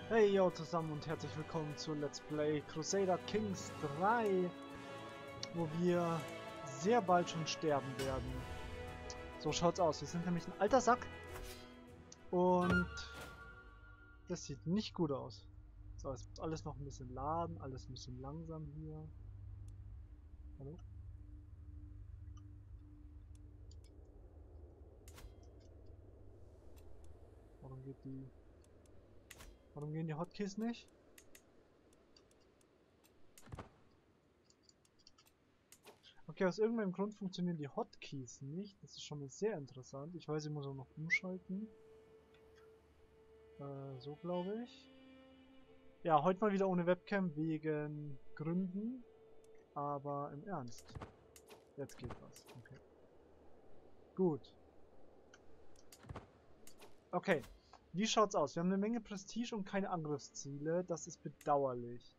Hey yo zusammen und herzlich willkommen zu Let's Play Crusader Kings 3, wo wir sehr bald schon sterben werden. So schaut's aus, wir sind nämlich ein alter Sack und das sieht nicht gut aus. So, es wird alles noch ein bisschen laden, alles ein bisschen langsam hier. Hallo? Warum gehen die Hotkeys nicht? Okay, aus irgendeinem Grund funktionieren die Hotkeys nicht. Das ist schon mal sehr interessant. Ich weiß, ich muss auch noch umschalten. So glaube ich. Ja, heute mal wieder ohne Webcam wegen Gründen. Aber im Ernst. Jetzt geht was. Okay. Gut. Okay. Wie schaut's aus? Wir haben eine Menge Prestige und keine Angriffsziele. Das ist bedauerlich.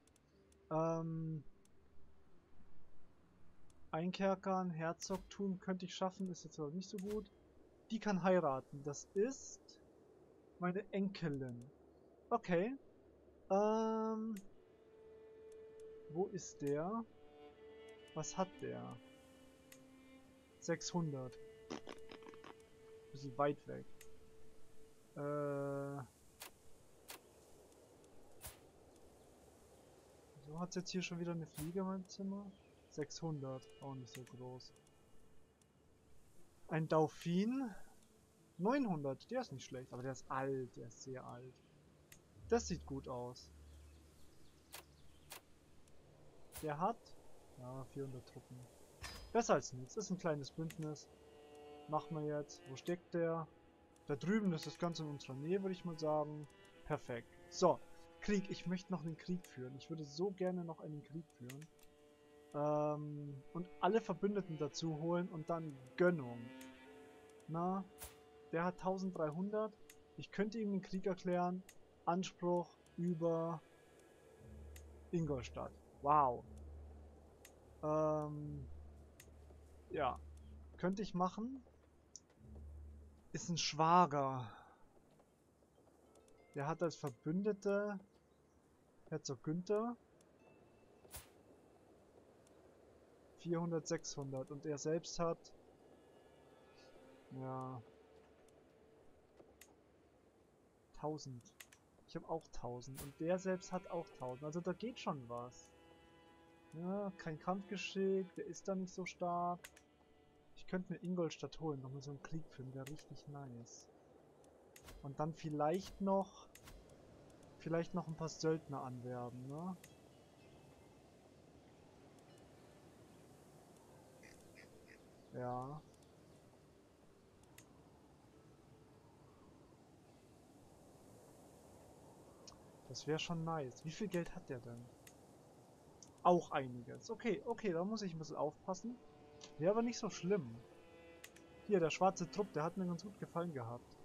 Einkerkern, Herzogtum könnte ich schaffen, ist jetzt aber nicht so gut. Die kann heiraten. Das ist meine Enkelin. Okay. Wo ist der? Was hat der? 600. Bisschen weit weg. So hat es jetzt hier schon wieder eine Fliege in meinem Zimmer. 600, auch nicht so groß. Ein Dauphin. 900, der ist nicht schlecht, aber der ist alt, der ist sehr alt. Das sieht gut aus. Der hat, ja, 400 Truppen. Besser als nichts, ist ein kleines Bündnis. Machen wir jetzt. Wo steckt der? Da drüben ist das Ganze in unserer Nähe, würde ich mal sagen. Perfekt. So, Krieg. Ich möchte noch einen Krieg führen. Ich würde so gerne noch einen Krieg führen. Und alle Verbündeten dazu holen und dann Gönnung. Na, der hat 1300. Ich könnte ihm den Krieg erklären. Anspruch über Ingolstadt. Wow. Ja. Könnte ich machen. Ist ein Schwager. Der hat als Verbündete Herzog Günther. 400, 600. Und er selbst hat... Ja... 1000. Ich habe auch 1000. Und der selbst hat auch 1000. Also da geht schon was. Ja, kein Kampfgeschick. Der ist da nicht so stark. Ich könnte mir Ingolstadt holen. Nochmal so einen Krieg führen. Wäre richtig nice. Und dann vielleicht noch... Vielleicht noch ein paar Söldner anwerben, ne? Ja. Das wäre schon nice. Wie viel Geld hat der denn? Auch einiges. Okay, okay, da muss ich ein bisschen aufpassen. Wäre aber nicht so schlimm. Hier, der schwarze Trupp, der hat mir ganz gut gefallen gehabt.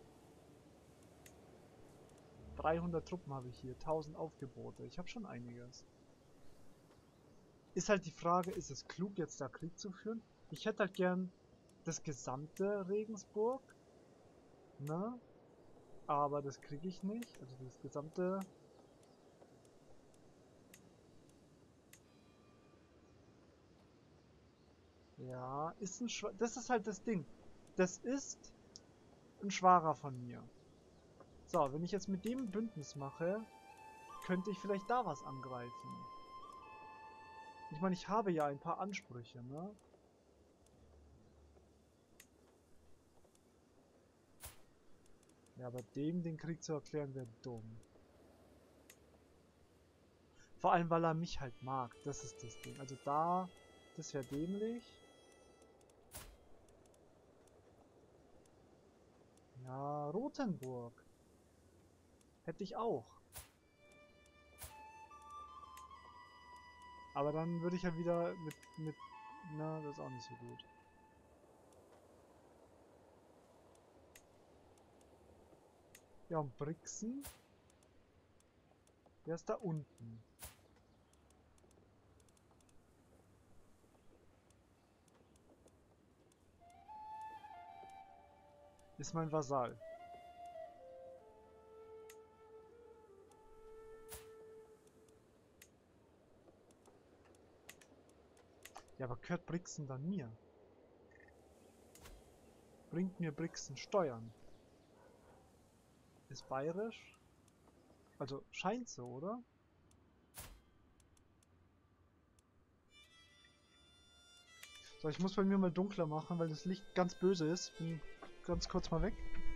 300 Truppen habe ich hier, 1000 Aufgebote. Ich habe schon einiges. Ist halt die Frage, ist es klug, jetzt da Krieg zu führen? Ich hätte halt gern das gesamte Regensburg. Ne? Aber das kriege ich nicht. Also das gesamte... Ja, ist ein das ist halt das Ding. Das ist ein Schwager von mir. So, wenn ich jetzt mit dem ein Bündnis mache, könnte ich vielleicht da was angreifen. Ich meine, ich habe ja ein paar Ansprüche, ne? Ja, aber dem den Krieg zu erklären, wäre dumm. Vor allem, weil er mich halt mag. Das ist das Ding. Also da, das wäre dämlich. Ja, Rothenburg. Hätte ich auch. Aber dann würde ich ja wieder na, das ist auch nicht so gut. Ja, und Brixen? Der ist da unten. Ist mein Vasall. Ja, aber gehört Brixen dann mir? Bringt mir Brixen Steuern? Ist bayerisch? Also scheint so, oder? So, ich muss bei mir mal dunkler machen, weil das Licht ganz böse ist. Bin ganz kurz mal weg.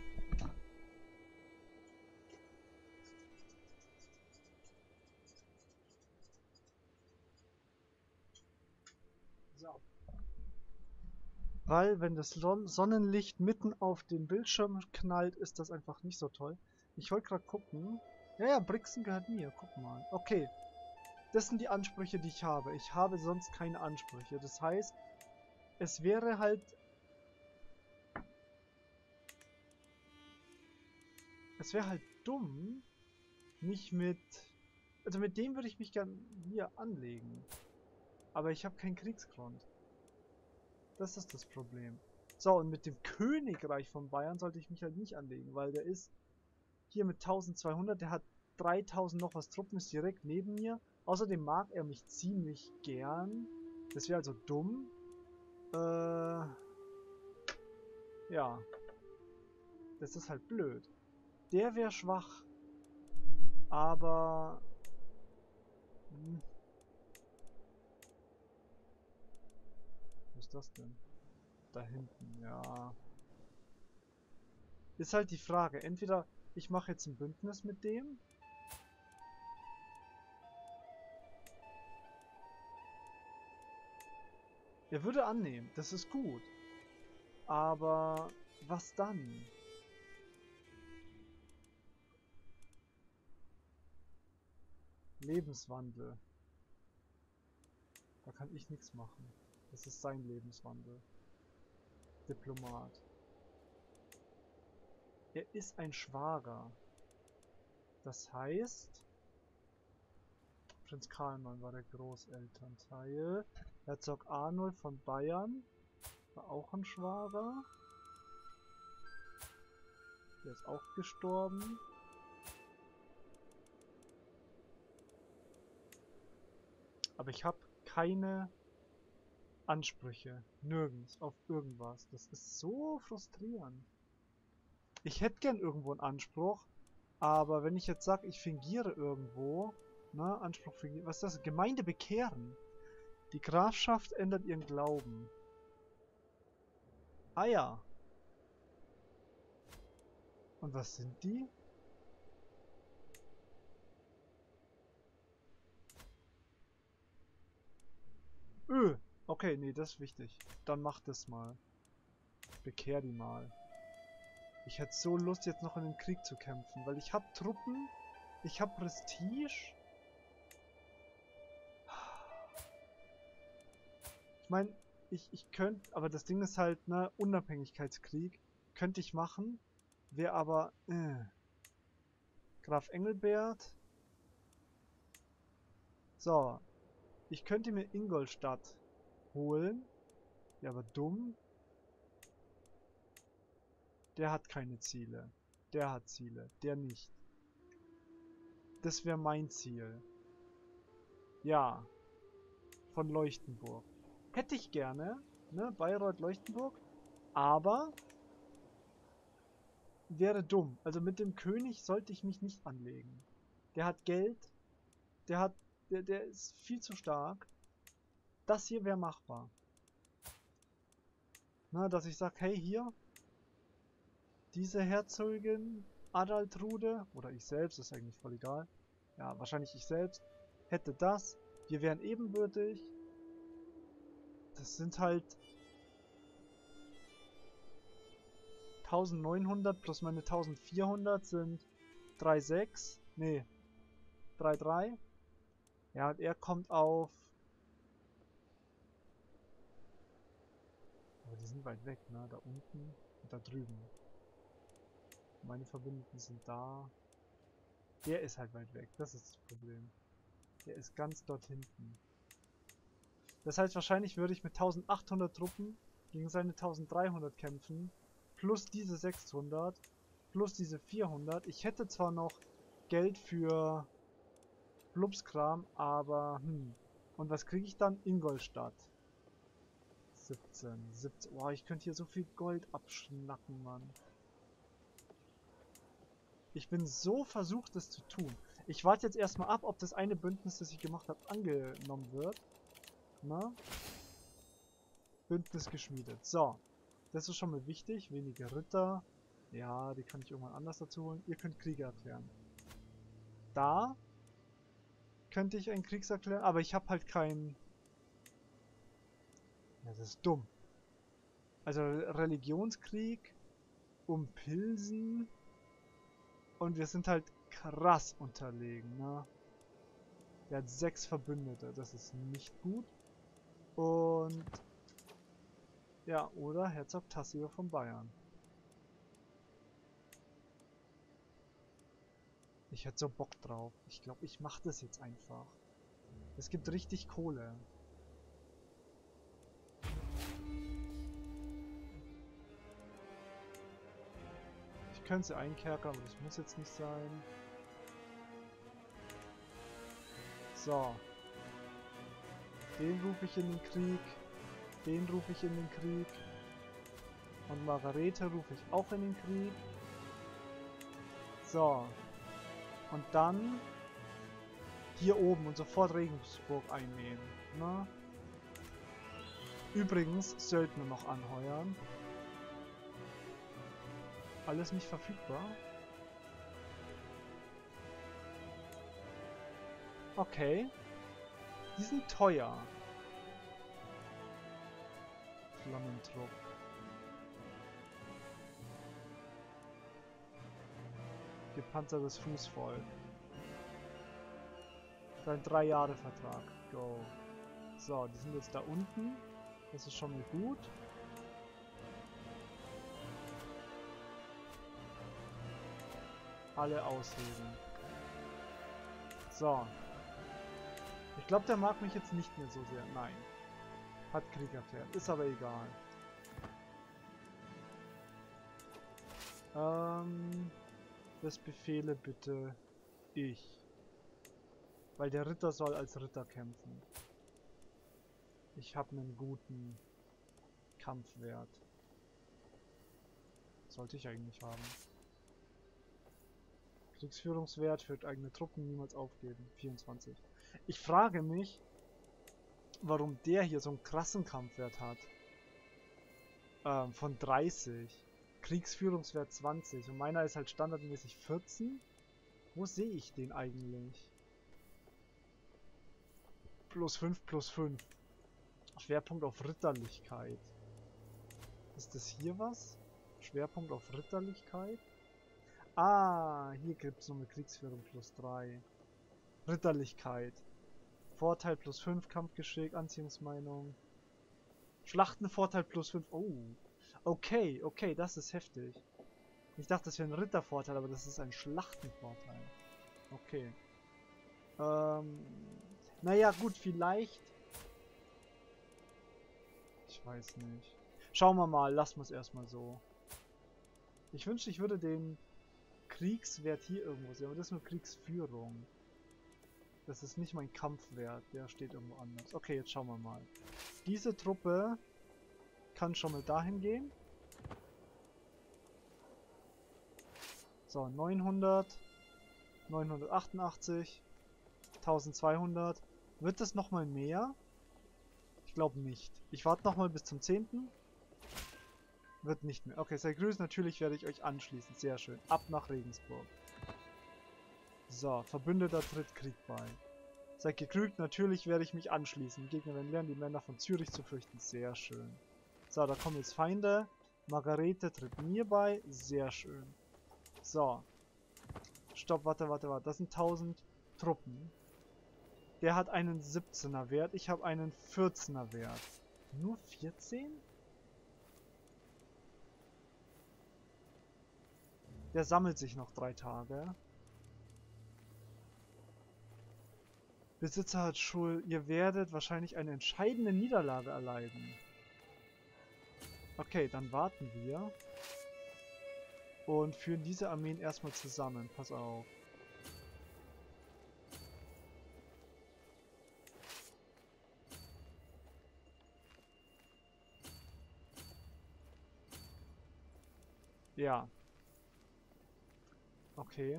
So. Weil, wenn das Sonnenlicht mitten auf den Bildschirm knallt, ist das einfach nicht so toll. Ich wollte gerade gucken. Ja, ja, Brixen gehört mir. Guck mal. Okay. Das sind die Ansprüche, die ich habe. Ich habe sonst keine Ansprüche. Das heißt, es wäre halt... Es wäre halt dumm, nicht mit... Also mit dem würde ich mich gern hier anlegen. Aber ich habe keinen Kriegsgrund. Das ist das Problem. So, und mit dem Königreich von Bayern sollte ich mich halt nicht anlegen, weil der ist hier mit 1200, der hat 3000 noch was Truppen, ist direkt neben mir. Außerdem mag er mich ziemlich gern. Das wäre also dumm. Ja. Das ist halt blöd. Der wäre schwach. Aber... Was ist das denn? Da hinten, ja. Ist halt die Frage. Entweder ich mache jetzt ein Bündnis mit dem. Er würde annehmen. Das ist gut. Aber was dann? Lebenswandel. Da kann ich nichts machen. Das ist sein Lebenswandel. Diplomat. Er ist ein Schwager. Das heißt... Prinz Karl war der Großelternteil. Herzog Arnold von Bayern war auch ein Schwager. Der ist auch gestorben. Aber ich habe keine Ansprüche. Nirgends. Auf irgendwas. Das ist so frustrierend. Ich hätte gern irgendwo einen Anspruch. Aber wenn ich jetzt sage, ich fingiere irgendwo... Na, Anspruch fingieren. Was ist das? Gemeinde bekehren. Die Grafschaft ändert ihren Glauben. Ah ja. Und was sind die? Okay, nee, das ist wichtig. Dann mach das mal. Bekehr die mal. Ich hätte so Lust, jetzt noch in den Krieg zu kämpfen, weil ich habe Truppen, ich habe Prestige. Ich meine, ich könnte, aber das Ding ist halt, ne, Unabhängigkeitskrieg könnte ich machen, wäre aber, Graf Engelbert. So, ich könnte mir Ingolstadt holen. Ja, aber dumm. Der hat keine Ziele. Der hat Ziele. Der nicht. Das wäre mein Ziel. Ja. Von Leuchtenburg. Hätte ich gerne. Ne? Bayreuth, Leuchtenburg. Aber wäre dumm. Also mit dem König sollte ich mich nicht anlegen. Der hat Geld. Der ist viel zu stark. Das hier wäre machbar. Na, dass ich sage, hey, hier, diese Herzogin Adaltrude, oder ich selbst, ist eigentlich voll egal. Ja, wahrscheinlich ich selbst, hätte das. Wir wären ebenbürtig. Das sind halt 1900 plus meine 1400 sind 3,6. Nee, 3,3. Ja, und er kommt auf... Aber die sind weit weg, ne? Da unten und da drüben. Meine Verbündeten sind da. Der ist halt weit weg, das ist das Problem. Der ist ganz dort hinten. Das heißt, wahrscheinlich würde ich mit 1800 Truppen gegen seine 1300 kämpfen. Plus diese 600. Plus diese 400. Ich hätte zwar noch Geld für Blubskram, aber Und was kriege ich dann? Ingolstadt. 17. Boah, ich könnte hier so viel Gold abschnacken, Mann. Ich bin so versucht, das zu tun. Ich warte jetzt erstmal ab, ob das eine Bündnis, das ich gemacht habe, angenommen wird. Na? Bündnis geschmiedet. So. Das ist schon mal wichtig. Weniger Ritter. Ja, die kann ich irgendwann anders dazu holen. Ihr könnt Krieg erklären. Da könnte ich einen Krieg erklären, aber ich habe halt keinen... Ja, das ist dumm. Also Religionskrieg um Pilsen und wir sind halt krass unterlegen, ne? Der hat 6 Verbündete, das ist nicht gut. Und ja, oder Herzog Tassilo von Bayern. Ich hätte so Bock drauf. Ich glaube, ich mache das jetzt einfach. Es gibt richtig Kohle. Ich könnte sie einkerkern, aber das muss jetzt nicht sein. So. Den rufe ich in den Krieg. Den rufe ich in den Krieg. Und Margarete rufe ich auch in den Krieg. So. Und dann hier oben und sofort Regensburg einnehmen. Ne? Übrigens, Söldner noch anheuern. Alles nicht verfügbar. Okay. Die sind teuer. Flammentrupp. Gepanzertes Fußvolk. Dein 3-Jahre-Vertrag. Go. So, die sind jetzt da unten. Das ist schon mal gut. Alle ausheben. So. Ich glaube, der mag mich jetzt nicht mehr so sehr. Nein. Hat Krieg erklärt. Ist aber egal. Das befehle bitte ich. Weil der Ritter soll als Ritter kämpfen. Ich habe einen guten Kampfwert. Sollte ich eigentlich haben. Kriegsführungswert für eigene Truppen niemals aufgeben. 24. Ich frage mich, warum der hier so einen krassen Kampfwert hat. Von 30. Kriegsführungswert 20. Und meiner ist halt standardmäßig 14. Wo sehe ich den eigentlich? +5. Schwerpunkt auf Ritterlichkeit. Ist das hier was? Schwerpunkt auf Ritterlichkeit? Ah, hier gibt es noch eine Kriegsführung +3. Ritterlichkeit. Vorteil +5, Kampfgeschick, Anziehungsmeinung. Schlachtenvorteil +5. Oh. Okay, okay, das ist heftig. Ich dachte, das wäre ein Rittervorteil, aber das ist ein Schlachtenvorteil. Okay. Naja, gut, vielleicht. Ich weiß nicht. Schauen wir mal, lassen wir es erstmal so. Ich wünschte, ich würde den Kriegswert hier irgendwo sehen, aber das ist nur Kriegsführung. Das ist nicht mein Kampfwert, der steht irgendwo anders. Okay, jetzt schauen wir mal. Diese Truppe kann schon mal dahin gehen. So, 900, 988, 1200. Wird das nochmal mehr? Ich glaube nicht. Ich warte nochmal bis zum 10. Wird nicht mehr. Okay, sehr grüß. Natürlich werde ich euch anschließen. Sehr schön. Ab nach Regensburg. So, Verbündeter tritt Krieg bei. Seid gegrüßt. Natürlich werde ich mich anschließen. Gegner werden lernen, die Männer von Zürich zu fürchten. Sehr schön. So, da kommen jetzt Feinde. Margarete tritt mir bei. Sehr schön. So. Stopp, warte. Das sind 1000 Truppen. Der hat einen 17er Wert. Ich habe einen 14er Wert. Nur 14? Der sammelt sich noch 3 Tage. Besitzer hat Schuld. Ihr werdet wahrscheinlich eine entscheidende Niederlage erleiden. Okay, dann warten wir. Und führen diese Armeen erstmal zusammen. Pass auf. Ja. Okay.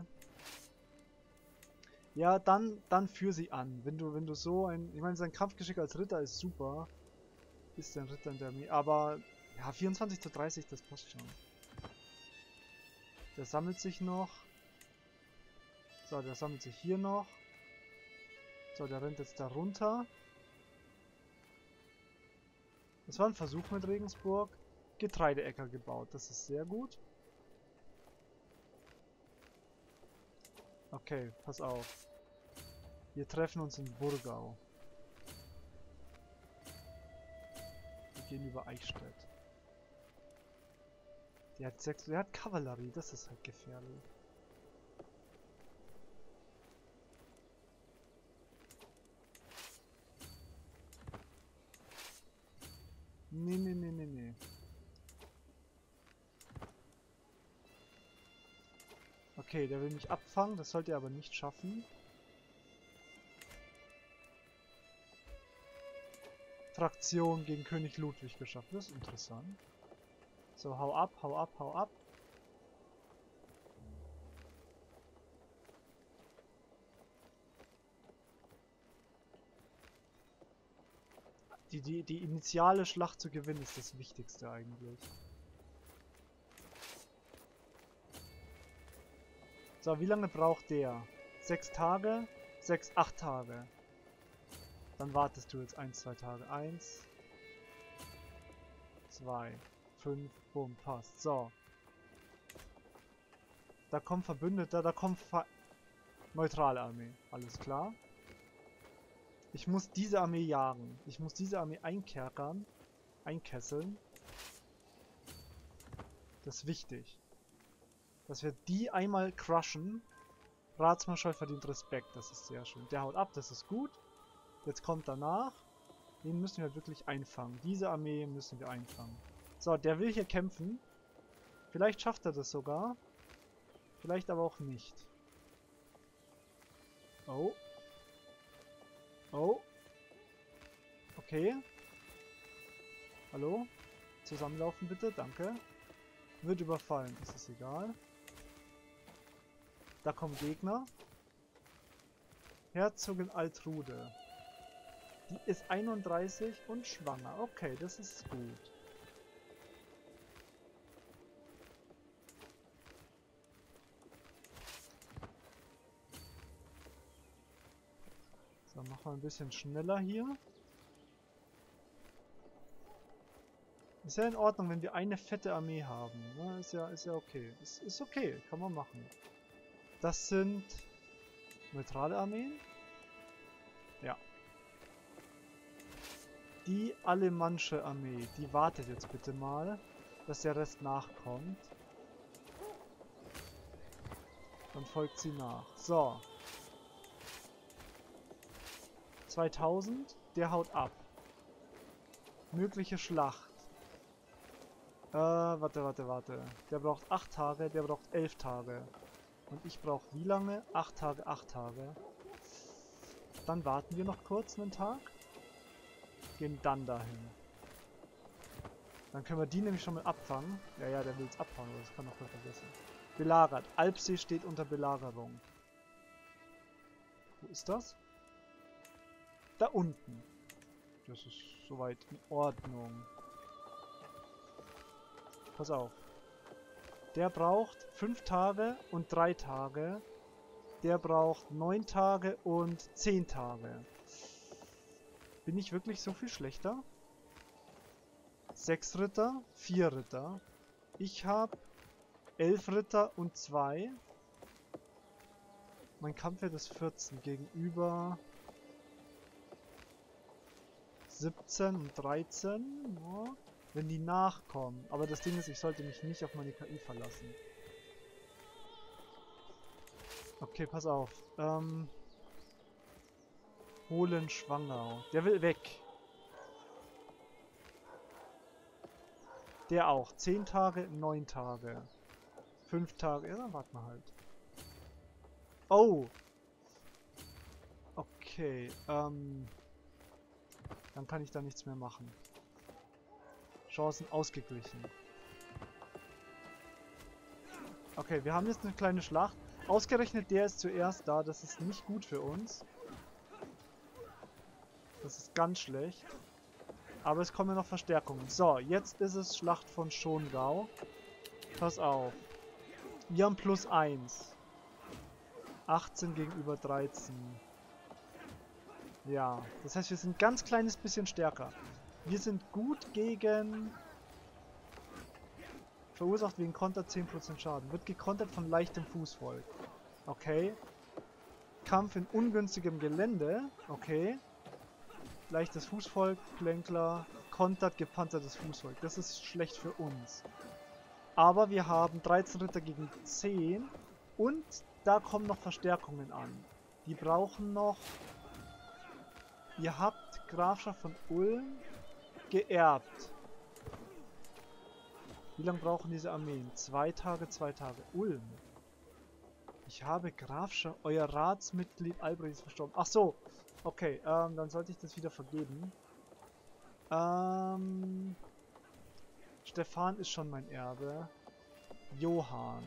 Ja, dann führ sie an. Wenn du so ein... Ich meine, sein Kampfgeschick als Ritter ist super. Ist ein Ritter in der Armee. Aber, ja, 24:30, das passt schon. Der sammelt sich noch. So, der sammelt sich hier noch. So, der rennt jetzt da runter. Das war ein Versuch mit Regensburg. Getreideäcker gebaut. Das ist sehr gut. Okay, pass auf. Wir treffen uns in Burgau. Wir gehen über Eichstätt. Der hat Kavallerie, das ist halt gefährlich. Nee. Okay, der will mich abfangen, das sollte er aber nicht schaffen. Fraktion gegen König Ludwig geschafft, das ist interessant. So, hau ab, hau ab, hau ab. Die initiale Schlacht zu gewinnen ist das Wichtigste eigentlich. So, wie lange braucht der? 6 Tage? 8 Tage. Dann wartest du jetzt 1, 2 Tage. 1, 2, 5, bumm, passt. So. Da kommt Verbündeter, da kommt neutrale Armee. Alles klar. Ich muss diese Armee jagen. Ich muss diese Armee einkerkern. Einkesseln. Das ist wichtig. Dass wir die einmal crushen. Ratsmarschall verdient Respekt. Das ist sehr schön. Der haut ab, das ist gut. Jetzt kommt danach. Den müssen wir wirklich einfangen. Diese Armee müssen wir einfangen. So, der will hier kämpfen. Vielleicht schafft er das sogar. Vielleicht aber auch nicht. Oh. Oh. Okay. Hallo? Zusammenlaufen bitte, danke. Wird überfallen, ist es egal. Da kommen Gegner. Herzogin Altrude. Die ist 31 und schwanger. Okay, das ist gut. So, machen wir ein bisschen schneller hier. Ist ja in Ordnung, wenn wir eine fette Armee haben. Ne? Ist ja okay. Ist okay, kann man machen. Das sind neutrale Armeen. Ja. Die alemannische Armee, die wartet jetzt bitte mal, dass der Rest nachkommt. Dann folgt sie nach. So. 2000, der haut ab. Mögliche Schlacht. Warte. Der braucht 8 Tage, der braucht 11 Tage. Und ich brauche wie lange? 8 Tage, 8 Tage. Dann warten wir noch kurz einen Tag. Gehen dann dahin. Dann können wir die nämlich schon mal abfangen. Ja, der will es abfangen, aber das kann auch vergessen. Belagert. Alpsee steht unter Belagerung. Wo ist das? Da unten. Das ist soweit in Ordnung. Pass auf. Der braucht 5 Tage und 3 Tage. Der braucht 9 Tage und 10 Tage. Bin ich wirklich so viel schlechter? 6 Ritter, 4 Ritter. Ich habe 11 Ritter und 2. Mein Kampfwert ist 14 gegenüber 17 und 13. Ja, wenn die nachkommen. Aber das Ding ist, ich sollte mich nicht auf meine KI verlassen. Okay, pass auf. Hohenschwangau. Der will weg. Der auch. 10 Tage, 9 Tage. 5 Tage. Ja, dann warten wir halt. Oh! Okay, dann kann ich da nichts mehr machen. Chancen ausgeglichen. Okay, wir haben jetzt eine kleine Schlacht. Ausgerechnet der ist zuerst da. Das ist nicht gut für uns. Das ist ganz schlecht. Aber es kommen noch Verstärkungen. So, jetzt ist es Schlacht von Schongau. Pass auf. Wir haben +1. 18 gegenüber 13. Ja, das heißt, wir sind ein ganz kleines bisschen stärker. Wir sind gut gegen... Verursacht wegen Konter 10% Schaden. Wird gekontert von leichtem Fußvolk. Okay. Kampf in ungünstigem Gelände. Okay. Leichtes Fußvolk, Plänkler, kontert gepanzertes Fußvolk. Das ist schlecht für uns. Aber wir haben 13 Ritter gegen 10. Und da kommen noch Verstärkungen an. Die brauchen noch... Ihr habt Grafschaft von Ulm geerbt. Wie lange brauchen diese Armeen? 2 Tage, 2 Tage. Ulm. Ich habe Grafschaft... Euer Ratsmitglied Albrecht ist verstorben. Ach so. Okay, dann sollte ich das wieder vergeben. Stefan ist schon mein Erbe. Johann.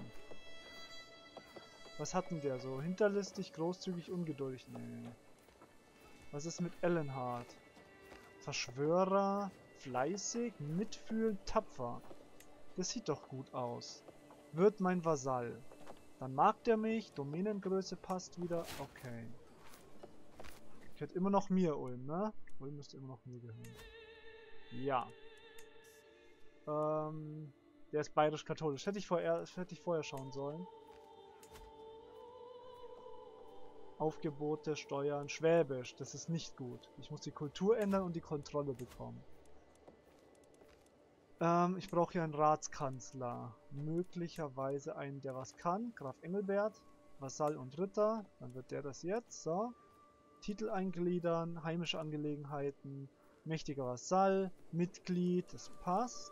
Was hatten der so? Hinterlistig, großzügig, ungeduldig? Nee. Was ist mit Ellenhard? Verschwörer, fleißig, mitfühlend, tapfer. Das sieht doch gut aus. Wird mein Vasall. Dann mag der mich. Domänengröße passt wieder. Okay. Gehört immer noch mir, Ulm, ne? Ulm müsste immer noch mir gehören. Ja. Der ist bayerisch-katholisch. Hätte ich vorher schauen sollen. Aufgebote, Steuern, Schwäbisch. Das ist nicht gut. Ich muss die Kultur ändern und die Kontrolle bekommen. Ich brauche hier einen Ratskanzler. Möglicherweise einen, der was kann. Graf Engelbert. Vasall und Ritter. Dann wird der das jetzt. So. Titel eingliedern. Heimische Angelegenheiten. Mächtiger Vasall. Mitglied. Das passt.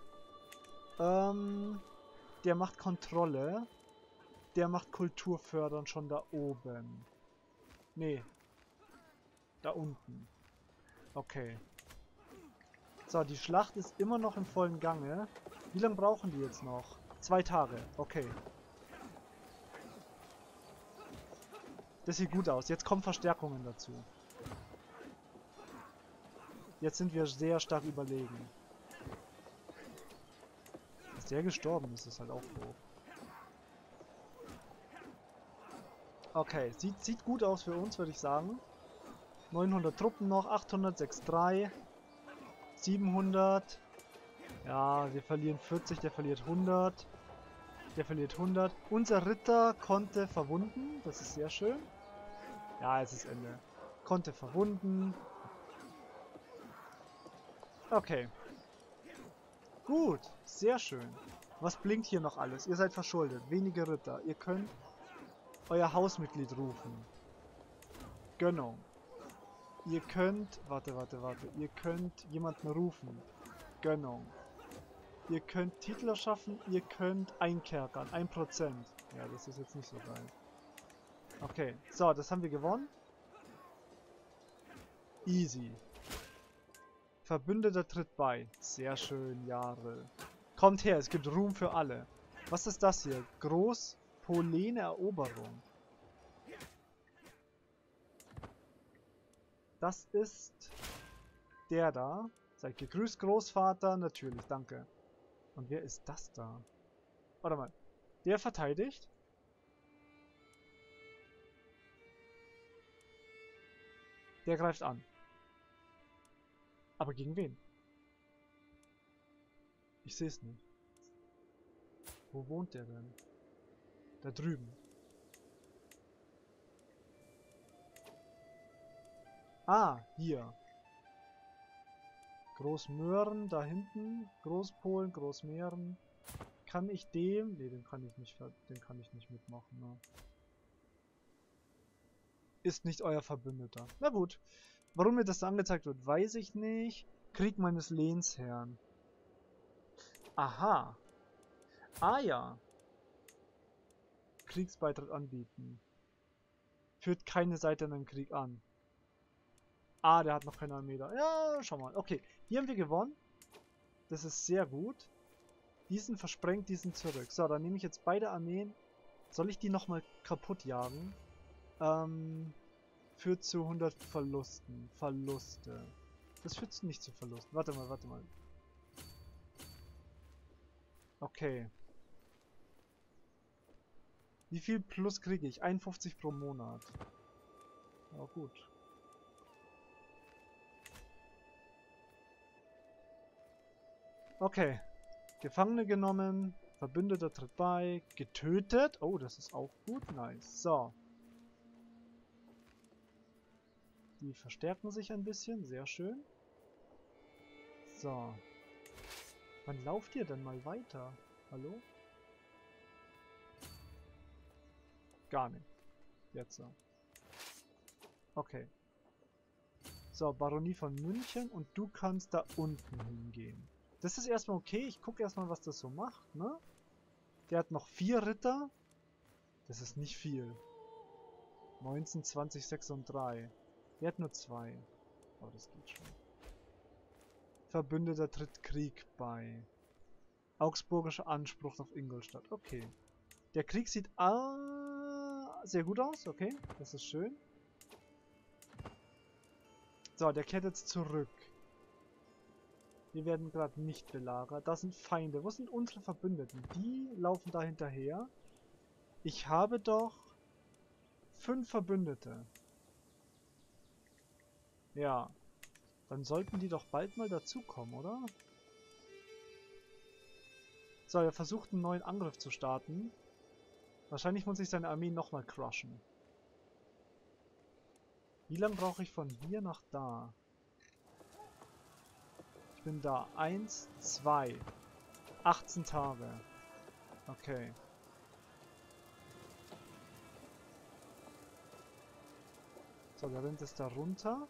Der macht Kontrolle. Der macht Kulturfördern schon da oben. Nee. Da unten. Okay. So, die Schlacht ist immer noch im vollen Gange. Wie lange brauchen die jetzt noch? 2 Tage. Okay. Das sieht gut aus. Jetzt kommen Verstärkungen dazu. Jetzt sind wir sehr stark überlegen. Dass der gestorben ist, ist halt auch doof. Okay, sieht gut aus für uns, würde ich sagen. 900 Truppen noch, 800, 6,3, 700. Ja, wir verlieren 40, der verliert 100. Der verliert 100. Unser Ritter konnte verwunden, das ist sehr schön. Ja, es ist Ende. Konnte verwunden. Okay. Gut, sehr schön. Was blinkt hier noch alles? Ihr seid verschuldet, wenige Ritter. Ihr könnt euer Hausmitglied rufen. Gönnung. Ihr könnt... Warte. Ihr könnt jemanden rufen. Gönnung. Ihr könnt Titel erschaffen. Ihr könnt einkerkern. 1%. Ja, das ist jetzt nicht so geil. Okay. So, das haben wir gewonnen. Easy. Verbündeter tritt bei. Sehr schön, Jahre. Kommt her, es gibt Ruhm für alle. Was ist das hier? Großpolene Eroberung. Das ist der da. Seid gegrüßt, Großvater. Natürlich, danke. Und wer ist das da? Warte mal. Der verteidigt. Der greift an. Aber gegen wen? Ich sehe es nicht. Wo wohnt der denn? Da drüben. Ah, hier. Großmöhren, da hinten. Großpolen, Großmähren. Kann ich dem... Ne, den kann ich nicht mitmachen. Ne? Ist nicht euer Verbündeter. Na gut. Warum mir das angezeigt wird, weiß ich nicht. Krieg meines Lehnsherrn. Aha. Ah ja. Kriegsbeitritt anbieten. Führt keine Seite in einem Krieg an. Ah, der hat noch keine Armee da. Ja, schau mal. Okay, hier haben wir gewonnen. Das ist sehr gut. Diesen versprengt, diesen zurück. So, dann nehme ich jetzt beide Armeen. Soll ich die nochmal kaputt jagen? Führt zu 100 Verlusten. Verluste. Das führt nicht zu Verlusten. Warte mal, warte mal. Okay. Wie viel Plus kriege ich? 51 pro Monat. Ja, gut. Okay. Gefangene genommen. Verbündeter tritt bei. Getötet. Oh, das ist auch gut. Nice. So. Die verstärken sich ein bisschen. Sehr schön. So. Wann lauft ihr denn mal weiter? Hallo? Gar nicht. Jetzt so. Okay. So, Baronie von München und du kannst da unten hingehen. Das ist erstmal okay. Ich gucke erstmal, was das so macht, ne? Der hat noch 4 Ritter. Das ist nicht viel. 19, 20, 6 und 3. Der hat nur 2. Aber das geht schon. Verbündeter tritt Krieg bei. Augsburgischer Anspruch auf Ingolstadt. Okay. Der Krieg sieht sehr gut aus. Okay, das ist schön. So, der kehrt jetzt zurück. Wir werden gerade nicht belagert. Das sind Feinde. Wo sind unsere Verbündeten? Die laufen da hinterher. Ich habe doch 5 Verbündete. Ja. Dann sollten die doch bald mal dazukommen, oder? So, er versucht einen neuen Angriff zu starten. Wahrscheinlich muss ich seine Armee nochmal crushen. Wie lange brauche ich von hier nach da? Ich bin da. 1, 2. 18 Tage. Okay. So, der rennt jetzt da runter.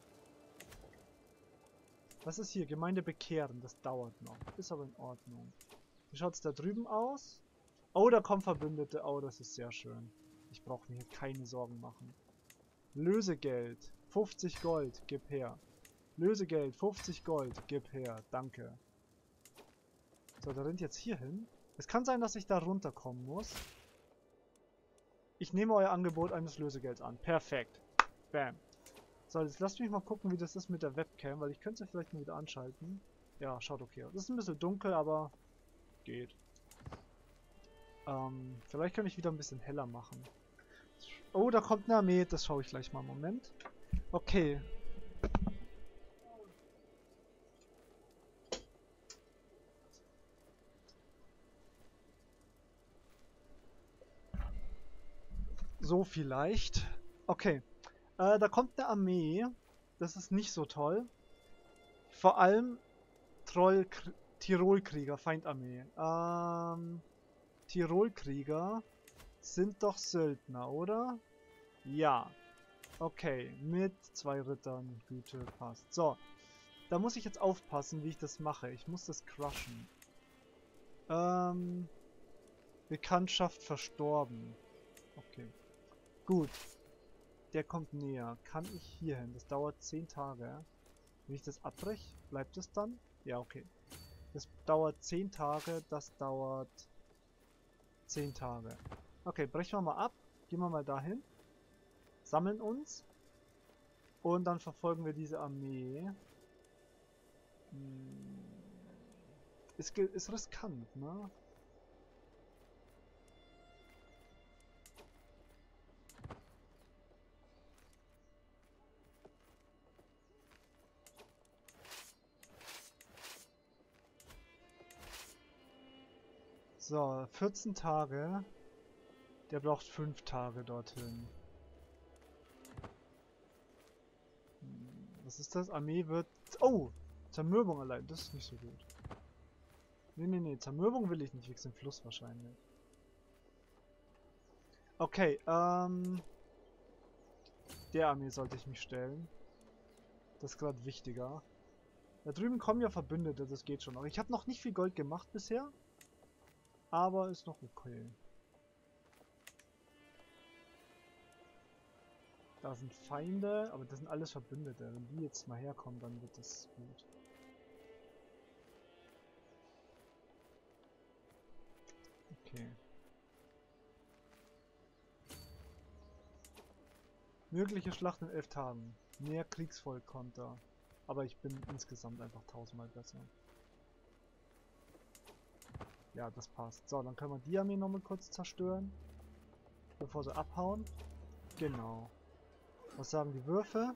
Was ist hier? Gemeinde bekehren. Das dauert noch. Ist aber in Ordnung. Wie schaut es da drüben aus? Oh, da kommen Verbündete. Oh, das ist sehr schön. Ich brauche mir hier keine Sorgen machen. Lösegeld. 50 Gold. Gib her. Lösegeld. 50 Gold. Gib her. Danke. So, der rennt jetzt hier hin. Es kann sein, dass ich da runterkommen muss. Ich nehme euer Angebot eines Lösegelds an. Perfekt. Bam. So, jetzt lasst mich mal gucken, wie das ist mit der Webcam, weil ich könnte sie vielleicht mal wieder anschalten. Ja, schaut okay aus. Das ist ein bisschen dunkel, aber geht. Vielleicht kann ich wieder ein bisschen heller machen. Oh, da kommt eine Armee. Das schaue ich gleich mal. Moment. Okay. So vielleicht. Okay. Da kommt eine Armee. Das ist nicht so toll. Vor allem Tirolkrieger, Feindarmee. Tirolkrieger sind doch Söldner, oder? Ja. Okay, mit 2 Rittern. Güte, passt. So. Da muss ich jetzt aufpassen, wie ich das mache. Ich muss das crushen. Bekanntschaft verstorben. Okay. Gut. Der kommt näher. Kann ich hier hin? Das dauert 10 Tage. Wenn ich das abbreche, bleibt es dann? Ja, okay. Das dauert 10 Tage. Das dauert 10 Tage. Okay, brechen wir mal ab. Gehen wir mal dahin. Sammeln uns. Und dann verfolgen wir diese Armee. Ist riskant, ne? So, 14 Tage. Der braucht 5 Tage dorthin. Was ist das? Armee wird... Oh! Zermürbung allein. Das ist nicht so gut. Nee. Zermürbung will ich nicht. Wegen dem Fluss wahrscheinlich. Okay, der Armee sollte ich mich stellen. Das ist gerade wichtiger. Da drüben kommen ja Verbündete. Das geht schon. Aber ich habe noch nicht viel Gold gemacht bisher. Aber ist noch okay. Da sind Feinde, aber das sind alles Verbündete. Wenn die jetzt mal herkommen, dann wird das gut. Okay. Mögliche Schlacht in 11 Tagen. Mehr Kriegsvolk-Konter. Aber ich bin insgesamt einfach 1000-mal besser. Ja, das passt. So, dann können wir die Armee nochmal kurz zerstören. Bevor sie abhauen. Genau. Was sagen die Würfe?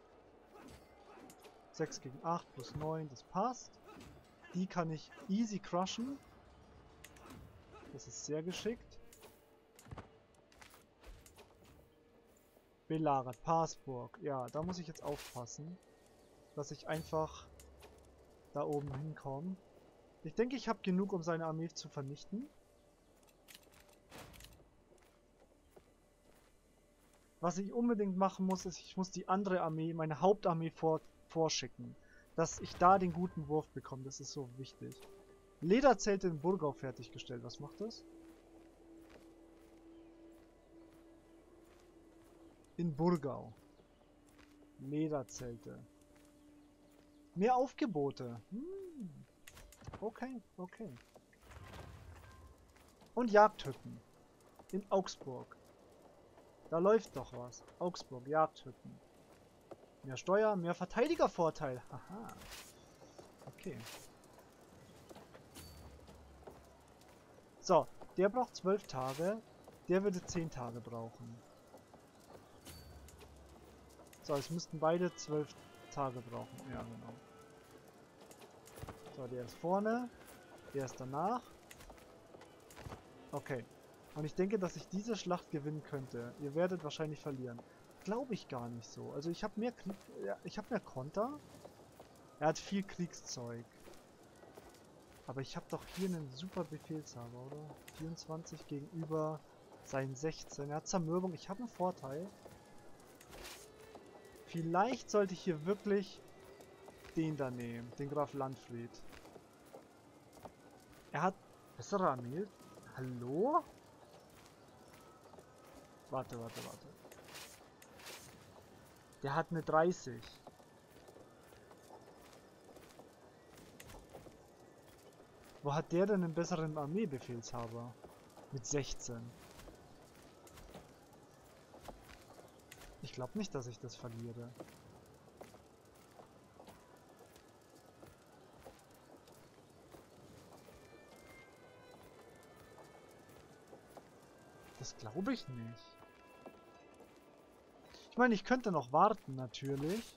6 gegen 8 plus 9, das passt. Die kann ich easy crushen. Das ist sehr geschickt. Belagert, Passburg. Ja, da muss ich jetzt aufpassen, dass ich einfach da oben hinkomme. Ich denke, ich habe genug, um seine Armee zu vernichten. Was ich unbedingt machen muss, ist, ich muss die andere Armee, meine Hauptarmee vorschicken. Dass ich da den guten Wurf bekomme, das ist so wichtig. Lederzelte in Burgau fertiggestellt, was macht das? In Burgau. Lederzelte. Mehr Aufgebote. Okay, okay. Und Jagdhütten. In Augsburg. Da läuft doch was. Augsburg, Jagdhütten. Mehr Steuer, mehr Verteidigervorteil. Haha. Okay. So, der braucht 12 Tage. Der würde 10 Tage brauchen. So, es müssten beide 12 Tage brauchen. Ja, genau. So, der ist vorne. Der ist danach. Okay. Und ich denke, dass ich diese Schlacht gewinnen könnte. Ihr werdet wahrscheinlich verlieren. Glaube ich gar nicht so. Also ich habe mehr Krieg... Ja, ich habe mehr Konter. Er hat viel Kriegszeug. Aber ich habe doch hier einen super Befehlshaber, oder? 24 gegenüber seinen 16. Er hat Zermürbung. Ich habe einen Vorteil. Vielleicht sollte ich hier wirklich den da nehmen. Den Graf Landfried. Er hat bessere Armee. Hallo? Warte. Der hat eine 30. Wo hat der denn einen besseren Armeebefehlshaber? Mit 16. Ich glaube nicht, dass ich das verliere. Das glaube ich nicht. Ich meine, ich könnte noch warten, natürlich.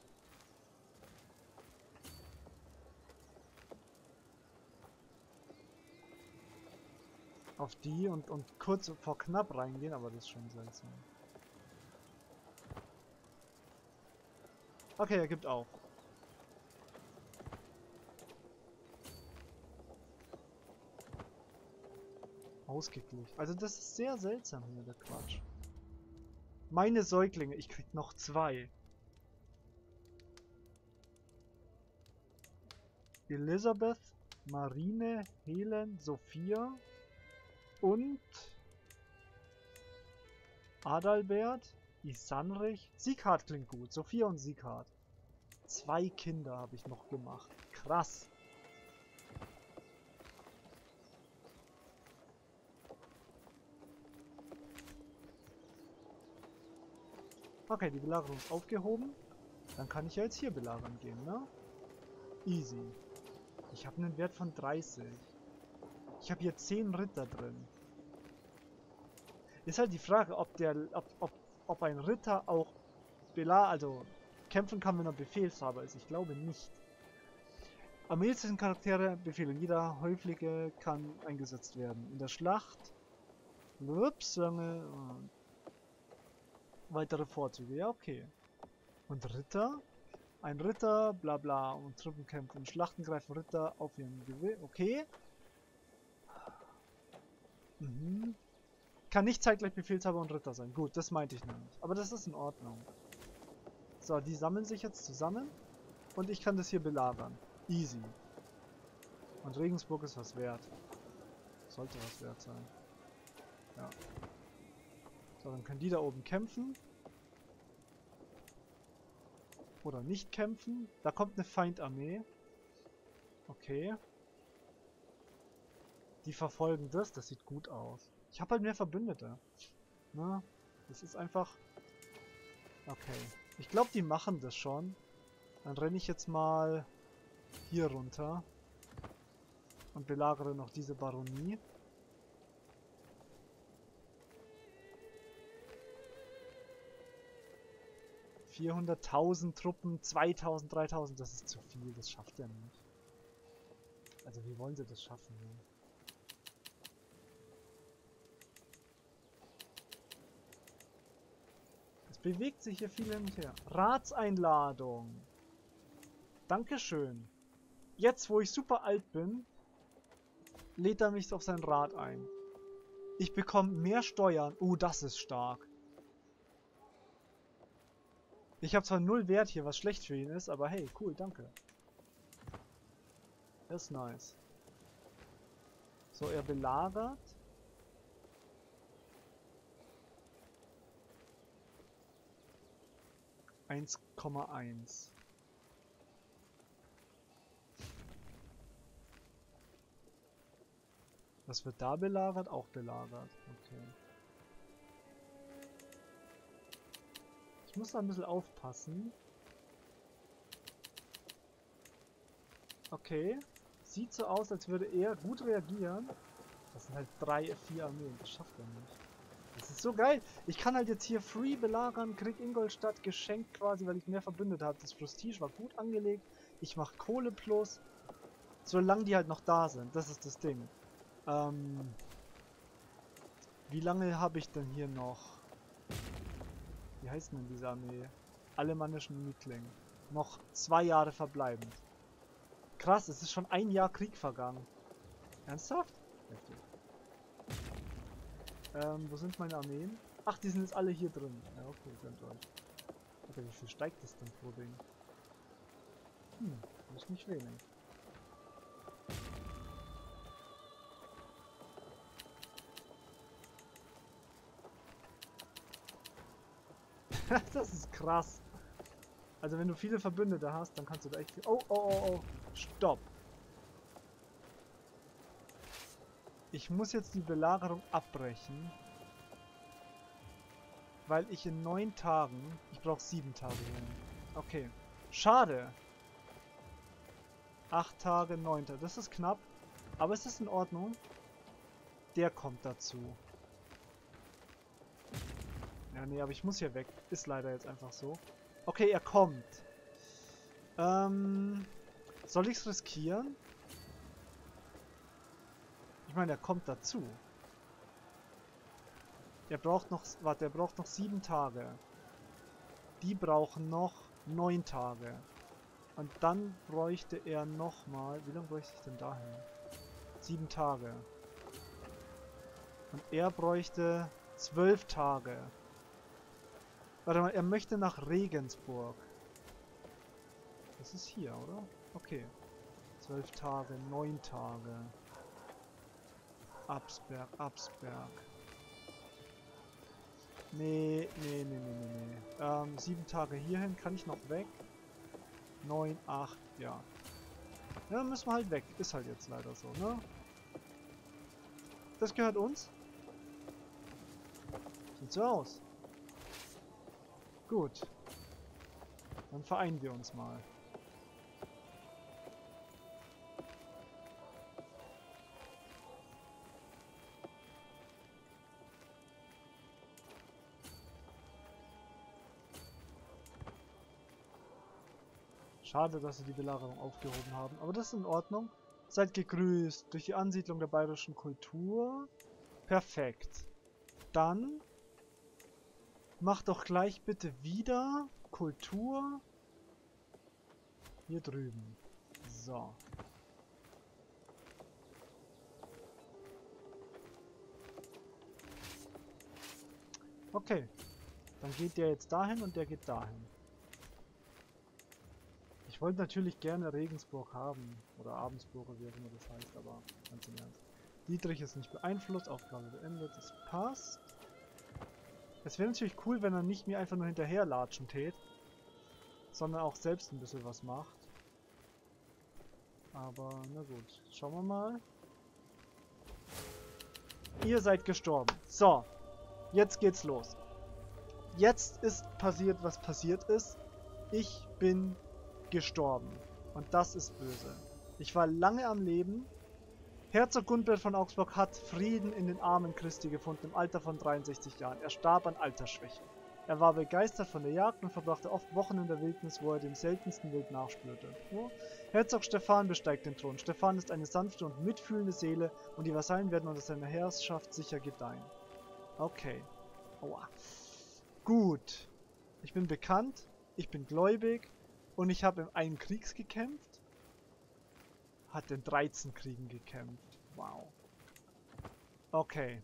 Auf die und kurz vor knapp reingehen, aber das ist schon seltsam. Okay, er gibt auf. Ausgeglichen. Also das ist sehr seltsam hier, der Quatsch. Meine Säuglinge, ich krieg noch 2. Elisabeth, Marine, Helen, Sophia und Adalbert, Isanrich. Sieghard klingt gut. Sophia und Sieghard. 2 Kinder habe ich noch gemacht. Krass. Okay, die Belagerung ist aufgehoben. Dann kann ich ja jetzt hier belagern gehen, ne? Easy. Ich habe einen Wert von 30. Ich habe hier 10 Ritter drin. Ist halt die Frage, ob ein Ritter auch also kämpfen kann, wenn er Befehlshaber ist. Ich glaube nicht. Armeelisten Charaktere befehlen. Jeder Häuflinge kann eingesetzt werden. In der Schlacht. Ups, lange. Weitere Vorzüge. Ja, okay. Und Ritter? Ein Ritter, bla bla. Und Truppenkämpfe und Schlachten greifen Ritter auf ihren Gewehr. Okay. Mhm. Kann nicht zeitgleich Befehlshaber und Ritter sein. Gut, das meinte ich nämlich. Aber das ist in Ordnung. So, die sammeln sich jetzt zusammen. Und ich kann das hier belagern. Easy. Und Regensburg ist was wert. Sollte was wert sein. Ja. So, dann können die da oben kämpfen. Oder nicht kämpfen. Da kommt eine Feindarmee. Okay. Die verfolgen das. Das sieht gut aus. Ich habe halt mehr Verbündete. Ne? Das ist einfach... Okay. Ich glaube, die machen das schon. Dann renne ich jetzt mal hier runter. Und belagere noch diese Baronie. ...400.000 Truppen, 2.000, 3.000, das ist zu viel, das schafft er nicht. Also wie wollen sie das schaffen? Ne? Es bewegt sich hier viel hin und her. Ratseinladung. Dankeschön. Jetzt, wo ich super alt bin, lädt er mich auf sein Rat ein. Ich bekomme mehr Steuern. Das ist stark. Ich habe zwar 0 Wert hier, was schlecht für ihn ist, aber hey, cool, danke. Das ist nice. So, er belagert. ...1,1. Was wird da belagert? Auch belagert. Okay. Ich muss da ein bisschen aufpassen. Okay. Sieht so aus, als würde er gut reagieren. Das sind halt 3, 4 Armeen. Das schafft er nicht. Das ist so geil. Ich kann halt jetzt hier free belagern, krieg Ingolstadt geschenkt quasi, weil ich mehr Verbündete habe. Das Prestige war gut angelegt. Ich mache Kohle plus. Solange die halt noch da sind. Das ist das Ding. Wie lange habe ich denn hier noch? Wie heißt denn diese Armee? Alemannischen Mietling. Noch 2 Jahre verbleibend. Krass, es ist schon 1 Jahr Krieg vergangen. Ernsthaft? Heftig. Wo sind meine Armeen? Ach, die sind jetzt alle hier drin. Ja, okay, gönnt euch. Okay, wie viel steigt das denn pro Ding? Das ist nicht wenig. Das ist krass. Also wenn du viele Verbündete hast, dann kannst du da echt viel... Oh. Stopp. Ich muss jetzt die Belagerung abbrechen. Weil ich in 9 Tagen... Ich brauche 7 Tage hin. Okay. Schade. 8 Tage, 9. Das ist knapp. Aber es ist in Ordnung. Der kommt dazu. Ja, nee, aber ich muss hier weg. Ist leider jetzt einfach so. Okay, er kommt. Soll ich es riskieren? Ich meine, er kommt dazu. Er braucht noch... Warte, er braucht noch 7 Tage. Die brauchen noch 9 Tage. Und dann bräuchte er nochmal... Wie lange bräuchte ich denn dahin? 7 Tage. Und er bräuchte 12 Tage. Warte mal, er möchte nach Regensburg. Das ist hier, oder? Okay. 12 Tage, 9 Tage. Absberg. Nee. 7 Tage hierhin, kann ich noch weg? 9, 8, ja. Ja, dann müssen wir halt weg. Ist halt jetzt leider so, ne? Das gehört uns. Sieht so aus. Gut. Dann vereinen wir uns mal. Schade, dass sie die Belagerung aufgehoben haben. Aber das ist in Ordnung. Seid gegrüßt durch die Ansiedlung der bayerischen Kultur. Perfekt. Dann macht doch gleich bitte wieder Kultur hier drüben. So. Okay. Dann geht der jetzt dahin und der geht dahin. Ich wollte natürlich gerne Regensburg haben. Oder Abendsburg, wie auch immer das heißt, aber ganz im Ernst. Dietrich ist nicht beeinflusst, Aufgabe beendet, das passt. Es wäre natürlich cool, wenn er nicht mir einfach nur hinterherlatschen tät, sondern auch selbst ein bisschen was macht. Aber na gut, schauen wir mal. Ihr seid gestorben. So, jetzt geht's los. Jetzt ist passiert, was passiert ist. Ich bin gestorben. Und das ist böse. Ich war lange am Leben. Herzog Gunbert von Augsburg hat Frieden in den Armen Christi gefunden im Alter von 63 Jahren. Er starb an Altersschwäche. Er war begeistert von der Jagd und verbrachte oft Wochen in der Wildnis, wo er dem seltensten Wild nachspürte. Oh. Herzog Stephan besteigt den Thron. Stephan ist eine sanfte und mitfühlende Seele und die Vasallen werden unter seiner Herrschaft sicher gedeihen. Okay. Aua. Gut. Ich bin bekannt, ich bin gläubig und ich habe in einem Krieg gekämpft. Hat in 13 Kriegen gekämpft. Wow. Okay.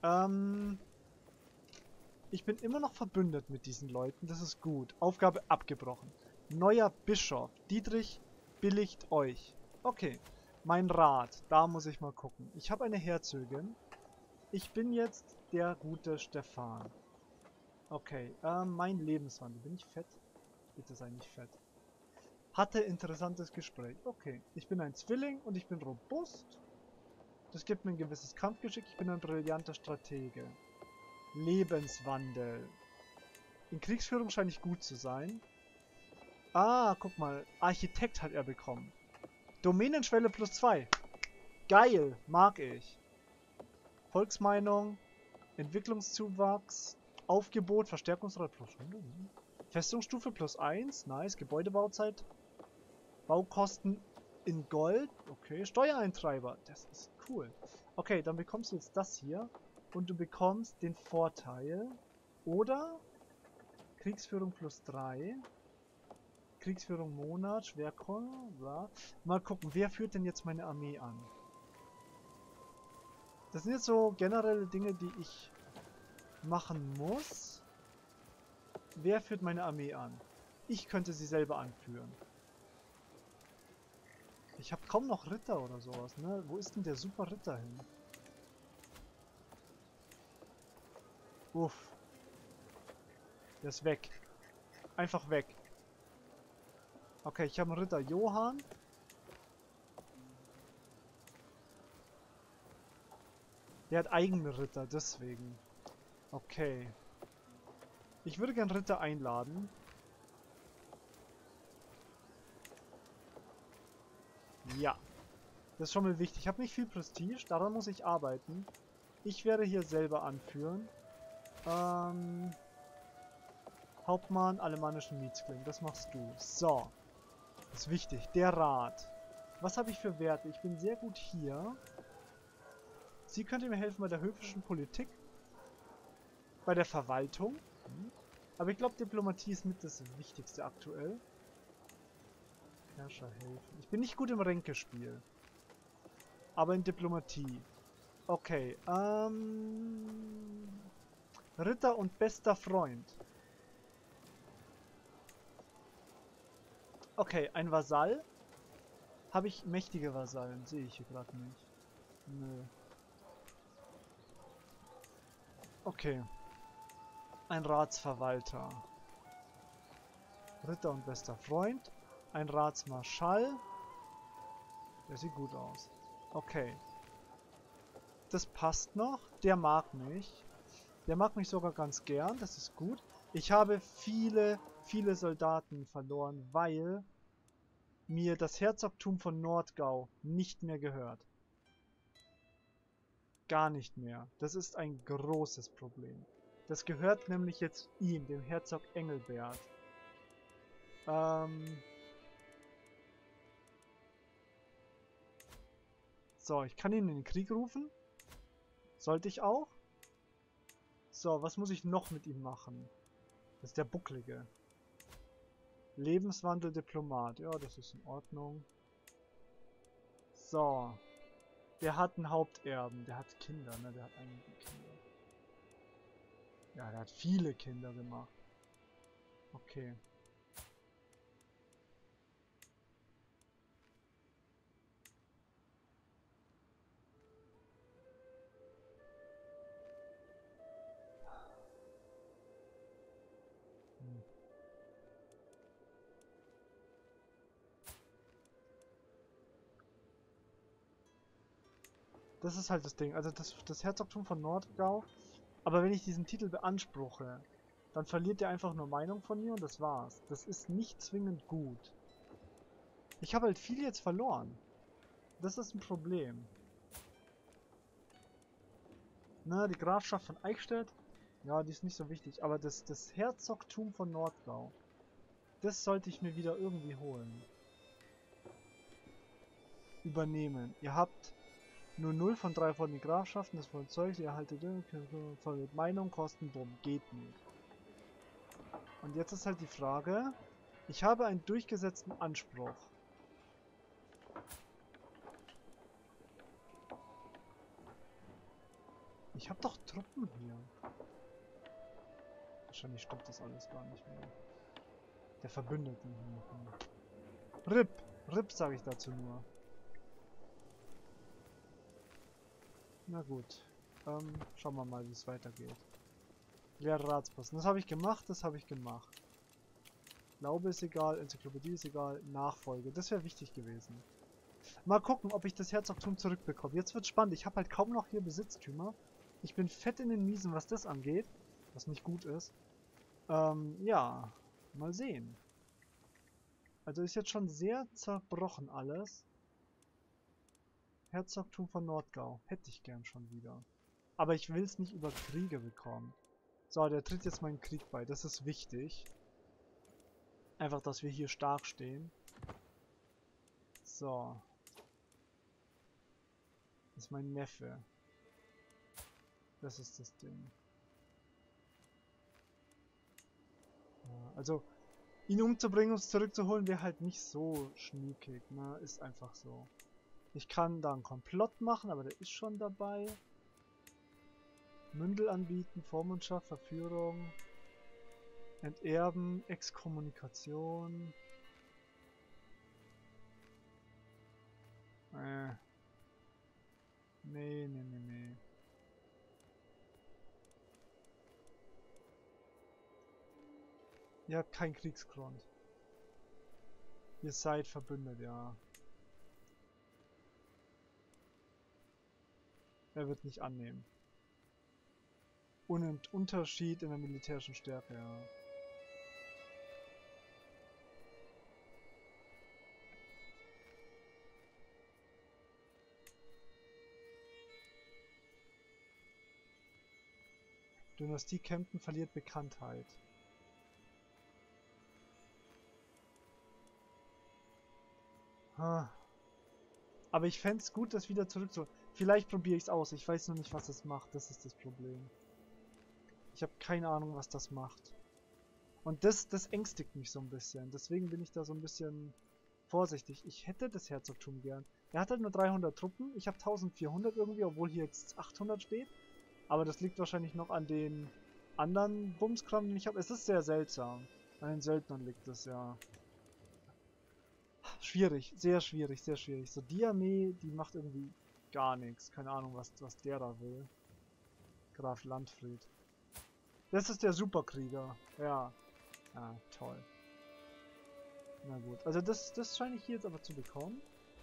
Ich bin immer noch verbündet mit diesen Leuten. Das ist gut. Aufgabe abgebrochen. Neuer Bischof. Dietrich billigt euch. Okay. Mein Rat. Da muss ich mal gucken. Ich habe eine Herzogin. Ich bin jetzt der gute Stephan. Okay. Mein Lebenswandel. Bin ich fett? Bitte sei nicht fett. Hatte interessantes Gespräch. Okay. Ich bin ein Zwilling und ich bin robust. Das gibt mir ein gewisses Kampfgeschick. Ich bin ein brillanter Stratege. Lebenswandel. In Kriegsführung scheine ich gut zu sein. Ah, guck mal. Architekt hat er bekommen. Domänenschwelle +2. Geil. Mag ich. Volksmeinung. Entwicklungszuwachs. Aufgebot. Verstärkungsrate +100. Festungsstufe +1. Nice. Gebäudebauzeit. Baukosten in Gold. Okay. Steuereintreiber. Das ist cool. Okay, dann bekommst du jetzt das hier. Und du bekommst den Vorteil. Oder Kriegsführung +3. Kriegsführung Monat. Schwerkost. Mal gucken, wer führt denn jetzt meine Armee an? Das sind jetzt so generelle Dinge, die ich machen muss. Wer führt meine Armee an? Ich könnte sie selber anführen. Ich habe kaum noch Ritter oder sowas, ne? Wo ist denn der super Ritter hin? Uff. Der ist weg. Einfach weg. Okay, ich habe einen Ritter Johann. Der hat eigene Ritter, deswegen. Okay. Ich würde gern Ritter einladen. Ja. Das ist schon mal wichtig. Ich habe nicht viel Prestige, daran muss ich arbeiten. Ich werde hier selber anführen. Hauptmann alemannischen Mietskling. Das machst du. So. Das ist wichtig. Der Rat. Was habe ich für Werte? Ich bin sehr gut hier. Sie könnte mir helfen bei der höfischen Politik. Bei der Verwaltung. Aber ich glaube, Diplomatie ist mit das Wichtigste aktuell. Herrscher helfen. Ich bin nicht gut im Ränkespiel. Aber in Diplomatie. Okay. Ritter und bester Freund. Okay, ein Vasall. Habe ich mächtige Vasallen? Sehe ich hier gerade nicht. Nö. Okay. Ein Ratsverwalter. Ritter und bester Freund. Ein Ratsmarschall. Der sieht gut aus. Okay. Das passt noch. Der mag mich. Der mag mich sogar ganz gern. Das ist gut. Ich habe viele Soldaten verloren, weil mir das Herzogtum von Nordgau nicht mehr gehört. Gar nicht mehr. Das ist ein großes Problem. Das gehört nämlich jetzt ihm, dem Herzog Engelbert. So, ich kann ihn in den Krieg rufen. Sollte ich auch. So, was muss ich noch mit ihm machen? Das ist der Bucklige. Lebenswandel Diplomat. Ja, das ist in Ordnung. So. Der hat einen Haupterben. Der hat Kinder, ne? Der hat einige Kinder. Ja, der hat viele Kinder gemacht. Okay. Das ist halt das Ding. Also das Herzogtum von Nordgau. Aber wenn ich diesen Titel beanspruche, dann verliert ihr einfach nur Meinung von mir und das war's. Das ist nicht zwingend gut. Ich habe halt viel jetzt verloren. Das ist ein Problem. Na, die Grafschaft von Eichstätt? Ja, die ist nicht so wichtig. Aber das Herzogtum von Nordgau, das sollte ich mir wieder irgendwie holen. Übernehmen. Ihr habt nur 0 von 3 von den Grafschaften des Volkszeugs. Ihr erhaltet voll Meinung, Kosten, bumm. Geht nicht. Und jetzt ist halt die Frage. Ich habe einen durchgesetzten Anspruch. Ich habe doch Truppen hier. Wahrscheinlich stimmt das alles gar nicht mehr. Der Verbündeten. RIP! RIP sage ich dazu nur. Na gut. Schauen wir mal, wie es weitergeht. Leere Ratsposten. Das habe ich gemacht, das habe ich gemacht. Glaube ist egal, Enzyklopädie ist egal, Nachfolge. Das wäre wichtig gewesen. Mal gucken, ob ich das Herzogtum zurückbekomme. Jetzt wird spannend. Ich habe halt kaum noch hier Besitztümer. Ich bin fett in den Miesen, was das angeht. Was nicht gut ist. Ja. Mal sehen. Also ist jetzt schon sehr zerbrochen alles. Herzogtum von Nordgau. Hätte ich gern schon wieder. Aber ich will es nicht über Kriege bekommen. So, der tritt jetzt meinen Krieg bei. Das ist wichtig. Einfach, dass wir hier stark stehen. So. Das ist mein Neffe. Das ist das Ding. Ja, also, ihn umzubringen, uns zurückzuholen, wäre halt nicht so schniekig, ne? Ist einfach so. Ich kann da einen Komplott machen, aber der ist schon dabei. Mündel anbieten, Vormundschaft, Verführung, Enterben, Exkommunikation. Nee. Ihr habt keinen Kriegsgrund. Ihr seid verbündet, ja. Er wird nicht annehmen. Und Unterschied in der militärischen Stärke, ja. Dynastie Kempten verliert Bekanntheit. Aber ich fände es gut, das wieder zurück. Vielleicht probiere ich es aus. Ich weiß nur nicht, was es macht. Das ist das Problem. Ich habe keine Ahnung, was das macht. Und das ängstigt mich so ein bisschen. Deswegen bin ich da so ein bisschen vorsichtig. Ich hätte das Herzogtum gern. Er hat halt nur 300 Truppen. Ich habe 1400 irgendwie, obwohl hier jetzt 800 steht. Aber das liegt wahrscheinlich noch an den anderen Bumskram, den ich habe. Es ist sehr seltsam. An den Söldnern liegt es, ja. Schwierig, sehr schwierig, sehr schwierig. So, die Armee, die macht irgendwie gar nichts. Keine Ahnung, was der da will. Graf Landfried. Das ist der Superkrieger. Ja. Ah, toll. Na gut. Also das scheine ich hier jetzt aber zu bekommen.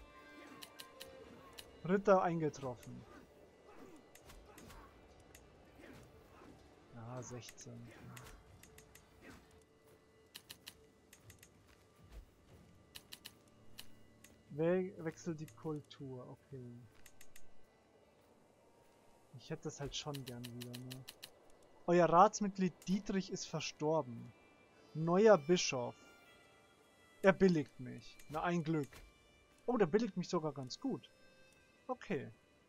Ritter eingetroffen. Ja, 16. Wechselt die Kultur, okay. Ich hätte das halt schon gern wieder, ne? Euer Ratsmitglied Dietrich ist verstorben. Neuer Bischof. Er billigt mich. Na, ein Glück. Oh, der billigt mich sogar ganz gut. Okay.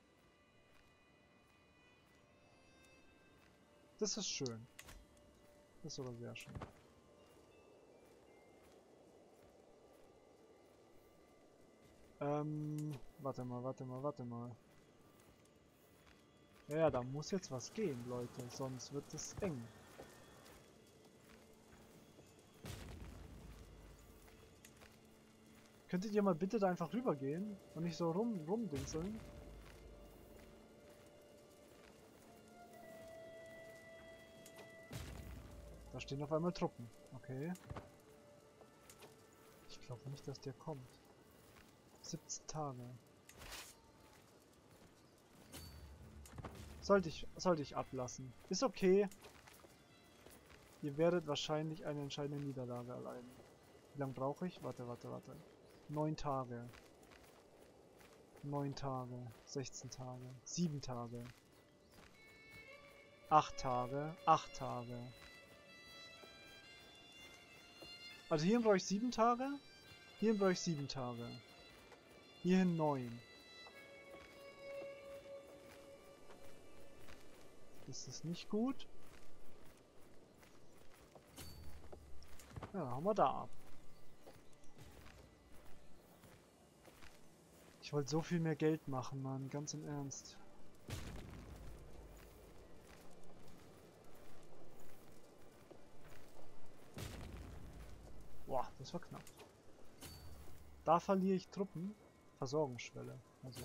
Das ist schön. Das ist sogar sehr schön. Warte mal. Ja, da muss jetzt was gehen, Leute, sonst wird es eng. Könntet ihr mal bitte da einfach rübergehen und nicht so rumdingseln? Da stehen auf einmal Truppen. Okay. Ich glaube nicht, dass der kommt. 17 Tage. Sollte ich ablassen. Ist okay. Ihr werdet wahrscheinlich eine entscheidende Niederlage erleiden. Wie lange brauche ich? Warte. 9 Tage. 9 Tage. 16 Tage. 7 Tage. 8 Tage. 8 Tage. Also hierhin brauche ich 7 Tage. Hierhin brauche ich 7 Tage. Hierhin 9. Das ist nicht gut. Ja, haben wir da ab. Ich wollte so viel mehr Geld machen, Mann. Ganz im Ernst. Boah, das war knapp. Da verliere ich Truppen. Versorgungsschwelle. Also.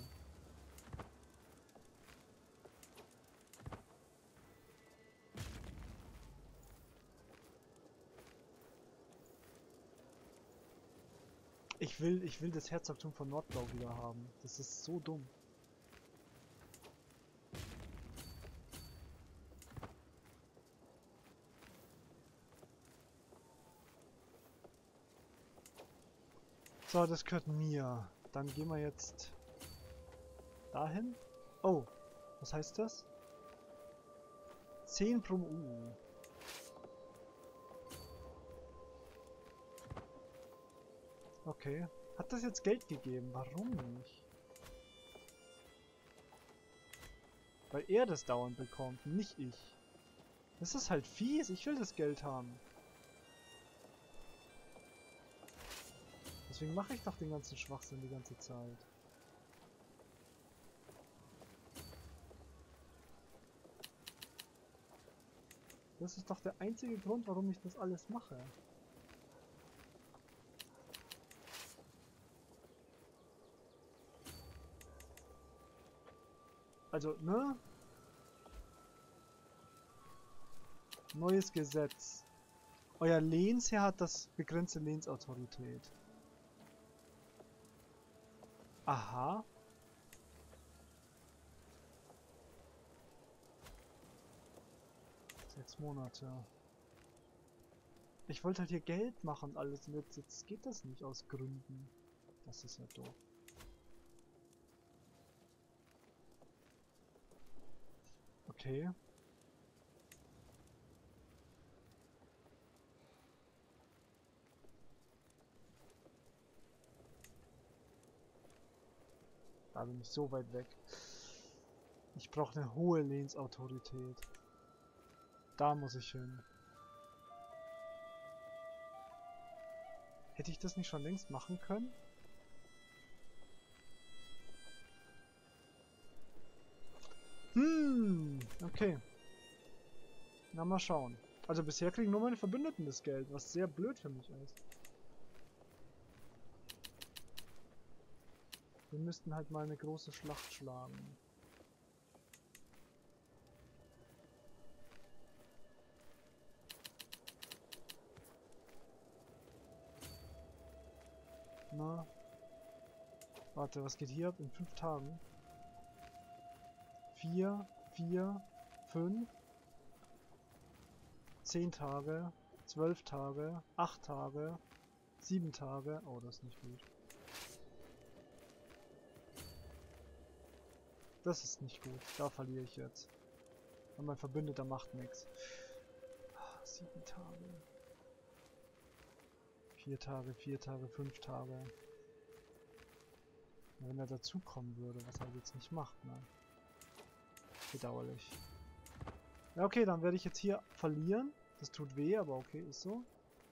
Ich will das Herzogtum von Nordblau wieder haben. Das ist so dumm. So, das gehört mir. Dann gehen wir jetzt dahin. Oh, was heißt das? 10 pro... Okay. Hat das jetzt Geld gegeben? Warum nicht? Weil er das dauernd bekommt, nicht ich. Das ist halt fies. Ich will das Geld haben. Deswegen mache ich doch den ganzen Schwachsinn die ganze Zeit. Das ist doch der einzige Grund, warum ich das alles mache. Also, ne? Neues Gesetz. Euer Lehnsherr hat das begrenzte Lehnsautorität. Aha. Sechs Monate. Ich wollte halt hier Geld machen und alles. Und jetzt geht das nicht aus Gründen. Das ist ja doof. Okay. Da bin ich so weit weg. Ich brauche eine hohe Lehnsautorität. Da muss ich hin. Hätte ich das nicht schon längst machen können? Okay. Na, mal schauen. Also bisher kriegen nur meine Verbündeten das Geld, was sehr blöd für mich ist. Wir müssten halt mal eine große Schlacht schlagen. Na. Warte, was geht hier ab in 5 Tagen? 4, 4, 5, 10 Tage, 12 Tage, 8 Tage, 7 Tage. Oh, das ist nicht gut. Das ist nicht gut. Da verliere ich jetzt. Und mein Verbündeter macht nichts. 7 Tage. 4 Tage, 4 Tage, 5 Tage. Wenn er dazukommen würde, was er jetzt nicht macht, ne? Bedauerlich. Ja, okay, dann werde ich jetzt hier verlieren. Das tut weh, aber okay, ist so.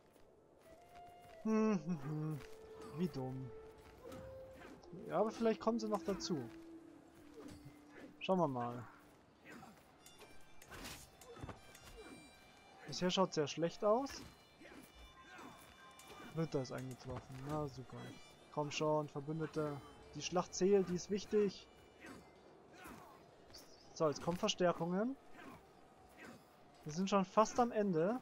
Wie dumm. Ja, aber vielleicht kommen sie noch dazu. Schauen wir mal. Bisher schaut es sehr schlecht aus. Ritter ist eingetroffen. Na super. Komm schon, Verbündete. Die Schlacht zählt, die ist wichtig. So, jetzt kommen Verstärkungen. Wir sind schon fast am Ende.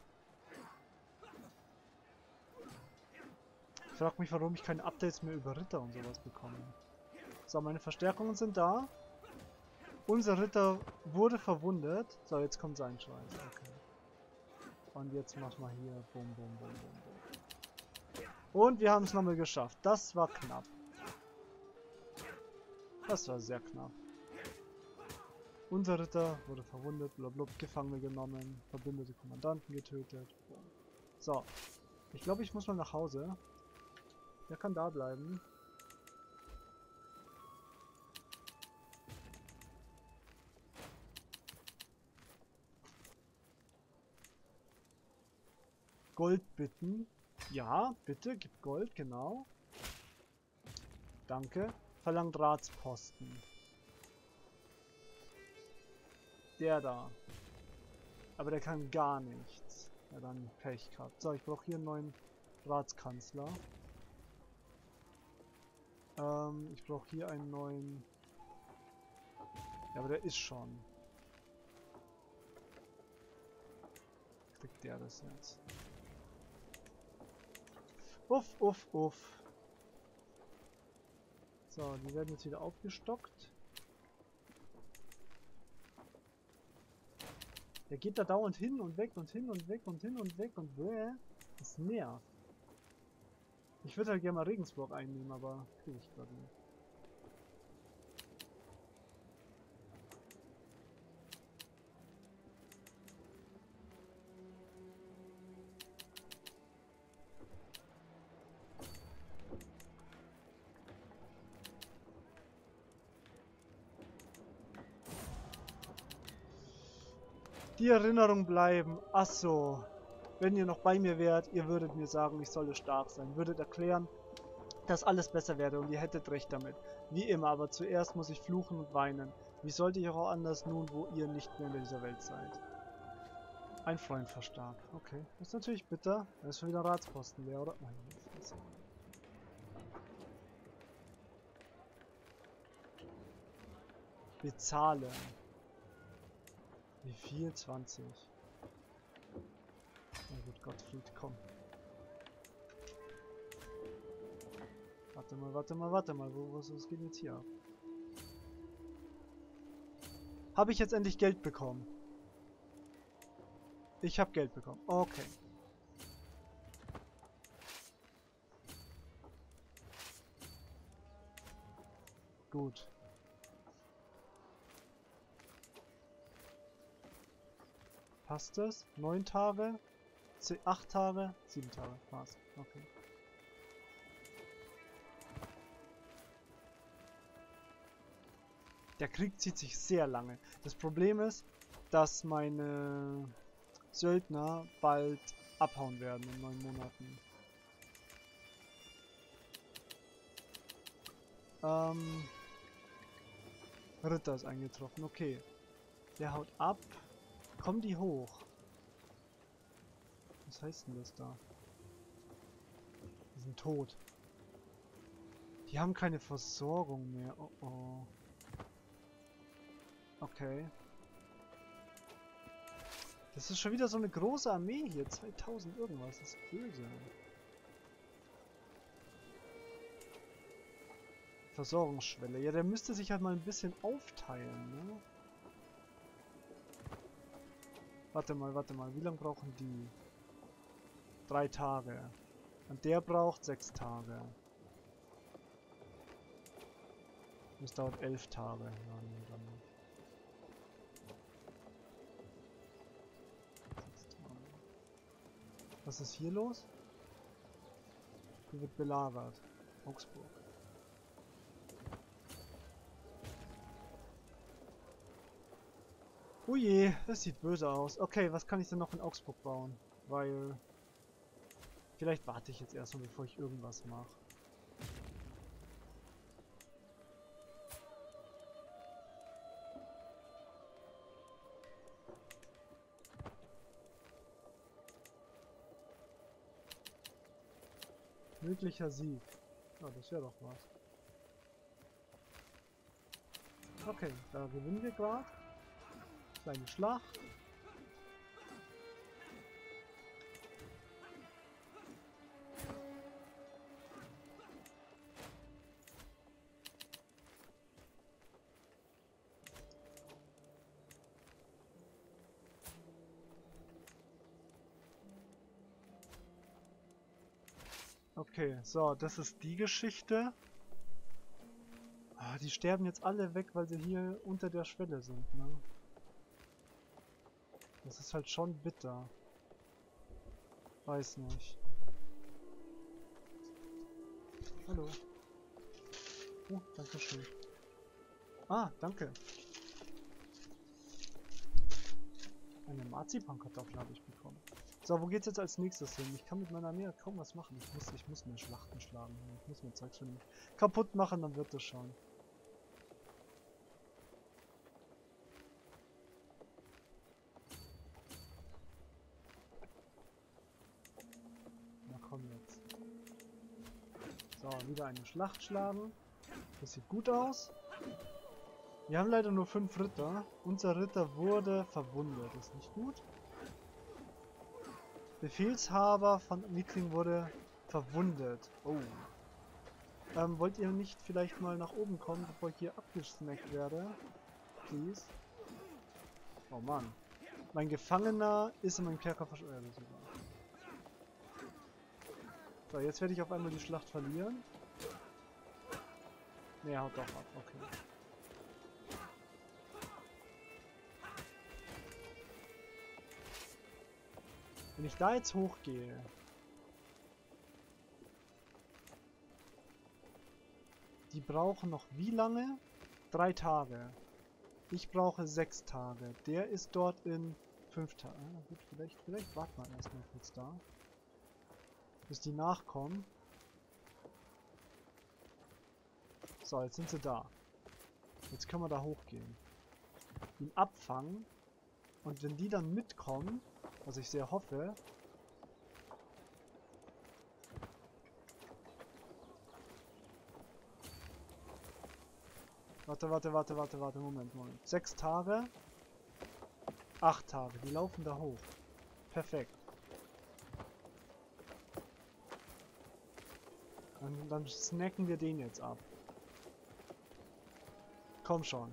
Ich frage mich, warum ich keine Updates mehr über Ritter und sowas bekomme. So, meine Verstärkungen sind da. Unser Ritter wurde verwundet. So, jetzt kommt sein Scheiß. Okay. Und jetzt machen wir hier. Bum, bum, bum, bum, bum. Und wir haben es nochmal geschafft. Das war knapp. Das war sehr knapp. Unser Ritter wurde verwundet, blablabla, Gefangene genommen, verbündete Kommandanten getötet. So. Ich glaube, ich muss mal nach Hause. Der kann da bleiben. Gold bitten. Ja, bitte, gib Gold, genau. Danke. Verlangt Ratsposten. Der da. Aber der kann gar nichts. Ja, dann Pech gehabt. So, ich brauche hier einen neuen Ratskanzler. Ich brauche hier einen neuen... Ja, aber der ist schon. Kriegt der das jetzt? Uff, uff, uff. So, die werden jetzt wieder aufgestockt. Der geht da dauernd hin und weg und hin und weg und hin und weg und das nervt. Ich würde halt gerne mal Regensburg einnehmen, aber kriege ich gerade nicht. Die Erinnerung bleiben. Ach so. Wenn ihr noch bei mir wärt, ihr würdet mir sagen, ich solle stark sein. Würdet erklären, dass alles besser werde und ihr hättet recht damit. Wie immer, aber zuerst muss ich fluchen und weinen. Wie sollte ich auch anders nun, wo ihr nicht mehr in dieser Welt seid? Ein Freund verstarb. Okay. Das ist natürlich bitter. Da ist schon wieder Ratsposten leer, oder? Nein, bezahlen. Wie viel? 20. Na gut, Gottfried, komm. Warte mal, warte mal, warte mal. Was geht jetzt hier ab? Habe ich jetzt endlich Geld bekommen? Ich habe Geld bekommen. Okay. Gut. Passt das? 9 Tage? 8 Tage? 7 Tage. Passt. Okay. Der Krieg zieht sich sehr lange. Das Problem ist, dass meine Söldner bald abhauen werden in 9 Monaten. Ritter ist eingetroffen. Okay. Der haut ab. Kommen die hoch? Was heißt denn das da? Die sind tot. Die haben keine Versorgung mehr. Oh oh. Okay. Das ist schon wieder so eine große Armee hier. 2000 irgendwas. Das ist böse. Versorgungsschwelle. Ja, der müsste sich halt mal ein bisschen aufteilen, ne? Warte mal. Wie lange brauchen die? 3 Tage. Und der braucht 6 Tage. Das dauert 11 Tage. Ja, nee, dann. Was ist hier los? Hier wird belagert. Augsburg. Oh je, das sieht böse aus. Okay, was kann ich denn noch in Augsburg bauen? Weil... Vielleicht warte ich jetzt erstmal, bevor ich irgendwas mache. Möglicher Sieg. Ja, das wäre doch was. Okay, da gewinnen wir gerade. Kleine Schlacht. Okay, so, das ist die Geschichte. Ah, die sterben jetzt alle weg, weil sie hier unter der Schwelle sind, ne? Das ist halt schon bitter. Weiß nicht. Hallo. Oh, danke schön. Ah, danke. Eine Marzipankartoffel habe ich bekommen. So, wo geht's jetzt als nächstes hin? Ich kann mit meiner Armee kaum was machen. Ich muss mir Schlachten schlagen. Ich muss mir Zeugs schon kaputt machen, dann wird das schon. Na komm jetzt. So, wieder eine Schlacht schlagen. Das sieht gut aus. Wir haben leider nur 5 Ritter. Unser Ritter wurde verwundet. Das ist nicht gut. Befehlshaber von Mikling wurde verwundet. Oh. Wollt ihr nicht vielleicht mal nach oben kommen, bevor ich hier abgesnackt werde? Please. Oh Mann. Mein Gefangener ist in meinem Kerker verschwunden. So, jetzt werde ich auf einmal die Schlacht verlieren. Ne, er haut doch ab. Okay. Wenn ich da jetzt hochgehe... Die brauchen noch wie lange? 3 Tage. Ich brauche 6 Tage. Der ist dort in 5 Tagen. Gut, vielleicht warten wir erstmal kurz da. Bis die nachkommen. So, jetzt sind sie da. Jetzt können wir da hochgehen. Ihn abfangen. Und wenn die dann mitkommen, was ich sehr hoffe... Warte, Moment. 6 Tage. 8 Tage, die laufen da hoch. Perfekt. Dann snacken wir den jetzt ab. Komm schon.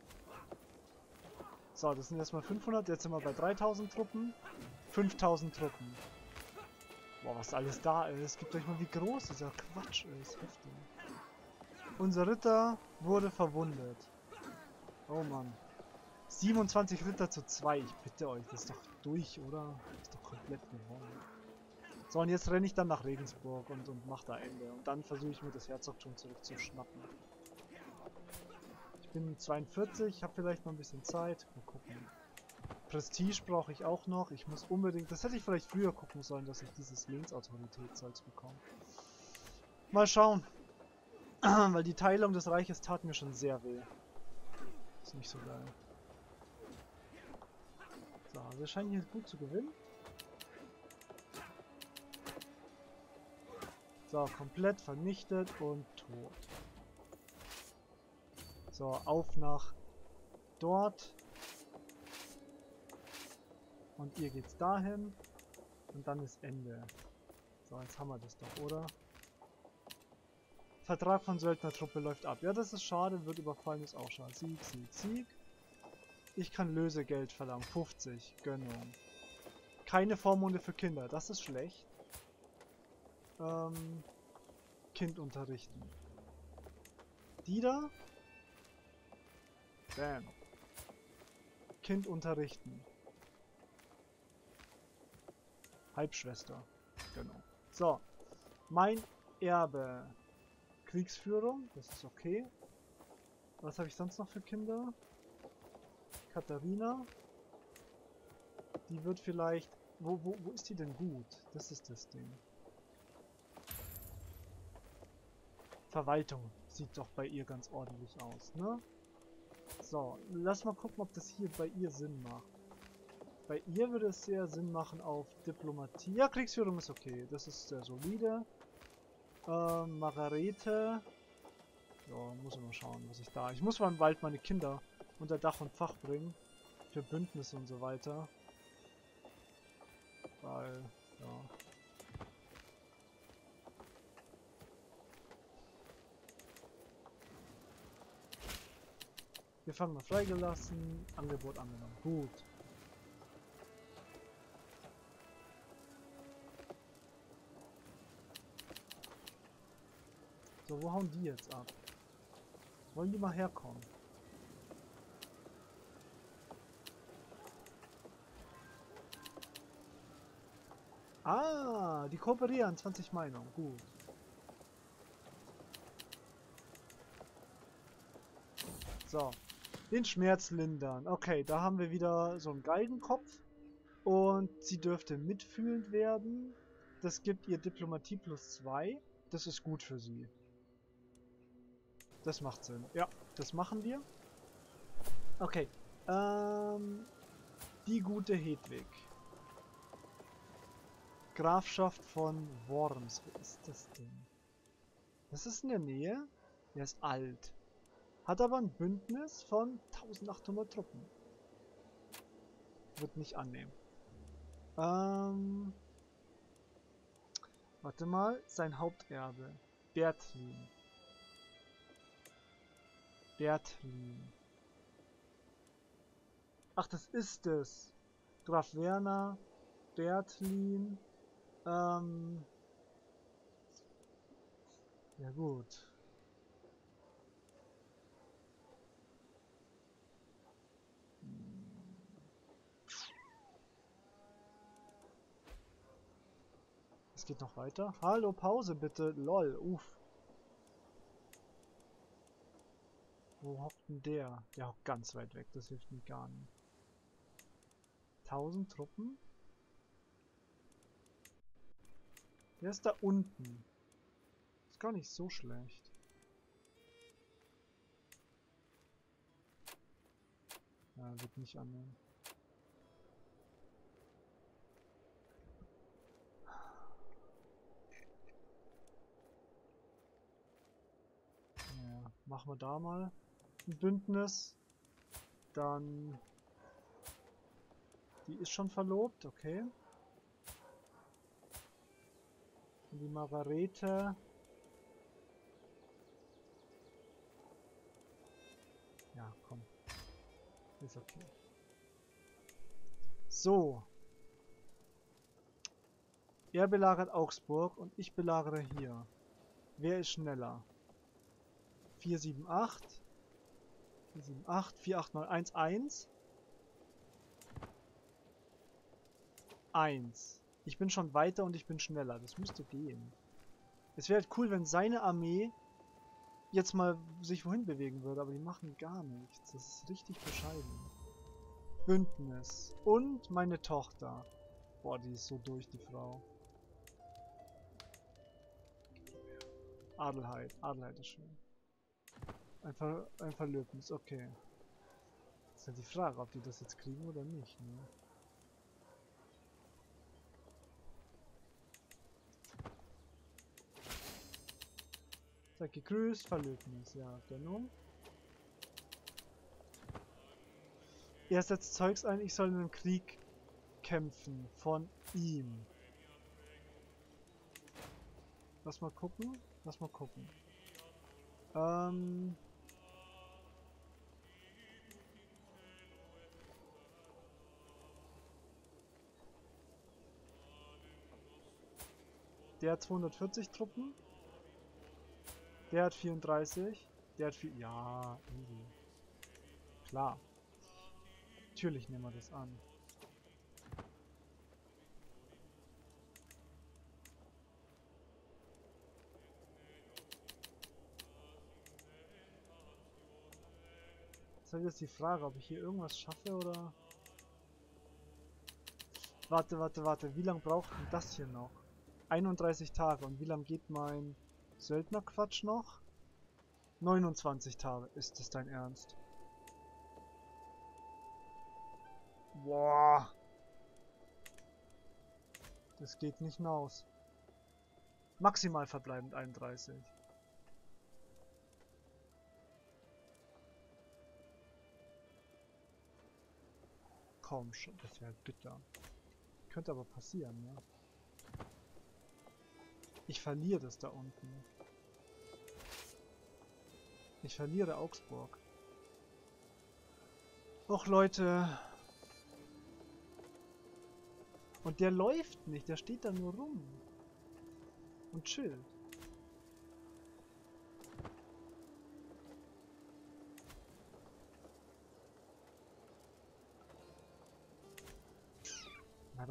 So, das sind erstmal 500, jetzt sind wir bei 3000 Truppen. 5000 Truppen. Boah, was alles da ist. Gebt euch mal, wie groß dieser Quatsch ist. Heftig. Unser Ritter wurde verwundet. Oh Mann. 27 Ritter zu 2. Ich bitte euch, das ist doch durch, oder? Das ist doch komplett gewonnen. So, und jetzt renne ich dann nach Regensburg und mache da Ende. Und dann versuche ich mir das Herzogtum zurückzuschnappen. Ich bin 42, habe vielleicht noch ein bisschen Zeit. Mal gucken. Prestige brauche ich auch noch. Ich muss unbedingt... Das hätte ich vielleicht früher gucken sollen, dass ich dieses Lehnsautorität-Zeugs bekomme. Mal schauen. Weil die Teilung des Reiches tat mir schon sehr weh. Ist nicht so geil. So, wir scheinen hier gut zu gewinnen. So, komplett vernichtet und tot. So, auf nach dort. Und ihr geht's dahin. Und dann ist Ende. So, jetzt haben wir das doch, oder? Vertrag von Söldnertruppe läuft ab. Ja, das ist schade, wird überfallen, ist auch schade. Sieg. Ich kann Lösegeld verlangen. 50. Gönnung. Keine Vormunde für Kinder. Das ist schlecht. Kind unterrichten. Die da? Bam. Kind unterrichten. Halbschwester. Genau. So. Mein Erbe. Kriegsführung. Das ist okay. Was habe ich sonst noch für Kinder? Katharina. Die wird vielleicht... Wo ist die denn gut? Das ist das Ding. Verwaltung sieht doch bei ihr ganz ordentlich aus, ne? So, lass mal gucken, ob das hier bei ihr Sinn macht. Bei ihr würde es sehr Sinn machen auf Diplomatie. Ja, Kriegsführung ist okay. Das ist sehr solide. Margarete. Ja, muss ich mal schauen, was ich da... Ich muss mal bald meine Kinder unter Dach und Fach bringen. Für Bündnisse und so weiter. Weil, ja... Gefangener freigelassen. Angebot angenommen. Gut. So, wo hauen die jetzt ab? Wollen die mal herkommen? Ah, die kooperieren. 20 Meinung. Gut. So. Den Schmerz lindern. Okay, da haben wir wieder so einen Galgenkopf. Und sie dürfte mitfühlend werden. Das gibt ihr Diplomatie +2. Das ist gut für sie. Das macht Sinn. Ja, das machen wir. Okay. Die gute Hedwig. Grafschaft von Worms. Wo ist das denn? Das ist in der Nähe. Der ist alt. Hat aber ein Bündnis von 1800 Truppen. Wird nicht annehmen. Warte mal. Sein Haupterbe. Bertlin. Bertlin. Ach, das ist es. Graf Werner. Bertlin. Ja gut. Es geht noch weiter. Hallo, Pause bitte. Lol, uff. Wo hockt denn der? Der hockt ganz weit weg, das hilft mir gar nicht. 1000 Truppen? Der ist da unten. Ist gar nicht so schlecht. Ja, wird nicht annehmen. Ja, machen wir da mal ein Bündnis. Dann... Die ist schon verlobt, okay. Und die Margarete... Ja, komm. Ist okay. So. Er belagert Augsburg und ich belagere hier. Wer ist schneller? 478. 478, 4891, 1. 1. Ich bin schon weiter und ich bin schneller. Das müsste gehen. Es wäre halt cool, wenn seine Armee jetzt mal sich wohin bewegen würde, aber die machen gar nichts. Das ist richtig bescheiden. Bündnis. Und meine Tochter. Boah, die ist so durch, die Frau. Adelheid. Adelheid ist schön. Ein Verlöbnis, okay. Ist ja die Frage, ob die das jetzt kriegen oder nicht, ne? Seid gegrüßt, Verlöbnis, ja, Gönnung. Er setzt Zeugs ein, ich soll in einem Krieg kämpfen. Von ihm. Lass mal gucken. Lass mal gucken. Der hat 240 Truppen. Der hat 34. Der hat 4. Ja, easy. Klar. Natürlich nehmen wir das an. Ist halt jetzt die Frage, ob ich hier irgendwas schaffe oder... Warte, warte, warte. Wie lange braucht denn das hier noch? 31 Tage. Und wie lange geht mein Söldnerquatsch noch? 29 Tage. Ist das dein Ernst? Boah. Das geht nicht hinaus. Maximal verbleibend 31. Komm schon, das wäre bitter. Könnte aber passieren, ja. Ich verliere das da unten. Ich verliere Augsburg. Och Leute. Und der läuft nicht, der steht da nur rum. Und chillt.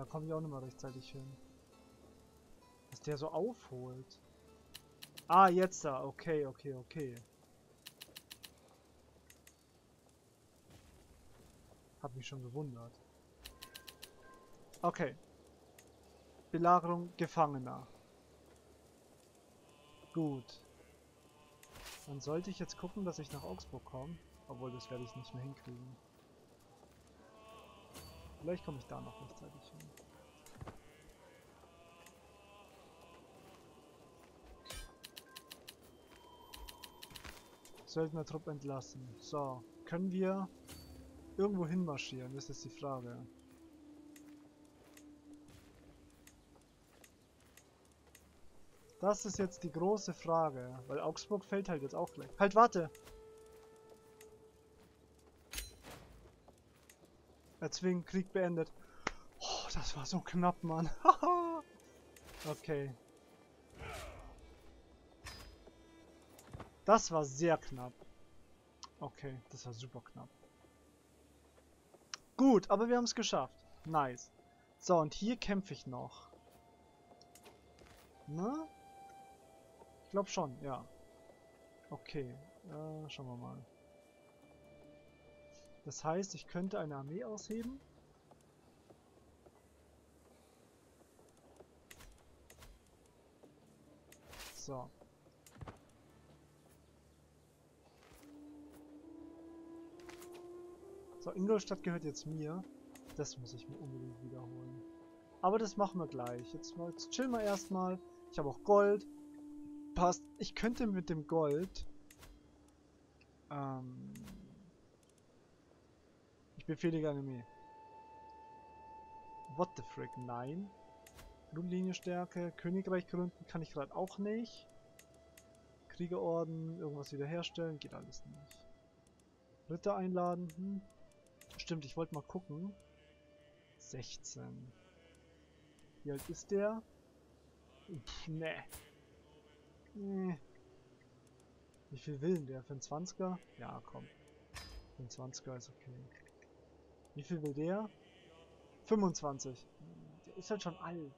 da komme ich auch nicht mehr rechtzeitig hin. Dass der so aufholt. Ah, jetzt da. Okay, okay, okay. Hab mich schon gewundert. Okay. Belagerung Gefangener. Gut. Dann sollte ich jetzt gucken, dass ich nach Augsburg komme. Obwohl, das werde ich nicht mehr hinkriegen. Vielleicht komme ich da noch rechtzeitig hin. Söldnertrupp entlassen. So, können wir irgendwo hinmarschieren? Das ist die Frage. Das ist jetzt die große Frage, weil Augsburg fällt halt jetzt auch gleich. Halt, warte! Erzwingen, Krieg beendet. Oh, das war so knapp, Mann. Okay. Das war sehr knapp. Okay, das war super knapp. Gut, aber wir haben es geschafft. Nice. So, und hier kämpfe ich noch. Ne? Ich glaube schon, ja. Okay, schauen wir mal. Das heißt, ich könnte eine Armee ausheben. So. So, Ingolstadt gehört jetzt mir. Das muss ich mir unbedingt wiederholen. Aber das machen wir gleich. Jetzt chillen wir erstmal. Ich habe auch Gold. Passt. Ich könnte mit dem Gold... ich befehlige eine Armee. What the frick? Nein. Blutlinie-Stärke. Königreich gründen kann ich gerade auch nicht. Kriegerorden. Irgendwas wiederherstellen. Geht alles nicht. Ritter einladen. Stimmt, ich wollte mal gucken. 16. Wie alt ist der? Pff, ne. Nee. Wie viel will denn der? Für einen 20er? Ja, komm. Für einen 20er ist okay. Wie viel will der? 25. Der ist halt schon alt.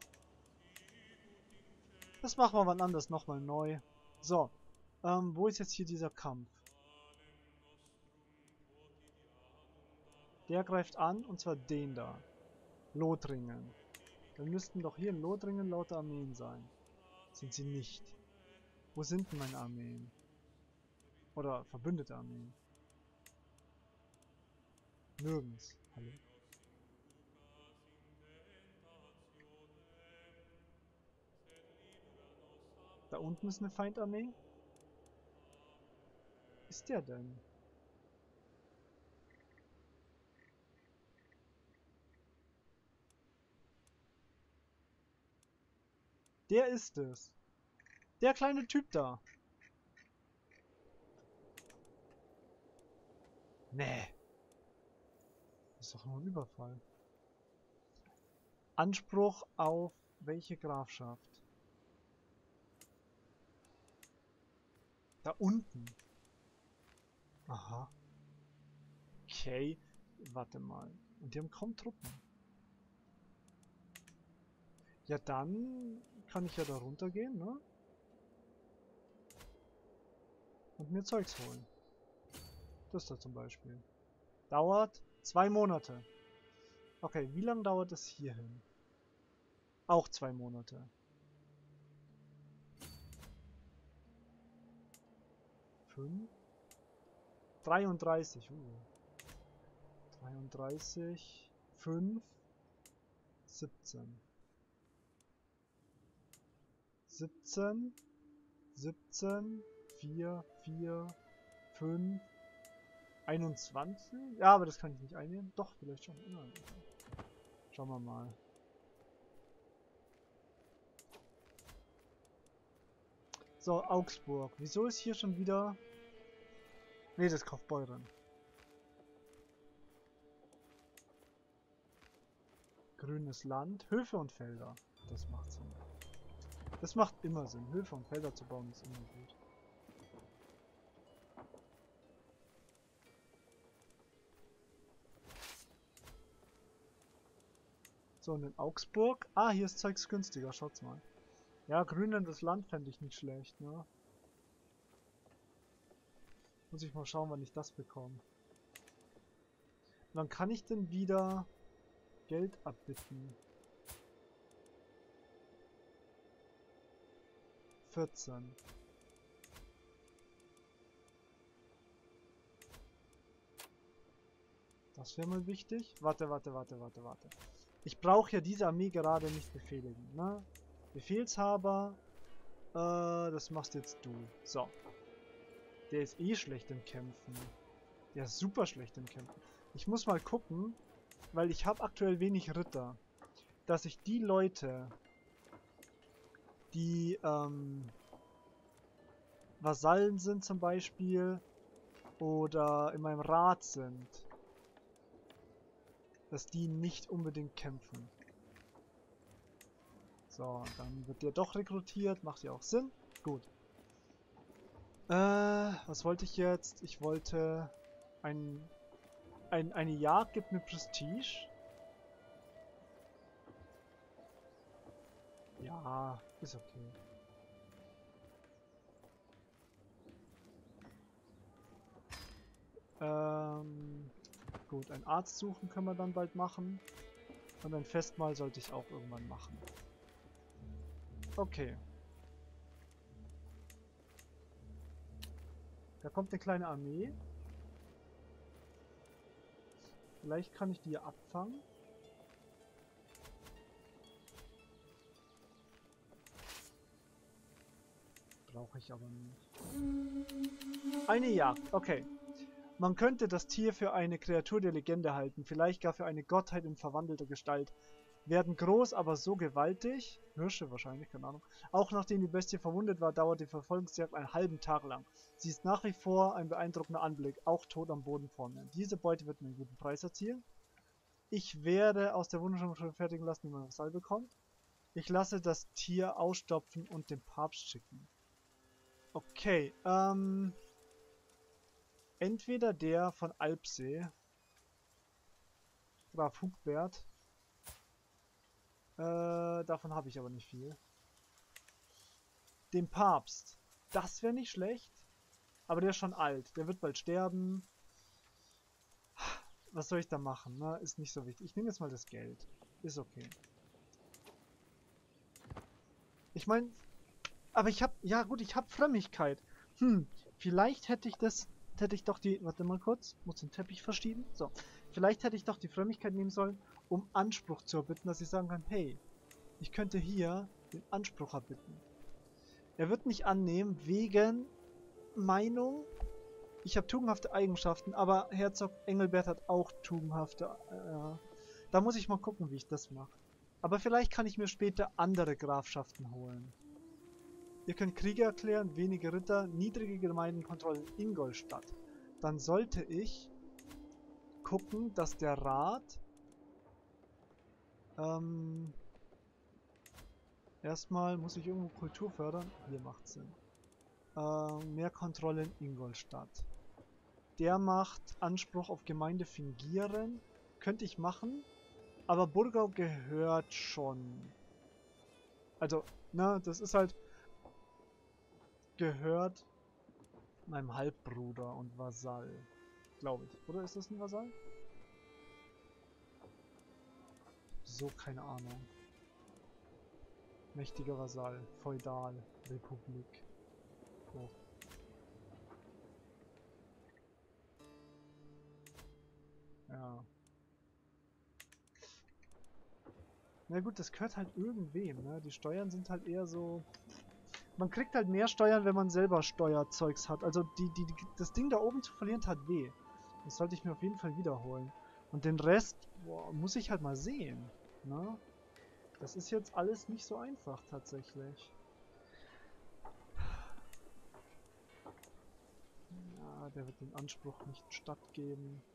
Das machen wir wann anders nochmal neu. So. Wo ist jetzt hier dieser Kampf? Der greift an, und zwar den da. Lothringen. Dann müssten doch hier in Lothringen lauter Armeen sein. Sind sie nicht. Wo sind denn meine Armeen? Oder verbündete Armeen? Nirgends. Hallo? Da unten ist eine Feindarmee? Ist der denn? Der ist es. Der kleine Typ da. Nee. Das ist doch nur ein Überfall. Anspruch auf welche Grafschaft? Da unten. Aha. Okay. Warte mal. Und die haben kaum Truppen. Ja, dann kann ich ja da runtergehen, ne? Und mir Zeugs holen. Das da zum Beispiel. Dauert 2 Monate. Okay, wie lange dauert es hierhin? Auch 2 Monate. 5? 33. 33. 5. 17. 17. 17. 4. 4. 5. 21? Ja, aber das kann ich nicht einnehmen. Doch, vielleicht schon. Ja, schauen wir mal. So, Augsburg. Wieso ist hier schon wieder... Ne, das kauft Beuren. Grünes Land. Höfe und Felder. Das macht Sinn. Das macht immer Sinn. Höfe und Felder zu bauen ist immer gut. So, und in Augsburg. Ah, hier ist Zeugs günstiger, schaut's mal. Ja, grünendes Land fände ich nicht schlecht, ne? Muss ich mal schauen, wann ich das bekomme. Wann kann ich denn wieder Geld abbitten? 14. Das wäre mal wichtig. Warte. Ich brauche ja diese Armee gerade nicht befehligen, ne? Befehlshaber, das machst jetzt du. So. Der ist eh schlecht im Kämpfen. Der ist super schlecht im Kämpfen. Ich muss mal gucken, weil ich habe aktuell wenig Ritter, dass ich die Leute, die Vasallen sind zum Beispiel oder in meinem Rat sind, dass die nicht unbedingt kämpfen. So, dann wird der doch rekrutiert, macht ja auch Sinn. Gut. Was wollte ich jetzt? Ich wollte eine Jagd gibt mir Prestige. Ja, ist okay. Gut, einen Arzt suchen können wir dann bald machen. Und ein Festmahl sollte ich auch irgendwann machen. Okay. Da kommt eine kleine Armee. Vielleicht kann ich die hier abfangen. Brauche ich aber nicht. Eine Jagd, okay. Man könnte das Tier für eine Kreatur der Legende halten, vielleicht gar für eine Gottheit in verwandelter Gestalt. Werden groß, aber so gewaltig, Hirsche wahrscheinlich, keine Ahnung. Auch nachdem die Bestie verwundet war, dauert die Verfolgungsjagd einen halben Tag lang. Sie ist nach wie vor ein beeindruckender Anblick, auch tot am Boden vor mir. Diese Beute wird mir einen guten Preis erzielen. Ich werde aus der Wunderschirm schon fertigen lassen, wie man Vasall bekommt. Ich lasse das Tier ausstopfen und dem Papst schicken. Okay, entweder der von Alpsee, Graf Hugbert, davon habe ich aber nicht viel. Dem Papst, das wäre nicht schlecht, aber der ist schon alt, der wird bald sterben. Was soll ich da machen, ne? Ist nicht so wichtig. Ich nehme jetzt mal das Geld, ist okay. Ich meine, aber ich habe, ja gut, ich habe Frömmigkeit. Vielleicht hätte ich doch die, warte mal kurz, muss den Teppich verschieben. So, vielleicht hätte ich doch die Frömmigkeit nehmen sollen, um Anspruch zu erbitten, dass ich sagen kann, hey, ich könnte hier den Anspruch erbitten. Er wird nicht annehmen, wegen Meinung, ich habe tugendhafte Eigenschaften, aber Herzog Engelbert hat auch tugendhafte, da muss ich mal gucken, wie ich das mache. Aber vielleicht kann ich mir später andere Grafschaften holen. Ihr könnt Kriege erklären, wenige Ritter, niedrige Gemeindenkontrolle in Ingolstadt. Dann sollte ich gucken, dass der Rat erstmal muss ich irgendwo Kultur fördern. Hier macht Sinn. Mehr Kontrolle in Ingolstadt. Der macht Anspruch auf Gemeinde fingieren. Könnte ich machen. Aber Burgau gehört schon. Also, ne, das ist halt gehört meinem Halbbruder und Vasall. Glaube ich. Oder ist das ein Vasall? So, keine Ahnung. Mächtiger Vasall. Feudal. Republik. Oh. Ja. Na gut, das gehört halt irgendwem, ne? Die Steuern sind halt eher so... Man kriegt halt mehr Steuern, wenn man selber Steuerzeugs hat. Also das Ding da oben zu verlieren tat weh. Das sollte ich mir auf jeden Fall wiederholen. Und den Rest, boah, muss ich halt mal sehen. Ne? Das ist jetzt alles nicht so einfach tatsächlich. Ja, der wird den Anspruch nicht stattgeben.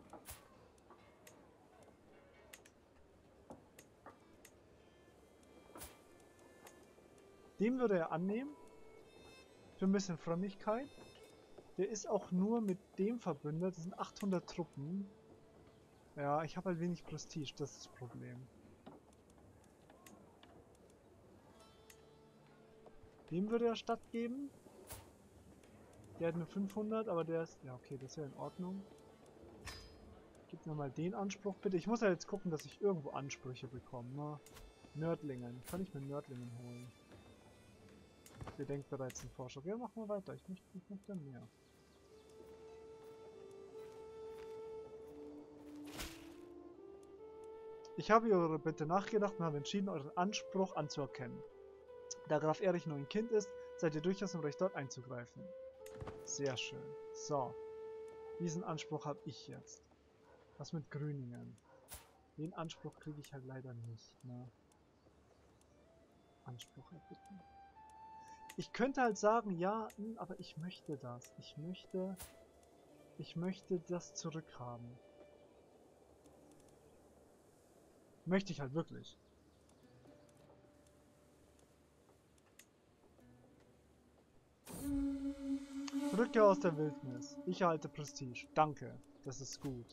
Dem würde er annehmen. Für ein bisschen Frömmigkeit. Der ist auch nur mit dem verbündet. Das sind 800 Truppen. Ja, ich habe halt wenig Prestige, das ist das Problem. Dem würde er stattgeben. Der hat nur 500, aber der ist... Ja, okay, das ist ja in Ordnung. Gib mir mal den Anspruch, bitte. Ich muss ja jetzt gucken, dass ich irgendwo Ansprüche bekomme, ne? Nördlingen. Kann ich mir Nördlingen holen? Bedenkt bereits den Vorschlag. Ja, machen wir weiter. Ich möchte mehr. Ich habe über eure Bitte nachgedacht und habe entschieden, euren Anspruch anzuerkennen. Da Graf Erich nur ein Kind ist, seid ihr durchaus im Recht, dort einzugreifen. Sehr schön. So. Diesen Anspruch habe ich jetzt. Was mit Grüningen? Den Anspruch kriege ich halt leider nicht, ne? Anspruch erbitten. Ich könnte halt sagen, ja, aber ich möchte das. Ich möchte das zurückhaben. Möchte ich halt wirklich. Rückkehr aus der Wildnis. Ich erhalte Prestige. Danke. Das ist gut.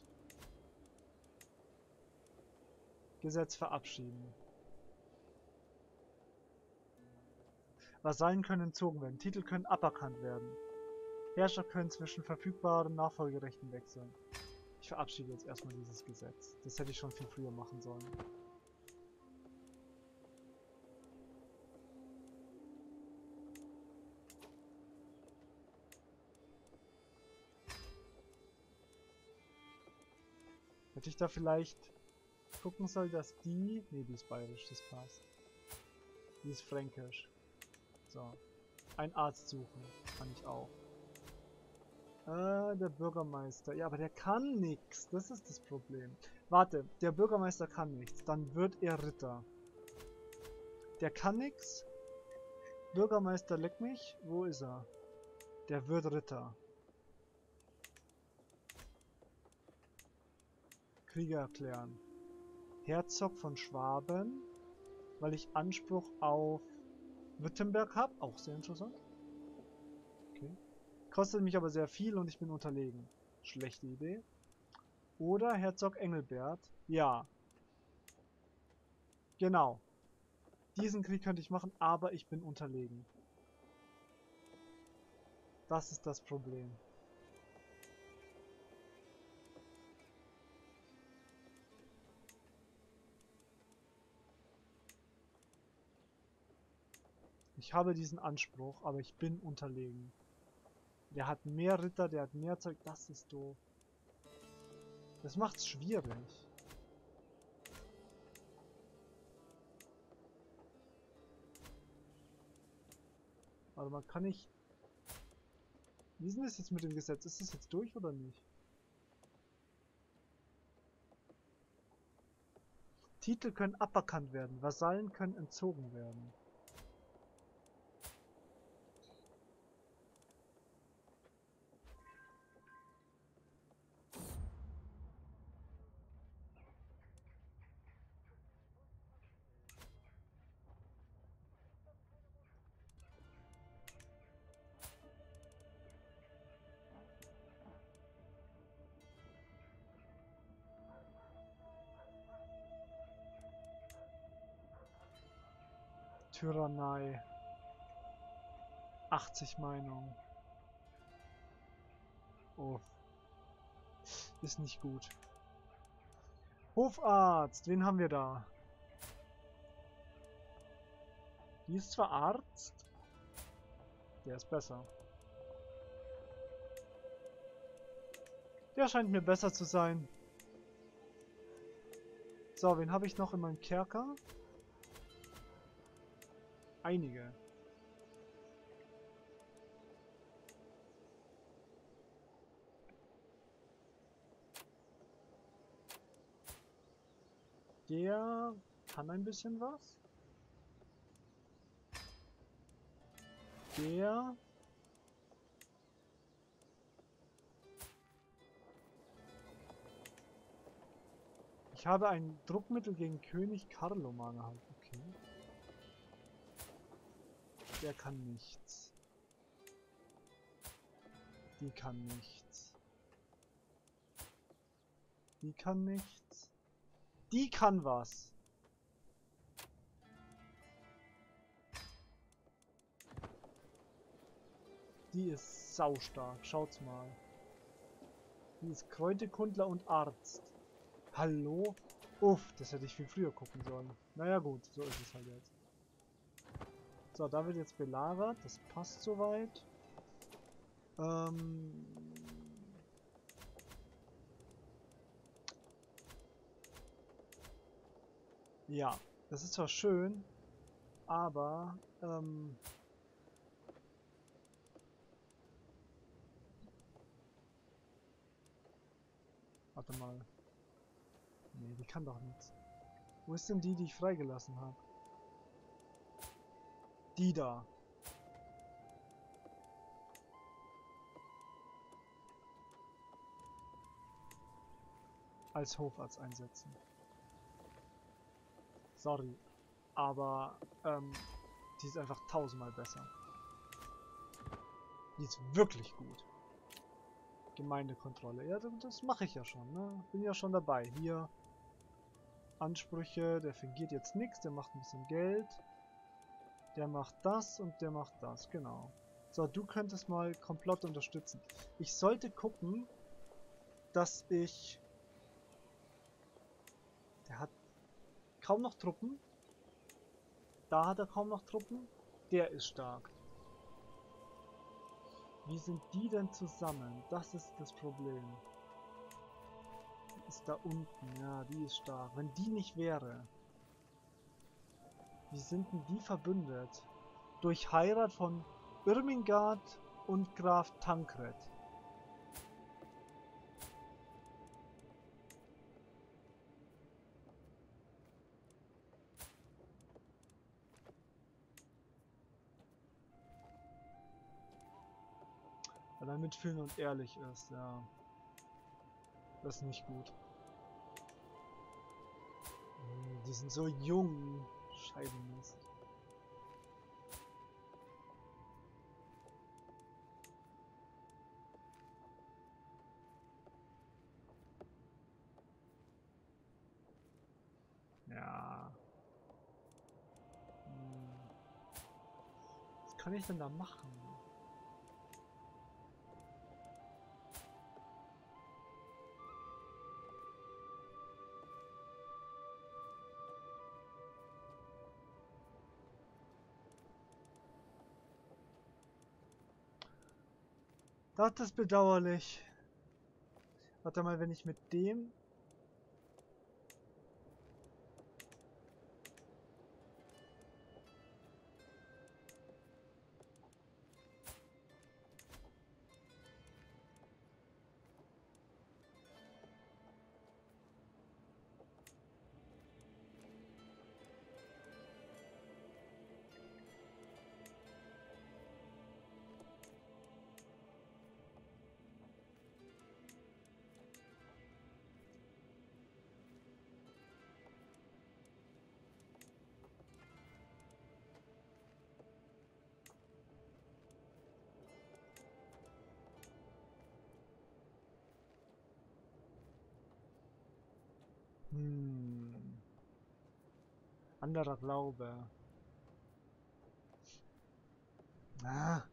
Gesetz verabschieden. Vasallen können entzogen werden. Titel können aberkannt werden. Herrscher können zwischen verfügbaren Nachfolgerechten wechseln. Ich verabschiede jetzt erstmal dieses Gesetz. Das hätte ich schon viel früher machen sollen. Hätte ich da vielleicht gucken sollen, dass die... Ne, die ist bayerisch, das passt. Die ist fränkisch. So. Ein Arzt suchen. Kann ich auch. Der Bürgermeister. Ja, aber der kann nichts. Das ist das Problem. Warte, der Bürgermeister kann nichts. Dann wird er Ritter. Der kann nichts. Bürgermeister, leck mich. Wo ist er? Der wird Ritter. Krieger erklären. Herzog von Schwaben. Weil ich Anspruch auf Württemberg habe. Auch sehr interessant. Okay. Kostet mich aber sehr viel und ich bin unterlegen. Schlechte Idee. Oder Herzog Engelbert. Ja. Genau. Diesen Krieg könnte ich machen, aber ich bin unterlegen. Das ist das Problem. Ich habe diesen Anspruch, aber ich bin unterlegen. Der hat mehr Ritter, der hat mehr Zeug. Das ist doof. Das macht's schwierig. Warte mal, kann ich... Wie ist denn das jetzt mit dem Gesetz? Ist das jetzt durch oder nicht? Titel können aberkannt werden. Vasallen können entzogen werden. Tyrannei. 80 Meinungen. Oh. Ist nicht gut. Hofarzt, wen haben wir da? Die ist zwar Arzt. Der ist besser. Der scheint mir besser zu sein. So, wen habe ich noch in meinem Kerker? Einige. Der kann ein bisschen was. Der... Ich habe ein Druckmittel gegen König Karloman erhalten. Okay. Der kann nichts. Die kann nichts. Die kann nichts. Die kann was. Die ist saustark. Schaut's mal. Die ist Kräuterkundler und Arzt. Hallo? Uff, das hätte ich viel früher gucken sollen. Naja gut, so ist es halt jetzt. So, da wird jetzt belagert. Das passt soweit. Ja, das ist zwar schön, aber warte mal. Nee, die kann doch nichts. Wo ist denn die, die ich freigelassen habe? Die da. Als Hofarzt einsetzen. Sorry. Aber, die ist einfach tausendmal besser. Die ist wirklich gut. Gemeindekontrolle. Ja, das mache ich ja schon, ne? Bin ja schon dabei. Hier. Ansprüche. Der fingiert jetzt nichts. Der macht ein bisschen Geld. Der macht das und der macht das. Genau. So, du könntest mal Komplott unterstützen. Ich sollte gucken, dass ich... Der hat kaum noch Truppen. Da hat er kaum noch Truppen. Der ist stark. Wie sind die denn zusammen? Das ist das Problem. Die ist da unten. Ja, die ist stark. Wenn die nicht wäre... Wie sind denn die verbündet? Durch Heirat von Irmingard und Graf Tankred. Weil er mitfühlend und ehrlich ist, ja. Das ist nicht gut. Die sind so jung. Scheibenemist. Ja. Was kann ich denn da machen? Das ist bedauerlich. Warte mal, wenn ich mit dem... Anderer Glaube. Ah.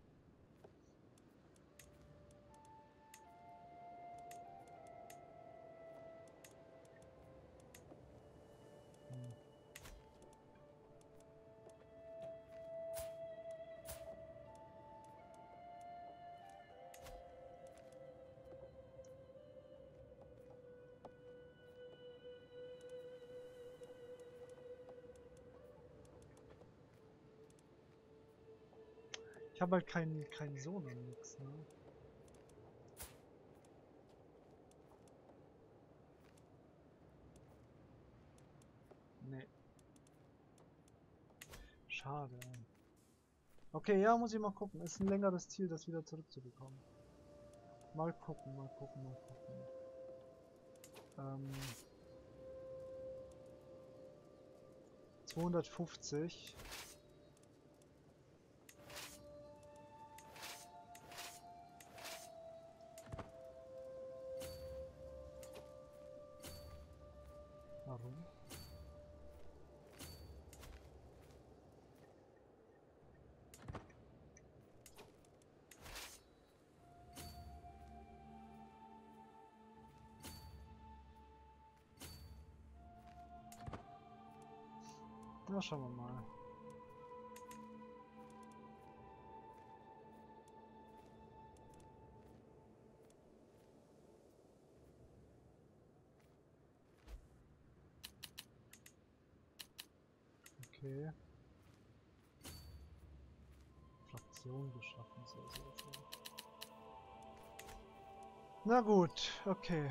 Ich habe halt keinen Sohn und nix, ne? Nee. Schade. Okay, ja, muss ich mal gucken. Ist ein längeres Ziel, das wieder zurückzubekommen. Mal gucken, mal gucken, mal gucken. 250. Warum? Na, schauen wir mal. Okay. Fraktion geschaffen, so. Na gut, okay.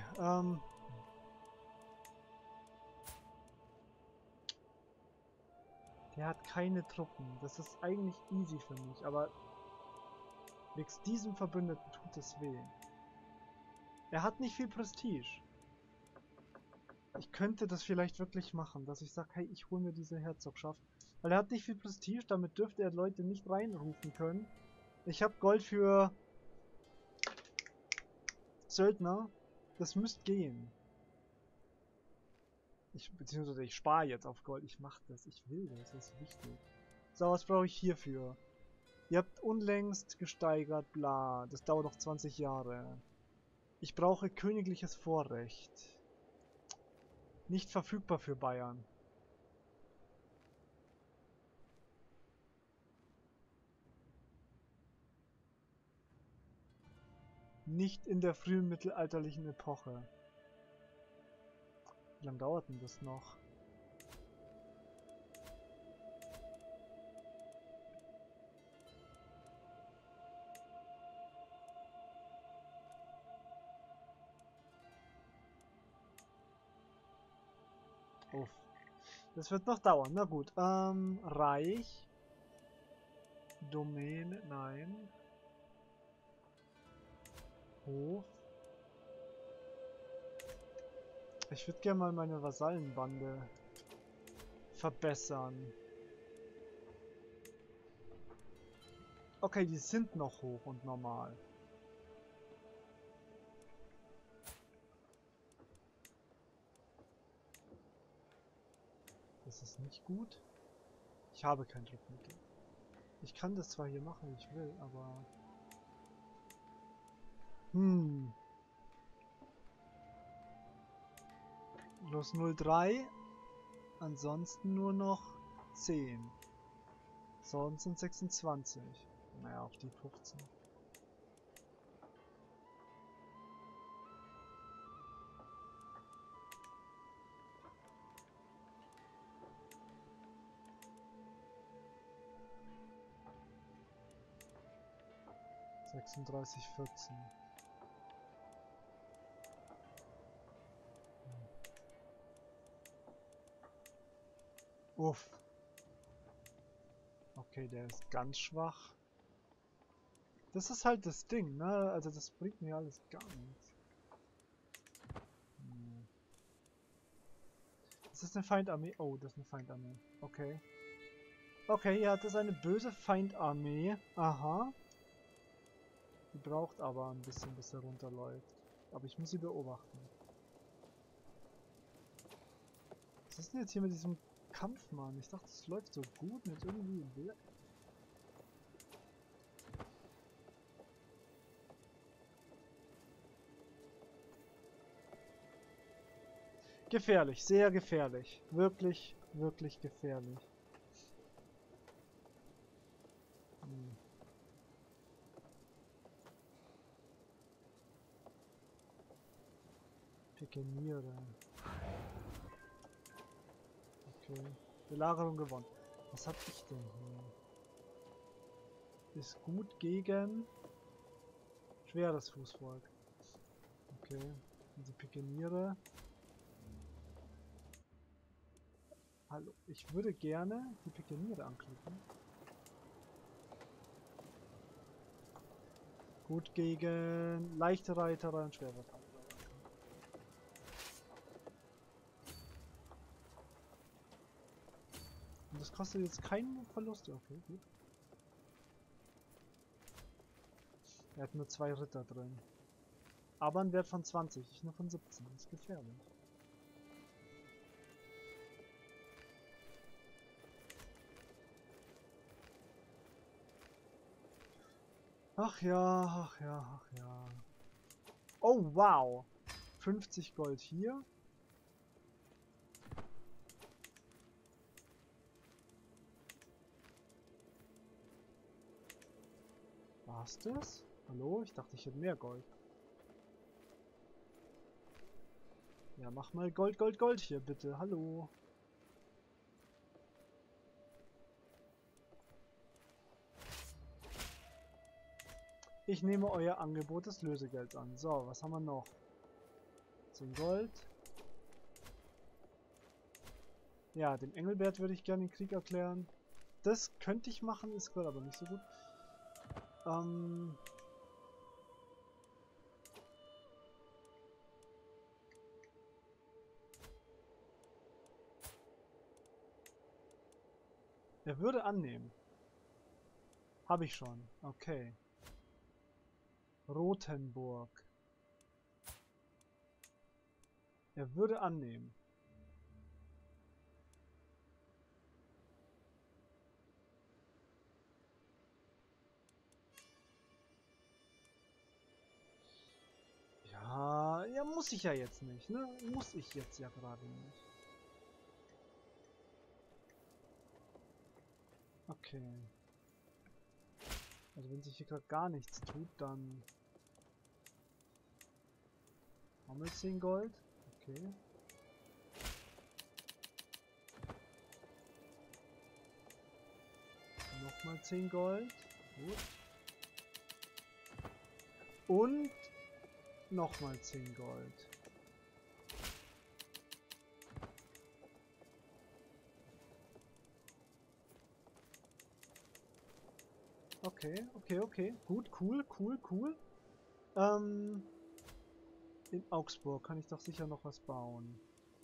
Der hat keine Truppen. Das ist eigentlich easy für mich, aber wegen diesem Verbündeten tut es weh. Er hat nicht viel Prestige. Ich könnte das vielleicht wirklich machen, dass ich sage, hey, ich hole mir diese Herzogschaft. Weil er hat nicht viel Prestige, damit dürfte er Leute nicht reinrufen können. Ich habe Gold für Söldner. Das müsste gehen. Beziehungsweise ich spare jetzt auf Gold. Ich mache das. Ich will das. Das ist wichtig. So, was brauche ich hierfür? Ihr habt unlängst gesteigert, bla. Das dauert noch 20 Jahre. Ich brauche königliches Vorrecht. Nicht verfügbar für Bayern. Nicht in der frühen mittelalterlichen Epoche. Wie lange dauert denn das noch? Uff. Das wird noch dauern. Na gut. Reich. Domäne, nein. Hof. Ich würde gerne mal meine Vasallenbande verbessern. Okay, die sind noch hoch und normal. Das ist nicht gut. Ich habe kein Druckmittel. Ich kann das zwar hier machen, wie ich will, aber... Plus 0,3. Ansonsten nur noch 10. Sonst sind 26. Naja, auf die 15. ...36, 14. Uff. Okay, der ist ganz schwach. Das ist halt das Ding, ne? Also das bringt mir alles gar nichts. Das ist eine Feindarmee. Oh, das ist eine Feindarmee. Okay. Okay, ja, das ist eine böse Feindarmee. Aha. Die braucht aber ein bisschen, bis er runterläuft. Aber ich muss sie beobachten. Was ist denn jetzt hier mit diesem Kampfmann? Ich dachte, es läuft so gut und jetzt irgendwie... Gefährlich, sehr gefährlich. Wirklich, wirklich gefährlich. Pikeniere. Okay. Belagerung gewonnen. Was hab ich denn hier? Ist gut gegen schweres Fußvolk. Okay. Und die Pikeniere. Hallo. Ich würde gerne die Pikeniere anklicken. Gut gegen leichte Reiter und schwere Reiter. Und das kostet jetzt keinen Verlust. Okay, gut. Er hat nur 2 Ritter drin. Aber einen Wert von 20, ich nur von 17. Das ist gefährlich. Ach ja, ach ja, ach ja. Oh, wow. 50 Gold hier. War's das? Hallo? Ich dachte, ich hätte mehr Gold. Ja, mach mal Gold, Gold, Gold hier, bitte. Hallo. Ich nehme euer Angebot des Lösegelds an. So, was haben wir noch? 10 Gold. Ja, dem Engelbert würde ich gerne den Krieg erklären. Das könnte ich machen, ist gerade aber nicht so gut. Er würde annehmen. Habe ich schon. Okay. Rothenburg. Er würde annehmen. Ja, muss ich ja jetzt nicht, ne? Muss ich jetzt ja gerade nicht. Okay. Also wenn sich hier gerade gar nichts tut, dann haben wir 10 Gold. Okay. Nochmal 10 Gold. Gut. Und nochmal 10 Gold. Okay, okay, okay. Gut, cool, cool, cool. In Augsburg kann ich doch sicher noch was bauen.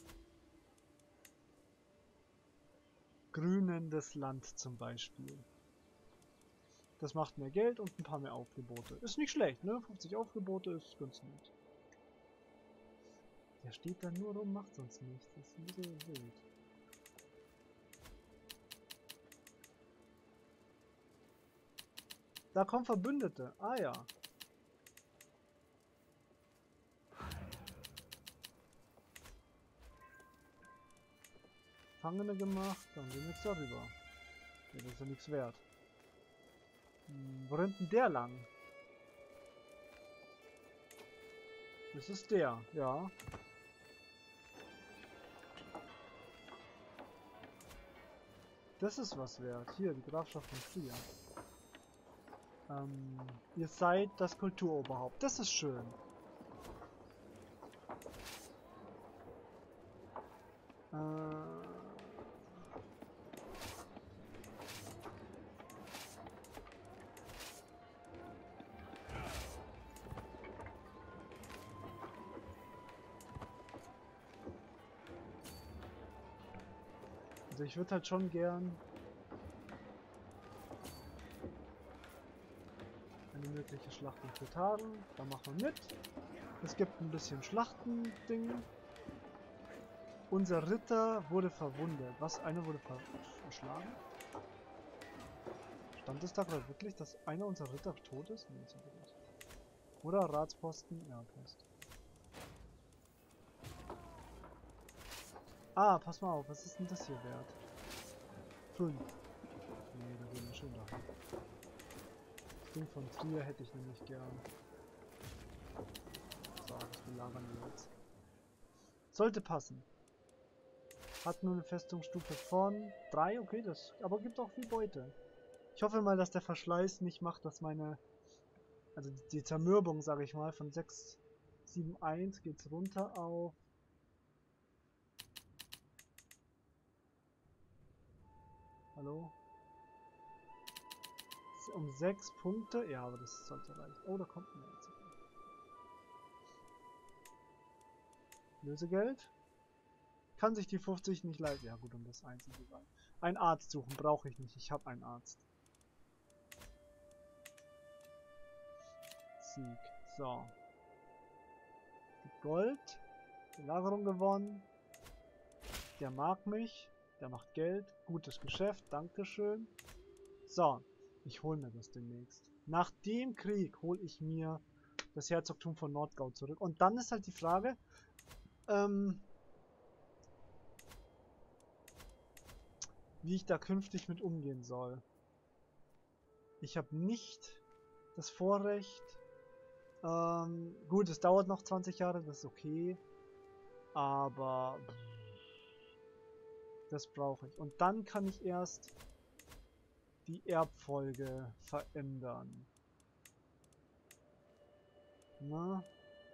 Grünendes Land zum Beispiel. Das macht mehr Geld und ein paar mehr Aufgebote. Ist nicht schlecht, ne? 50 Aufgebote ist ganz nett. Der steht da nur rum, macht sonst nichts. Das ist ein bisschen wild. Da kommen Verbündete. Ah ja. Gefangene gemacht, dann gehen wir jetzt darüber. Ja, das ist ja nichts wert. Wo rennt denn der lang? Das ist der, ja. Das ist was wert. Hier, die Grafschaft von Trier. Ihr seid das Kulturoberhaupt. Das ist schön. Also ich würde halt schon gern eine mögliche Schlacht in Totaren. Da machen wir mit. Es gibt ein bisschen Schlachtending. Unser Ritter wurde verwundet. Was? Einer wurde verschlagen? Stand es da gerade wirklich, dass einer unserer Ritter tot ist? Nee, ist er nicht. Oder Ratsposten? Ja, passt. Ah, pass mal auf. Was ist denn das hier wert? 5. Nee, da gehen wir schon dahin. Das Ding von Trier hätte ich nämlich gern. So, das belagern wir jetzt. Sollte passen. Hat nur eine Festungsstufe von 3, okay, das aber gibt auch viel Beute. Ich hoffe mal, dass der Verschleiß nicht macht, dass meine, also die Zermürbung, sage ich mal, von 6, 7, 1 geht's runter auf hallo? Um 6 Punkte, ja, aber das sollte reichen. Oh, da kommt mehr jetzt. Lösegeld? Kann sich die 50 nicht leisten. Ja gut, um das einzige sein. Ein Arzt suchen brauche ich nicht. Ich habe einen Arzt. Sieg. So. Gold. Belagerung gewonnen. Der mag mich. Der macht Geld. Gutes Geschäft. Dankeschön. So. Ich hole mir das demnächst. Nach dem Krieg hole ich mir das Herzogtum von Nordgau zurück. Und dann ist halt die Frage, wie ich da künftig mit umgehen soll. Ich habe nicht das Vorrecht. Gut, es dauert noch 20 Jahre, das ist okay. Aber das brauche ich. Und dann kann ich erst die Erbfolge verändern. Na?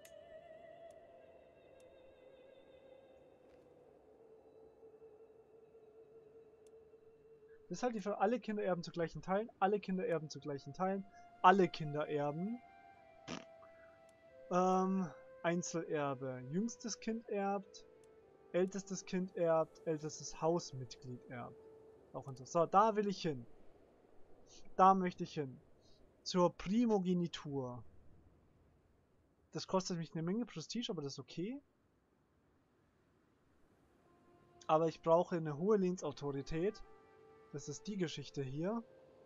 Das ist halt die Frage, alle Kinder erben zu gleichen Teilen, alle Kinder erben zu gleichen Teilen, alle Kinder erben. Einzelerbe. Jüngstes Kind erbt, ältestes Kind erbt, ältestes Hausmitglied erbt. Auch interessant. So, da will ich hin. Da möchte ich hin. Zur Primogenitur. Das kostet mich eine Menge Prestige, aber das ist okay. Aber ich brauche eine hohe Lehnsautorität. Das ist die Geschichte hier.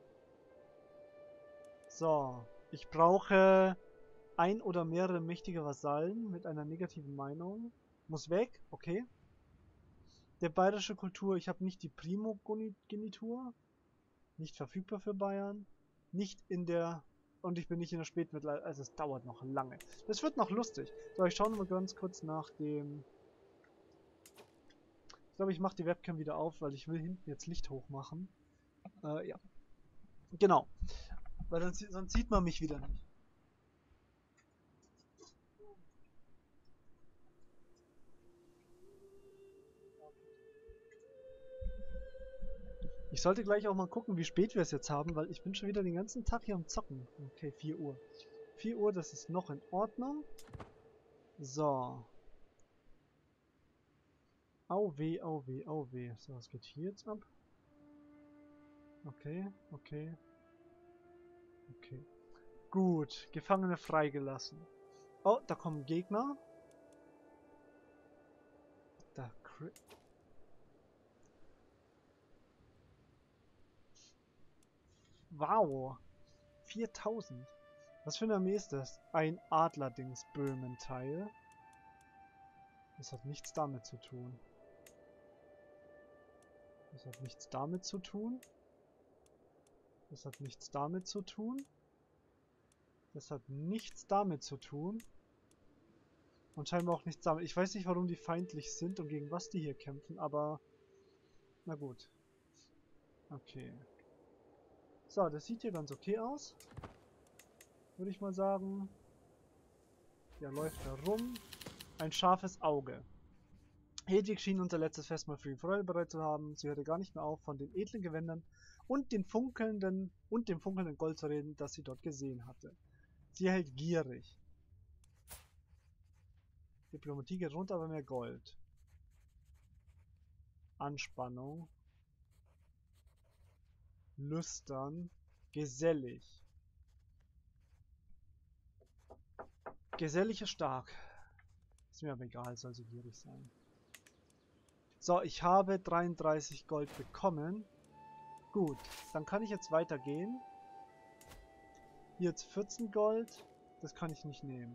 So, ich brauche ein oder mehrere mächtige Vasallen mit einer negativen Meinung. Muss weg, okay. Der bayerische Kultur, ich habe nicht die Primogenitur. Nicht verfügbar für Bayern. Nicht in der... Und ich bin nicht in der Spätmittelalter, also es dauert noch lange. Das wird noch lustig. So, ich schaue mal ganz kurz nach dem... Ich glaube, ich mache die Webcam wieder auf, weil ich will hinten jetzt Licht hochmachen. Ja. Genau. Weil sonst sieht man mich wieder nicht. Ich sollte gleich auch mal gucken, wie spät wir es jetzt haben, weil ich bin schon wieder den ganzen Tag hier am Zocken. Okay, 4 Uhr. 4 Uhr, das ist noch in Ordnung. So. Au weh, au weh, au weh. So, was geht hier jetzt ab? Okay, okay. Okay. Gut, Gefangene freigelassen. Oh, da kommen Gegner. Da wow. 4000. Was für eine Armee ist das? Ein Adlerdings-Böhmen-Teil. Das hat nichts damit zu tun. Das hat nichts damit zu tun. Das hat nichts damit zu tun. Das hat nichts damit zu tun. Und scheinbar auch nichts damit. Ich weiß nicht, warum die feindlich sind und gegen was die hier kämpfen, aber... Na gut. Okay. So, das sieht hier ganz okay aus. Würde ich mal sagen. Der läuft da rum. Ein scharfes Auge. Hedwig schien unser letztes Festmahl für die Freude bereit zu haben. Sie hörte gar nicht mehr auf, von den edlen Gewändern und dem funkelnden Gold zu reden, das sie dort gesehen hatte. Sie erhält gierig. Diplomatie geht runter, aber mehr Gold. Anspannung. Lüstern. Gesellig. Gesellig ist stark. Ist mir aber egal, soll sie gierig sein. So, ich habe 33 Gold bekommen. Gut, dann kann ich jetzt weitergehen. Hier jetzt 14 Gold. Das kann ich nicht nehmen.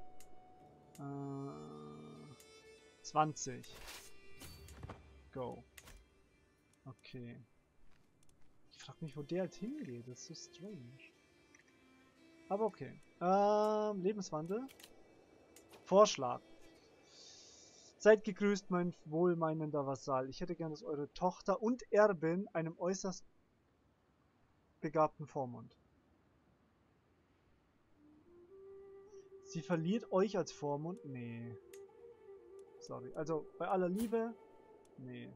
20. Go. Okay. Ich frage mich, wo der halt hingeht. Das ist so strange. Aber okay. Lebenswandel. Vorschlag. Seid gegrüßt, mein wohlmeinender Vasall. Ich hätte gern, dass eure Tochter und Erbin einem äußerst begabten Vormund. Sie verliert euch als Vormund? Nee. Sorry. Also, bei aller Liebe? Nee.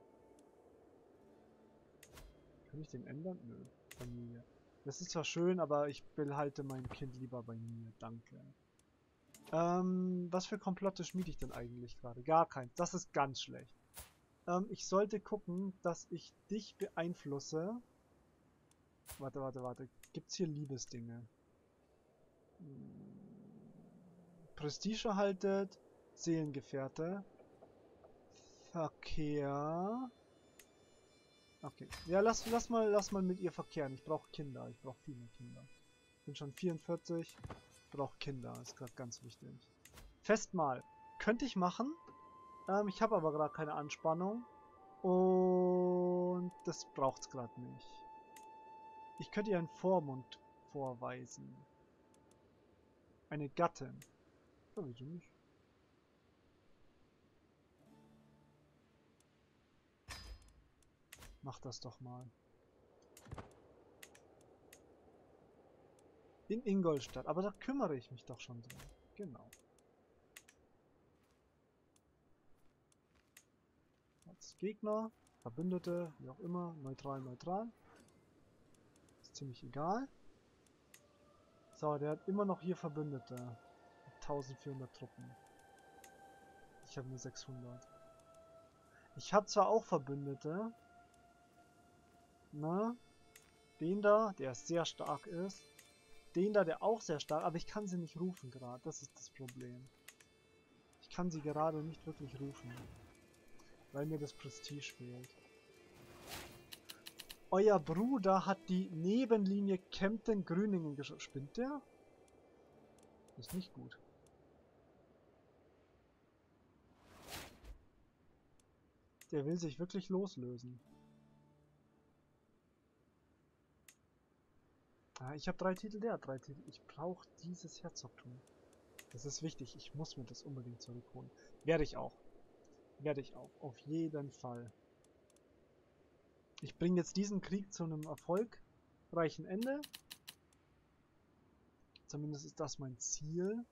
Kann ich den ändern? Nö. Familie. Das ist zwar schön, aber ich behalte mein Kind lieber bei mir. Danke. Was für Komplotte schmiede ich denn eigentlich gerade? Gar keins. Das ist ganz schlecht. Ich sollte gucken, dass ich dich beeinflusse. Warte. Gibt's hier Liebesdinge? Prestige erhaltet. Seelengefährte. Verkehr. Okay. Ja, lass mal mit ihr verkehren. Ich brauche Kinder. Ich brauche viele Kinder. Ich bin schon 44. Ich brauche Kinder. Ist gerade ganz wichtig. Festmahl. Könnte ich machen. Ich habe aber gerade keine Anspannung. Und das braucht es gerade nicht. Ich könnte ihr einen Vormund vorweisen. Eine Gattin. Ja, wieso nicht? Mach das doch mal. In Ingolstadt. Aber da kümmere ich mich doch schon drum. Genau. Als Gegner, Verbündete, wie auch immer, neutral, neutral. Ist ziemlich egal. So, der hat immer noch hier Verbündete. 1400 Truppen. Ich habe nur 600. Ich habe zwar auch Verbündete. Na? Den da, der sehr stark ist. Den da, der auch sehr stark, aber ich kann sie nicht rufen gerade. Das ist das Problem. Ich kann sie gerade nicht wirklich rufen. Weil mir das Prestige fehlt. Euer Bruder hat die Nebenlinie Kempten-Grüningen geschossen. Spinnt der? Ist nicht gut. Der will sich wirklich loslösen. Ah, ich habe 3 Titel, der hat 3 Titel. Ich brauche dieses Herzogtum. Das ist wichtig. Ich muss mir das unbedingt zurückholen. Werde ich auch. Werde ich auch. Auf jeden Fall. Ich bringe jetzt diesen Krieg zu einem erfolgreichen Ende. Zumindest ist das mein Ziel.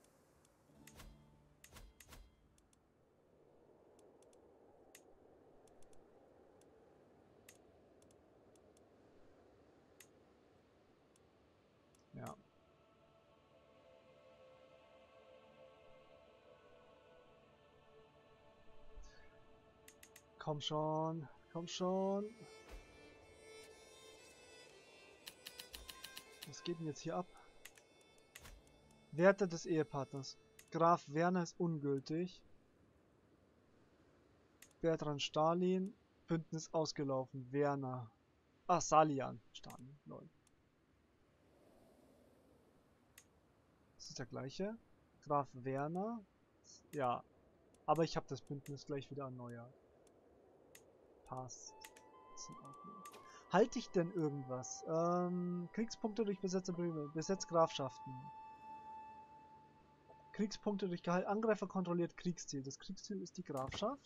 Ja. Komm schon. Komm schon. Was geht denn jetzt hier ab? Werte des Ehepartners. Graf Werner ist ungültig. Bertrand Stalin. Bündnis ausgelaufen. Werner. Ah, Salian. Stalin. Lol. Das ist der gleiche. Graf Werner. Ja. Aber ich habe das Bündnis gleich wieder erneuert. Passt. Ist in Ordnung. Halte ich denn irgendwas? Kriegspunkte durch besetzte Böhme. Besetzt Grafschaften. Kriegspunkte durch Gehalt. Angreifer kontrolliert Kriegsziel. Das Kriegsziel ist die Grafschaft.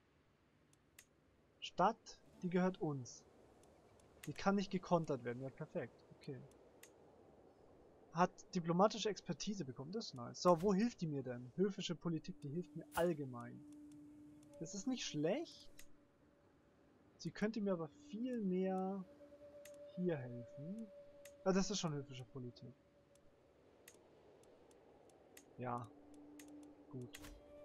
Stadt, die gehört uns. Die kann nicht gekontert werden. Ja, perfekt. Okay. Hat diplomatische Expertise bekommen. Das ist nice. So, wo hilft die mir denn? Höfische Politik, die hilft mir allgemein. Das ist nicht schlecht. Sie könnte mir aber viel mehr hier helfen. Ah, das ist schon höfische Politik. Ja. Gut.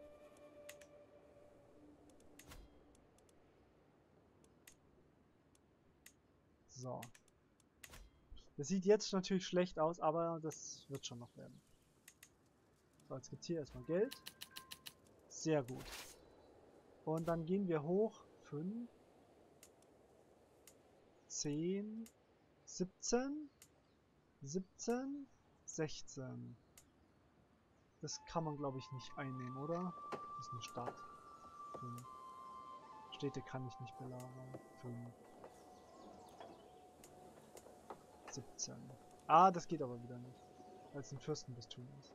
So. Das sieht jetzt natürlich schlecht aus, aber das wird schon noch werden. So, jetzt gibt es hier erstmal Geld. Sehr gut. Und dann gehen wir hoch. 5, 10, 17, 17, 16. Das kann man, glaube ich, nicht einnehmen, oder? Das ist eine Stadt. 5. Städte kann ich nicht belagern. 5. 17. Ah, das geht aber wieder nicht. Weil es ein Fürstenbistum ist.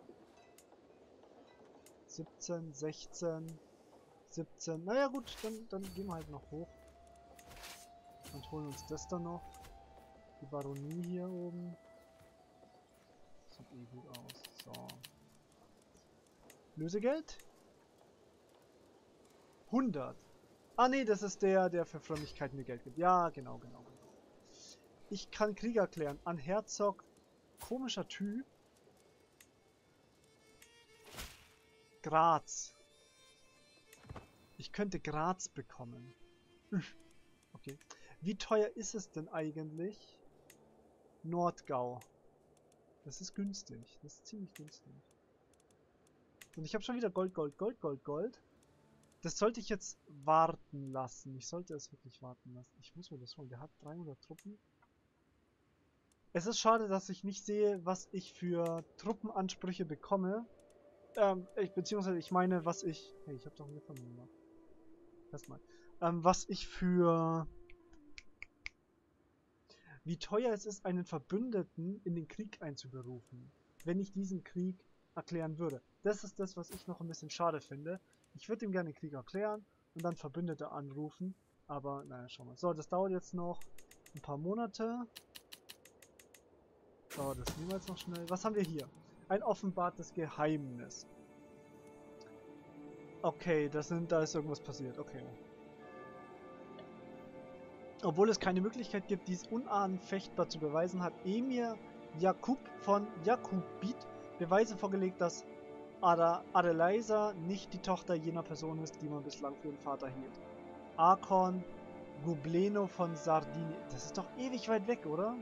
17, 16, 17. Naja gut, dann gehen wir halt noch hoch. Und holen uns das dann noch. Die Baronie hier oben. Sieht eh gut aus. So. Lösegeld? 100. Ah nee, das ist der für Frömmigkeit mir Geld gibt. Ja, genau. Ich kann Krieg erklären. An Herzog. Komischer Typ. Graz. Ich könnte Graz bekommen. Okay. Wie teuer ist es denn eigentlich? Nordgau. Das ist günstig. Das ist ziemlich günstig. Und ich habe schon wieder Gold. Das sollte ich jetzt warten lassen. Ich sollte es wirklich warten lassen. Ich muss mir das holen. Der hat 300 Truppen. Es ist schade, dass ich nicht sehe, was ich für Truppenansprüche bekomme. Beziehungsweise ich meine, was ich... Hey, ich habe doch hier von mir gemacht. Erstmal. Was ich für... Wie teuer es ist, einen Verbündeten in den Krieg einzuberufen. wenn ich diesen Krieg erklären würde. Das ist das, was ich noch ein bisschen schade finde. Ich würde ihm gerne den Krieg erklären und dann Verbündete anrufen. Aber naja, schauen wir. So, das dauert jetzt noch ein paar Monate. Dauert das niemals noch schnell. Was haben wir hier? Ein offenbartes Geheimnis. Okay, da ist irgendwas passiert. Okay. Obwohl es keine Möglichkeit gibt, dies unanfechtbar zu beweisen, hat Emir Jakub von Jakubit Beweise vorgelegt, dass Adelaisa nicht die Tochter jener Person ist, die man bislang für ihren Vater hielt. Arkon Gubleno von Sardinien. Das ist doch ewig weit weg, oder?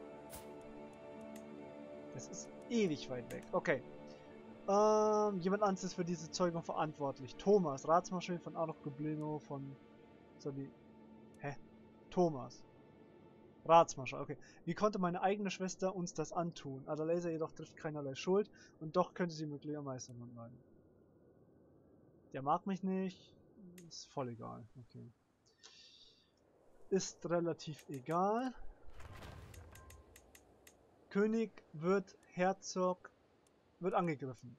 Das ist ewig weit weg. Okay. Jemand anderes ist für diese Zeugung verantwortlich. Thomas, Ratsmarschall von Arkon Gubleno von Sardinien. Hä? Thomas. Ratsmarschall, okay. Wie konnte meine eigene Schwester uns das antun? Adelaisa jedoch trifft keinerlei Schuld und doch könnte sie möglicher Meistermann bleiben. Der mag mich nicht. Ist voll egal. Okay. Ist relativ egal. König wird Herzog wird angegriffen.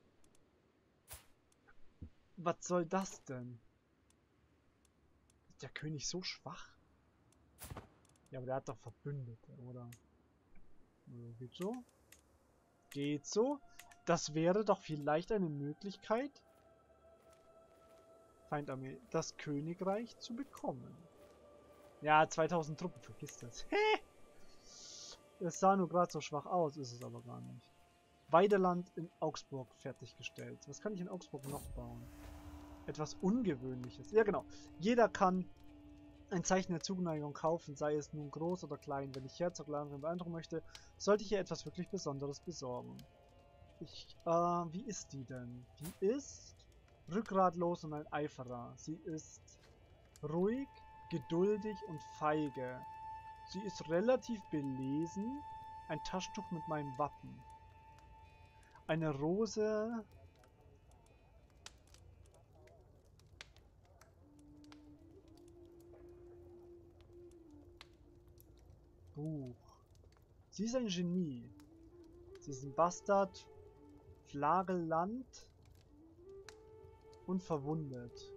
Was soll das denn? Ist der König so schwach? Ja, aber der hat doch Verbündete, oder? Geht so? Geht so? Das wäre doch vielleicht eine Möglichkeit, Feindarmee, das Königreich zu bekommen. Ja, 2000 Truppen, vergiss das. Es sah nur gerade so schwach aus, ist es aber gar nicht. Weideland in Augsburg fertiggestellt. Was kann ich in Augsburg noch bauen? Etwas Ungewöhnliches. Ja, genau. Jeder kann ein Zeichen der Zuneigung kaufen, sei es nun groß oder klein. Wenn ich Herzog Landrin beeindrucken möchte, sollte ich ihr etwas wirklich Besonderes besorgen. Wie ist die denn? Die ist rückgratlos und ein Eiferer. Sie ist ruhig, geduldig und feige. Sie ist relativ belesen. Ein Taschentuch mit meinem Wappen. Eine Rose. Buch. Sie ist ein Genie. Sie ist ein Bastard. Flagelland. Und verwundet.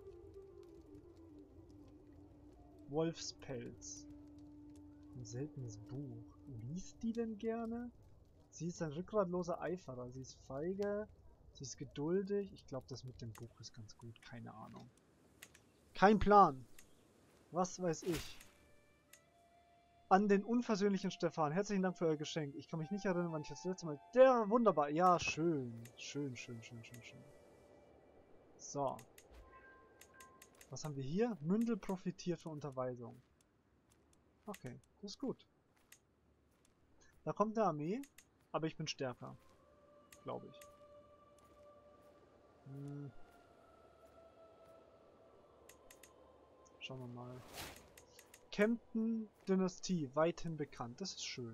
Wolfspelz. Ein seltenes Buch. Liest die denn gerne? Sie ist ein rückgratloser Eiferer. Sie ist feige. Sie ist geduldig. Ich glaube, das mit dem Buch ist ganz gut. Keine Ahnung. Kein Plan. Was weiß ich. An den unversöhnlichen Stefan. Herzlichen Dank für euer Geschenk. Ich kann mich nicht erinnern, wann ich das letzte Mal... Der, wunderbar. Ja, schön. Schön. So. Was haben wir hier? Mündel profitiert von Unterweisung. Okay, das ist gut. Da kommt eine Armee, aber ich bin stärker. Glaube ich. Schauen wir mal. Kempten-Dynastie, weithin bekannt. Das ist schön.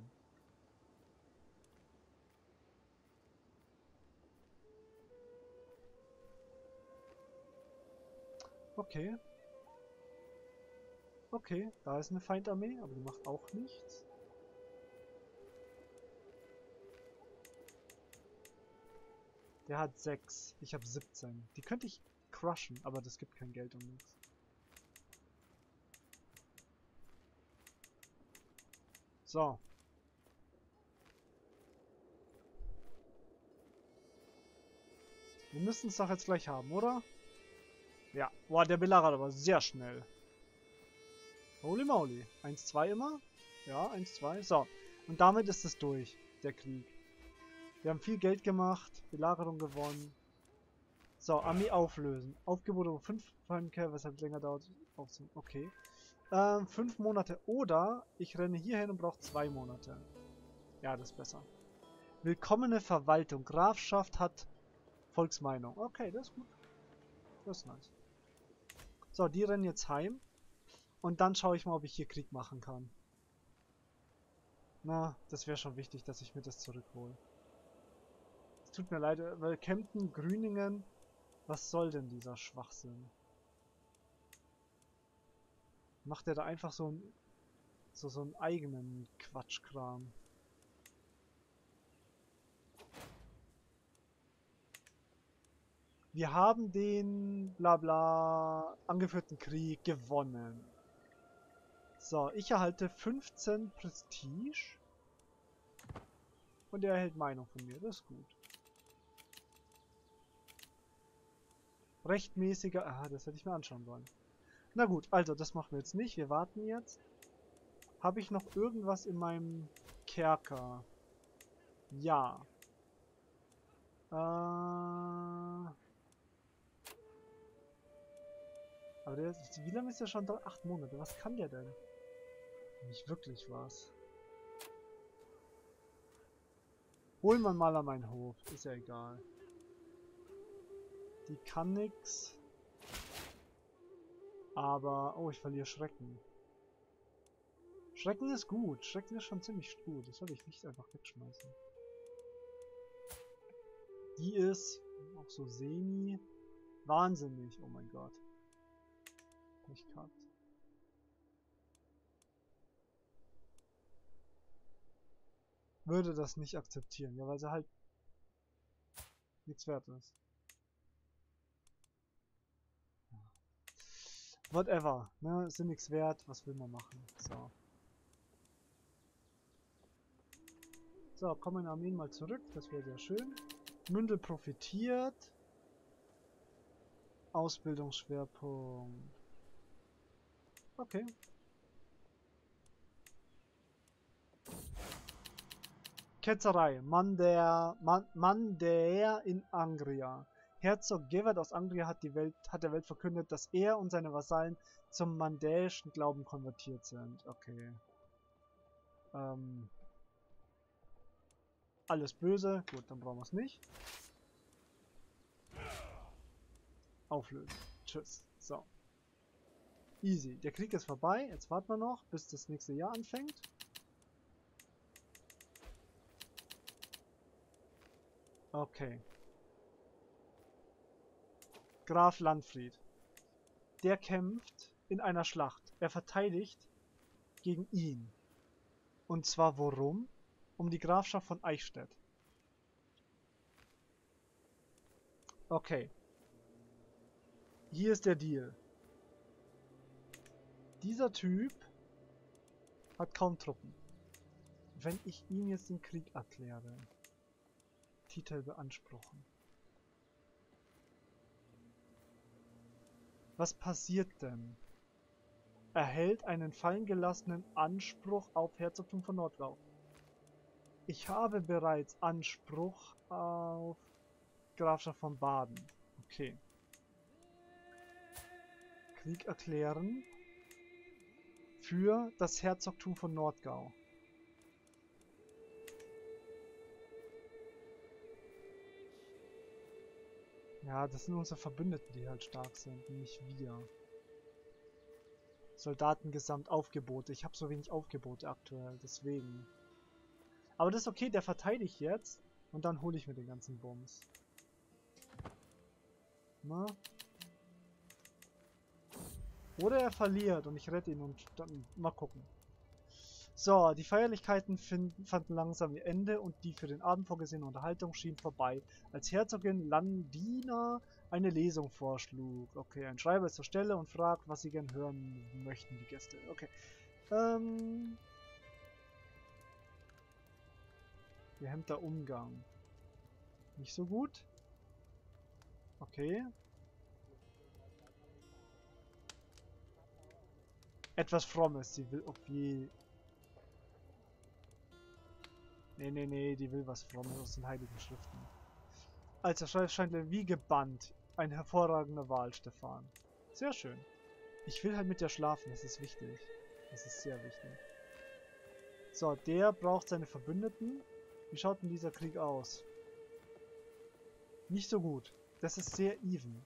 Okay. Okay, da ist eine Feindarmee, aber die macht auch nichts. Der hat 6. Ich habe 17. Die könnte ich crushen, aber das gibt kein Geld und nichts. So. Wir müssen es doch jetzt gleich haben, oder? Ja. Boah, der belagert aber sehr schnell. Holy moly. 1-2 immer? Ja, 1-2. So. Und damit ist es durch, der Krieg. Wir haben viel Geld gemacht, Belagerung gewonnen. So, Armee auflösen. Aufgebot um 5 Heimkehr, weshalb länger dauert. Okay. 5 Monate oder ich renne hier hin und brauche 2 Monate. Ja, das ist besser. Willkommene Verwaltung. Grafschaft hat Volksmeinung. Okay, das ist gut. Das ist nice. So, die rennen jetzt heim. Und dann schaue ich mal, ob ich hier Krieg machen kann. Na, das wäre schon wichtig, dass ich mir das zurückhole. Es tut mir leid, weil Kempten, Grüningen... Was soll denn dieser Schwachsinn? Macht er da einfach so einen eigenen Quatschkram? Wir haben den Blabla angeführten Krieg gewonnen. So, ich erhalte 15 Prestige. Und er erhält Meinung von mir, das ist gut. Rechtmäßiger... Ah, das hätte ich mir anschauen wollen. Na gut, also das machen wir jetzt nicht. Wir warten jetzt. Habe ich noch irgendwas in meinem Kerker? Ja. Aber wie lange ist der schon da? 8 Monate. Was kann der denn? Nicht wirklich was. Holen wir mal an meinen Hof. Ist ja egal. Die kann nix. Aber... Oh, ich verliere Schrecken. Schrecken ist gut. Schrecken ist schon ziemlich gut. Das soll ich nicht einfach wegschmeißen. Die ist auch so semi. Wahnsinnig. Oh mein Gott. Pech gehabt. Würde das nicht akzeptieren. Ja, weil sie halt nichts wert ist. Whatever. Ne? Sind nichts wert. Was will man machen? So. So, kommen Armeen mal zurück. Das wäre sehr schön. Mündel profitiert. Ausbildungsschwerpunkt. Okay. Ketzerei. Mann der in Angria. Herzog Gewert aus Angria hat der Welt verkündet, dass er und seine Vasallen zum mandäischen Glauben konvertiert sind. Okay. Alles böse. Gut, dann brauchen wir es nicht. Auflösen. Tschüss. So. Easy. Der Krieg ist vorbei. Jetzt warten wir noch, bis das nächste Jahr anfängt. Okay. Graf Landfried. Der kämpft in einer Schlacht. Er verteidigt gegen ihn. Und zwar worum? Um die Grafschaft von Eichstätt. Okay. Hier ist der Deal. Dieser Typ hat kaum Truppen. Wenn ich ihm jetzt den Krieg erkläre. Titel beanspruchen. Was passiert denn? Erhält einen fallengelassenen Anspruch auf Herzogtum von Nordgau. Ich habe bereits Anspruch auf Grafschaft von Baden. Okay. Krieg erklären für das Herzogtum von Nordgau. Ja, das sind unsere Verbündeten, die halt stark sind, nicht wir. Soldatengesamtaufgebote. Ich habe so wenig Aufgebote aktuell, deswegen. Aber das ist okay, der verteidigt jetzt. Und dann hole ich mir den ganzen Bums. Na? Oder er verliert und ich rette ihn und dann mal gucken. So, die Feierlichkeiten fanden langsam ihr Ende und die für den Abend vorgesehene Unterhaltung schien vorbei, als Herzogin Landina eine Lesung vorschlug. Okay, ein Schreiber ist zur Stelle und fragt, was sie gern hören möchten, die Gäste. Okay. Gehemmter Umgang. Nicht so gut. Okay. Etwas Frommes. Sie will auf je... Nee, die will was Frommes aus den Heiligen Schriften. Als er scheint er wie gebannt. Ein hervorragender Wahl, Stefan. Sehr schön. Ich will halt mit dir schlafen, das ist wichtig. Das ist sehr wichtig. So, der braucht seine Verbündeten. Wie schaut denn dieser Krieg aus? Nicht so gut. Das ist sehr even.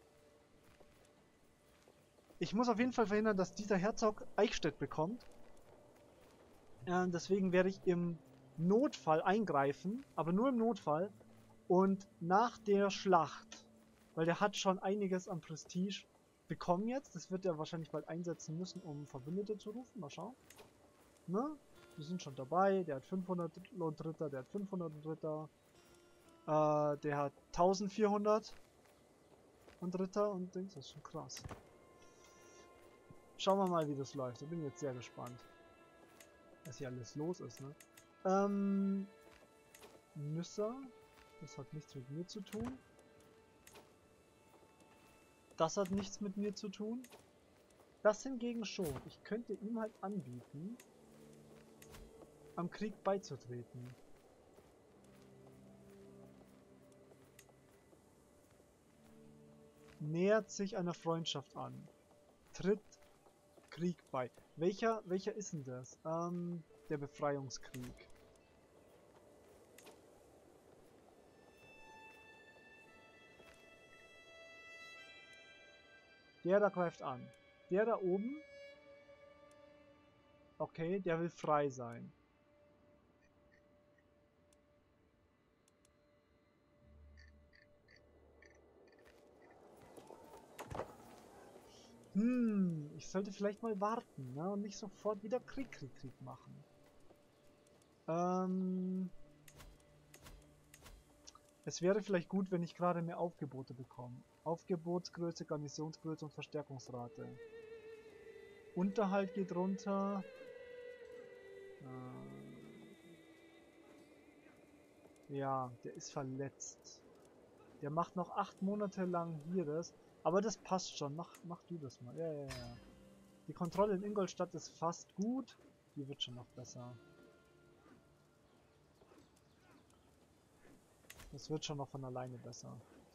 Ich muss auf jeden Fall verhindern, dass dieser Herzog Eichstätt bekommt. Deswegen werde ich im Notfall eingreifen, aber nur im Notfall. Und nach der Schlacht, weil der hat schon einiges an Prestige bekommen jetzt. Das wird er wahrscheinlich bald einsetzen müssen, um Verbündete zu rufen. Mal schauen. Ne? Die sind schon dabei. Der hat 500 Ritter, der hat 500 Ritter. Der hat 1400. und Ritter und Dings. Das ist schon krass. Schauen wir mal, wie das läuft. Da bin ich jetzt sehr gespannt. Was hier alles los ist, ne? Nüsser. Das hat nichts mit mir zu tun. Das hat nichts mit mir zu tun. Das hingegen schon. Ich könnte ihm halt anbieten, am Krieg beizutreten. Nähert sich einer Freundschaft an. Tritt Krieg bei. Welcher ist denn das? Der Befreiungskrieg. Der da greift an. Der da oben. Okay, der will frei sein. Ich sollte vielleicht mal warten, ne? Und nicht sofort wieder Krieg machen. Es wäre vielleicht gut, wenn ich gerade mehr Aufgebote bekomme. Aufgebotsgröße, Garnisonsgröße und Verstärkungsrate. Unterhalt geht runter. Ja, der ist verletzt. Der macht noch 8 Monate lang hier das. Aber das passt schon. Mach du das mal. Ja. Die Kontrolle in Ingolstadt ist fast gut. Die wird schon noch besser. Das wird schon noch von alleine besser.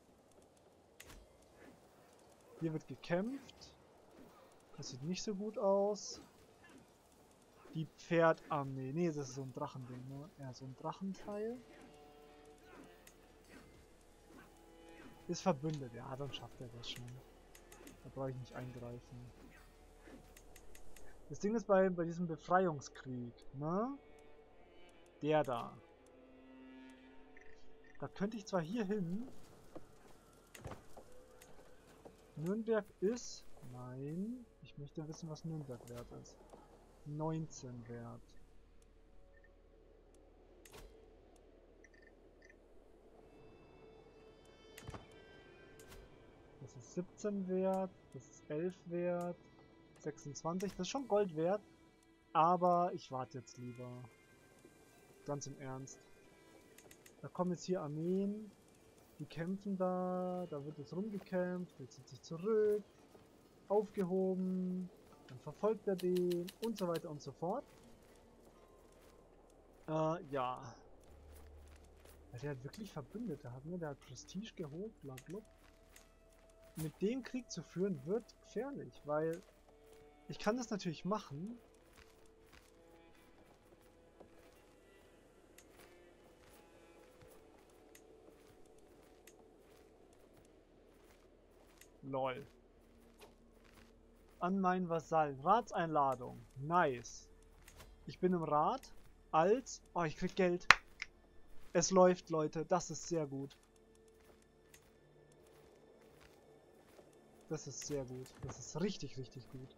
Hier wird gekämpft. Das sieht nicht so gut aus. Die Pferdarmee. Nee, das ist so ein Drachending, ne? Ja, so ein Drachenteil. Ist verbündet. Ja, dann schafft er das schon. Da brauche ich nicht eingreifen. Das Ding ist bei diesem Befreiungskrieg, ne? Der da. Da könnte ich zwar hier hin. Nürnberg ist... Nein. Ich möchte wissen, was Nürnberg wert ist. 19 wert. Das ist 17 wert. Das ist 11 wert. 26. Das ist schon Gold wert. Aber ich warte jetzt lieber. Ganz im Ernst. Da kommen jetzt hier Armeen. Die kämpfen da. Da wird jetzt rumgekämpft. Jetzt zieht sich zurück. Aufgehoben. Dann verfolgt er den. Und so weiter und so fort. Ja. Der hat wirklich Verbündete. Der hat Prestige geholt. Blablabla. Mit dem Krieg zu führen wird gefährlich. Weil ich kann das natürlich machen. LOL. An meinen Vasallen. Ratseinladung. Nice. Ich bin im Rat als... Oh, ich krieg Geld. Es läuft, Leute. Das ist sehr gut. Das ist sehr gut. Das ist richtig, richtig gut.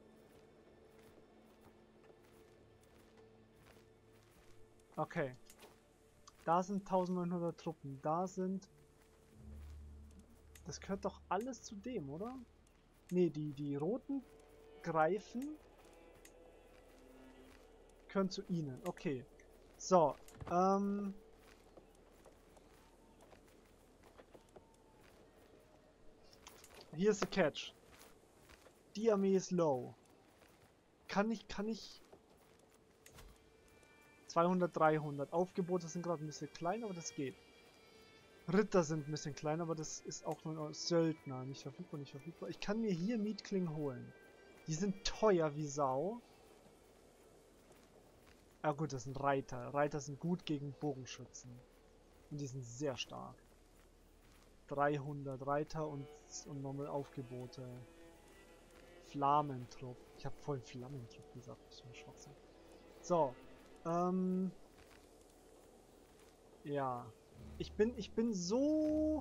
Okay. Da sind 1900 Truppen. Da sind... Das gehört doch alles zu dem, oder? Ne, die roten greifen können zu ihnen. Okay. So, hier ist der Catch. Die Armee ist low. Kann ich 200, 300. Aufgebote sind gerade ein bisschen klein, aber das geht. Ritter sind ein bisschen klein, aber das ist auch nur Söldner. Nicht verfügbar, nicht verfügbar. Ich kann mir hier Mietklingen holen. Die sind teuer wie Sau. Ah gut, das sind Reiter. Reiter sind gut gegen Bogenschützen. Und die sind sehr stark. 300 Reiter und nochmal Aufgebote. Flammentrupp. Ich habe voll Flammentrupp gesagt. Das ist ein Schwachsinn. So. Ja. Ich bin so...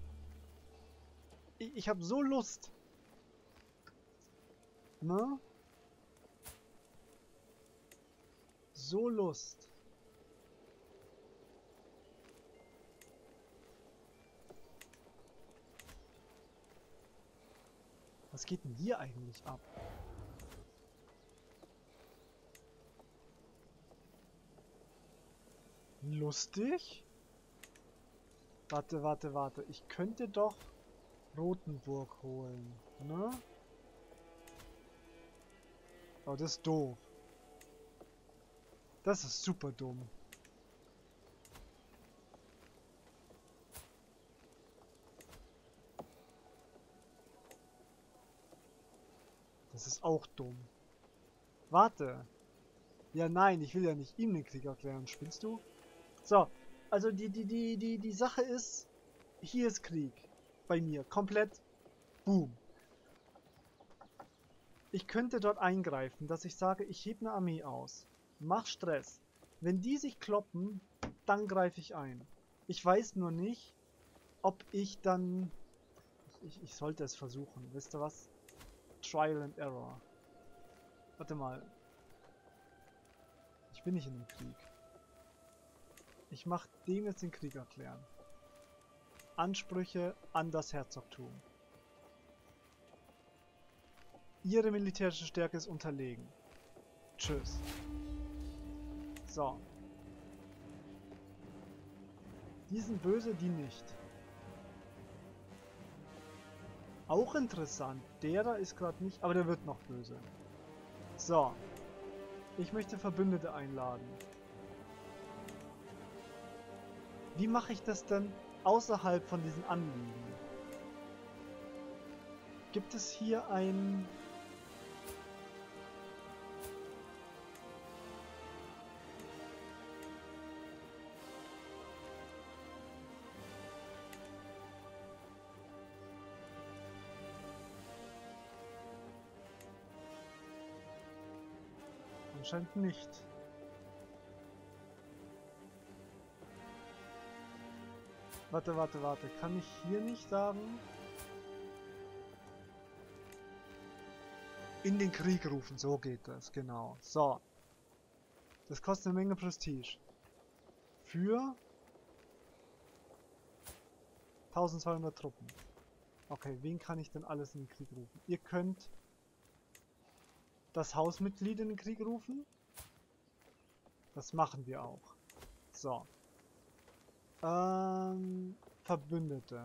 Ich habe so Lust. Ne? So Lust. Was geht denn hier eigentlich ab? Lustig? Warte, warte, warte. Ich könnte doch Rotenburg holen, ne? Oh, das ist doof. Das ist super dumm. Das ist auch dumm. Warte. Ja, nein, ich will ja nicht ihm den Krieg erklären. Spinnst du? So, also die Sache ist, hier ist Krieg. Bei mir. Komplett. Boom. Ich könnte dort eingreifen, dass ich sage, ich hebe eine Armee aus. Mach Stress. Wenn die sich kloppen, dann greife ich ein. Ich weiß nur nicht, ob ich dann... Ich sollte es versuchen. Wisst ihr was? Trial and Error. Warte mal. Ich bin nicht in dem Krieg. Ich mache dem jetzt den Krieg erklären. Ansprüche an das Herzogtum. Ihre militärische Stärke ist unterlegen. Tschüss. So. Die sind böse, die nicht. Auch interessant. Der da ist gerade nicht, aber der wird noch böse. So. Ich möchte Verbündete einladen. Wie mache ich das denn außerhalb von diesen Anliegen? Gibt es hier ein... Anscheinend nicht. Warte, warte, warte. Kann ich hier nicht sagen? In den Krieg rufen, so geht das, genau. So. Das kostet eine Menge Prestige. Für 1200 Truppen. Okay, wen kann ich denn alles in den Krieg rufen? Ihr könnt das Hausmitglied in den Krieg rufen. Das machen wir auch. So. Verbündete.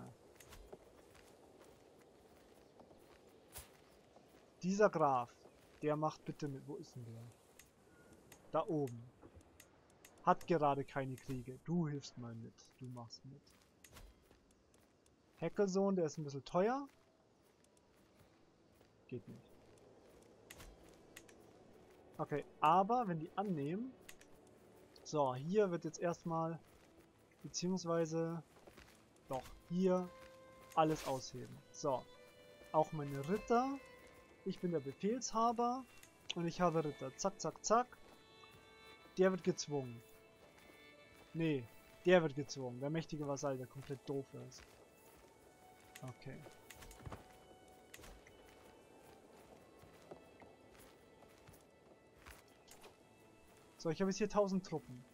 Dieser Graf, der macht bitte mit. Wo ist denn der? Da oben. Hat gerade keine Kriege. Du hilfst mal mit. Du machst mit. Heckelsohn, der ist ein bisschen teuer. Geht nicht. Okay, aber wenn die annehmen... So, hier wird jetzt erstmal... Beziehungsweise... Doch, hier alles ausheben. So. Auch meine Ritter. Ich bin der Befehlshaber. Und ich habe Ritter. Zack, zack, zack. Der wird gezwungen. Nee, der wird gezwungen. Der mächtige Vasall, der komplett doof ist. Okay. So, ich habe jetzt hier 1000 Truppen.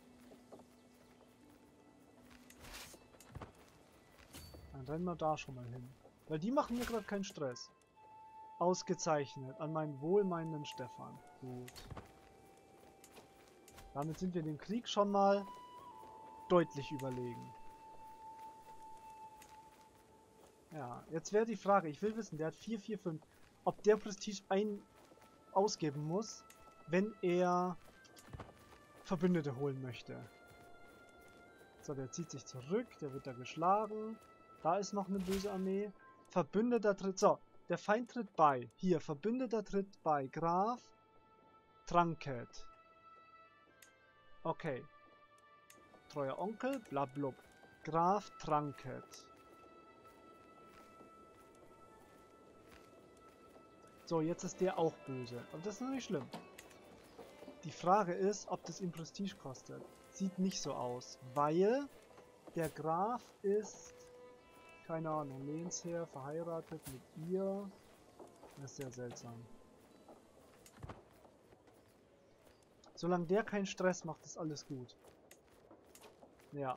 Dann rennen wir da schon mal hin. Weil die machen mir gerade keinen Stress. Ausgezeichnet. An meinen wohlmeinenden Stefan. Gut. Damit sind wir dem Krieg schon mal deutlich überlegen. Ja, jetzt wäre die Frage, ich will wissen, der hat 445, ob der Prestige ausgeben muss, wenn er Verbündete holen möchte. So, der zieht sich zurück, der wird da geschlagen. Da ist noch eine böse Armee. Verbündeter tritt... So, der Feind tritt bei. Hier, Verbündeter tritt bei. Graf Tranket. Okay. Treuer Onkel, blablub. Graf Tranket. So, jetzt ist der auch böse. Aber das ist noch nicht schlimm. Die Frage ist, ob das ihm Prestige kostet. Sieht nicht so aus, weil der Graf ist, keine Ahnung, Lehnsherr, verheiratet mit ihr. Das ist sehr seltsam. Solange der keinen Stress macht, ist alles gut. Ja.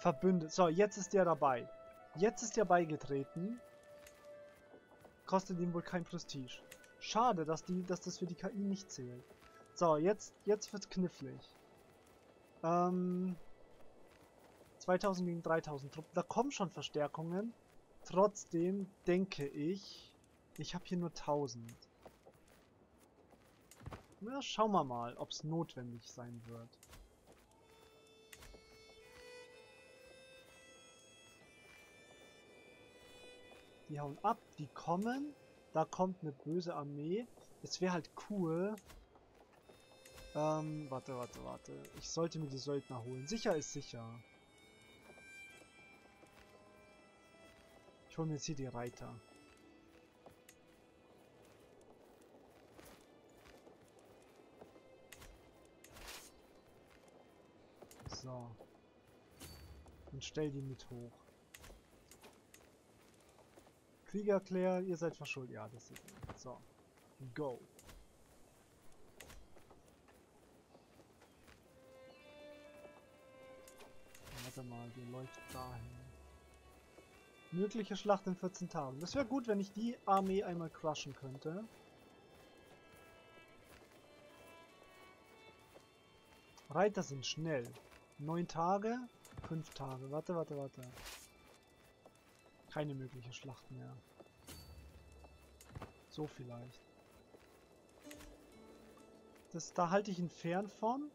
Verbündet. So, jetzt ist der dabei. Jetzt ist der beigetreten. Kostet ihm wohl kein Prestige. Schade, dass das für die KI nicht zählt. So, jetzt wird's knifflig. 2000 gegen 3000 Truppen. Da kommen schon Verstärkungen. Trotzdem denke ich, ich habe hier nur 1000. Na, schauen wir mal, ob es notwendig sein wird. Die hauen ab, die kommen. Da kommt eine böse Armee. Es wäre halt cool. Warte. Ich sollte mir die Söldner holen. Sicher ist sicher. Ich hole mir jetzt hier die Reiter. So. Und stell die mit hoch. Krieg erklärt, ihr seid verschuldet. Ja, das ist gut. So. Go. Warte mal, die läuft dahin. Mögliche Schlacht in 14 Tagen. Das wäre gut, wenn ich die Armee einmal crushen könnte. Reiter sind schnell. 9 Tage, 5 Tage. Warte. Keine mögliche Schlacht mehr. So vielleicht. Da halte ich ihn fern von.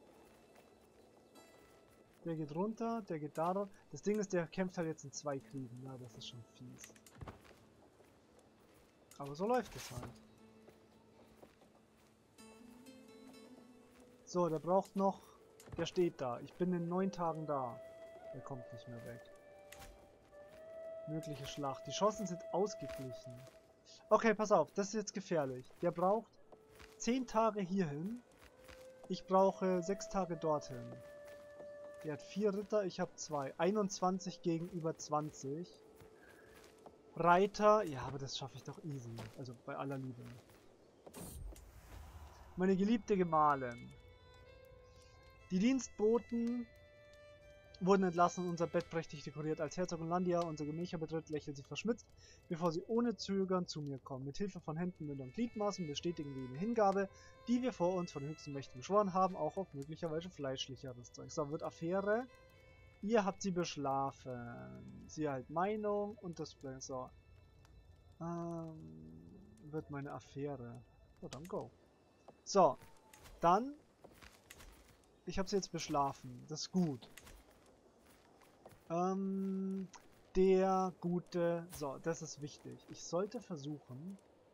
Der geht runter, der geht da drauf. Das Ding ist, der kämpft halt jetzt in 2 Kriegen. Ja, das ist schon fies. Aber so läuft es halt. So, der braucht noch... Der steht da. Ich bin in 9 Tagen da. Der kommt nicht mehr weg. Mögliche Schlacht. Die Chancen sind ausgeglichen. Okay, pass auf. Das ist jetzt gefährlich. Der braucht 10 Tage hierhin. Ich brauche 6 Tage dorthin. Der hat 4 Ritter, ich habe 2. 21 gegenüber 20. Reiter, ja, aber das schaffe ich doch easy. Also bei aller Liebe. Meine geliebte Gemahlin. Die Dienstboten wurden entlassen und unser Bett prächtig dekoriert. Als Herzog und Landia unser Gemächer betritt, lächelt sie verschmitzt, bevor sie ohne Zögern zu mir kommen. Mit Hilfe von Händen, Mündern und Gliedmaßen bestätigen wir eine Hingabe, die wir vor uns von den höchsten Mächten geschworen haben, auch auf möglicherweise fleischlicheres Zeug. So, wird Affäre. Ihr habt sie beschlafen. Sie erhält Meinung und das... So. Wird meine Affäre. So, dann go. So. Dann... Ich habe sie jetzt beschlafen. Das ist gut. Der gute... So, das ist wichtig. Ich sollte versuchen...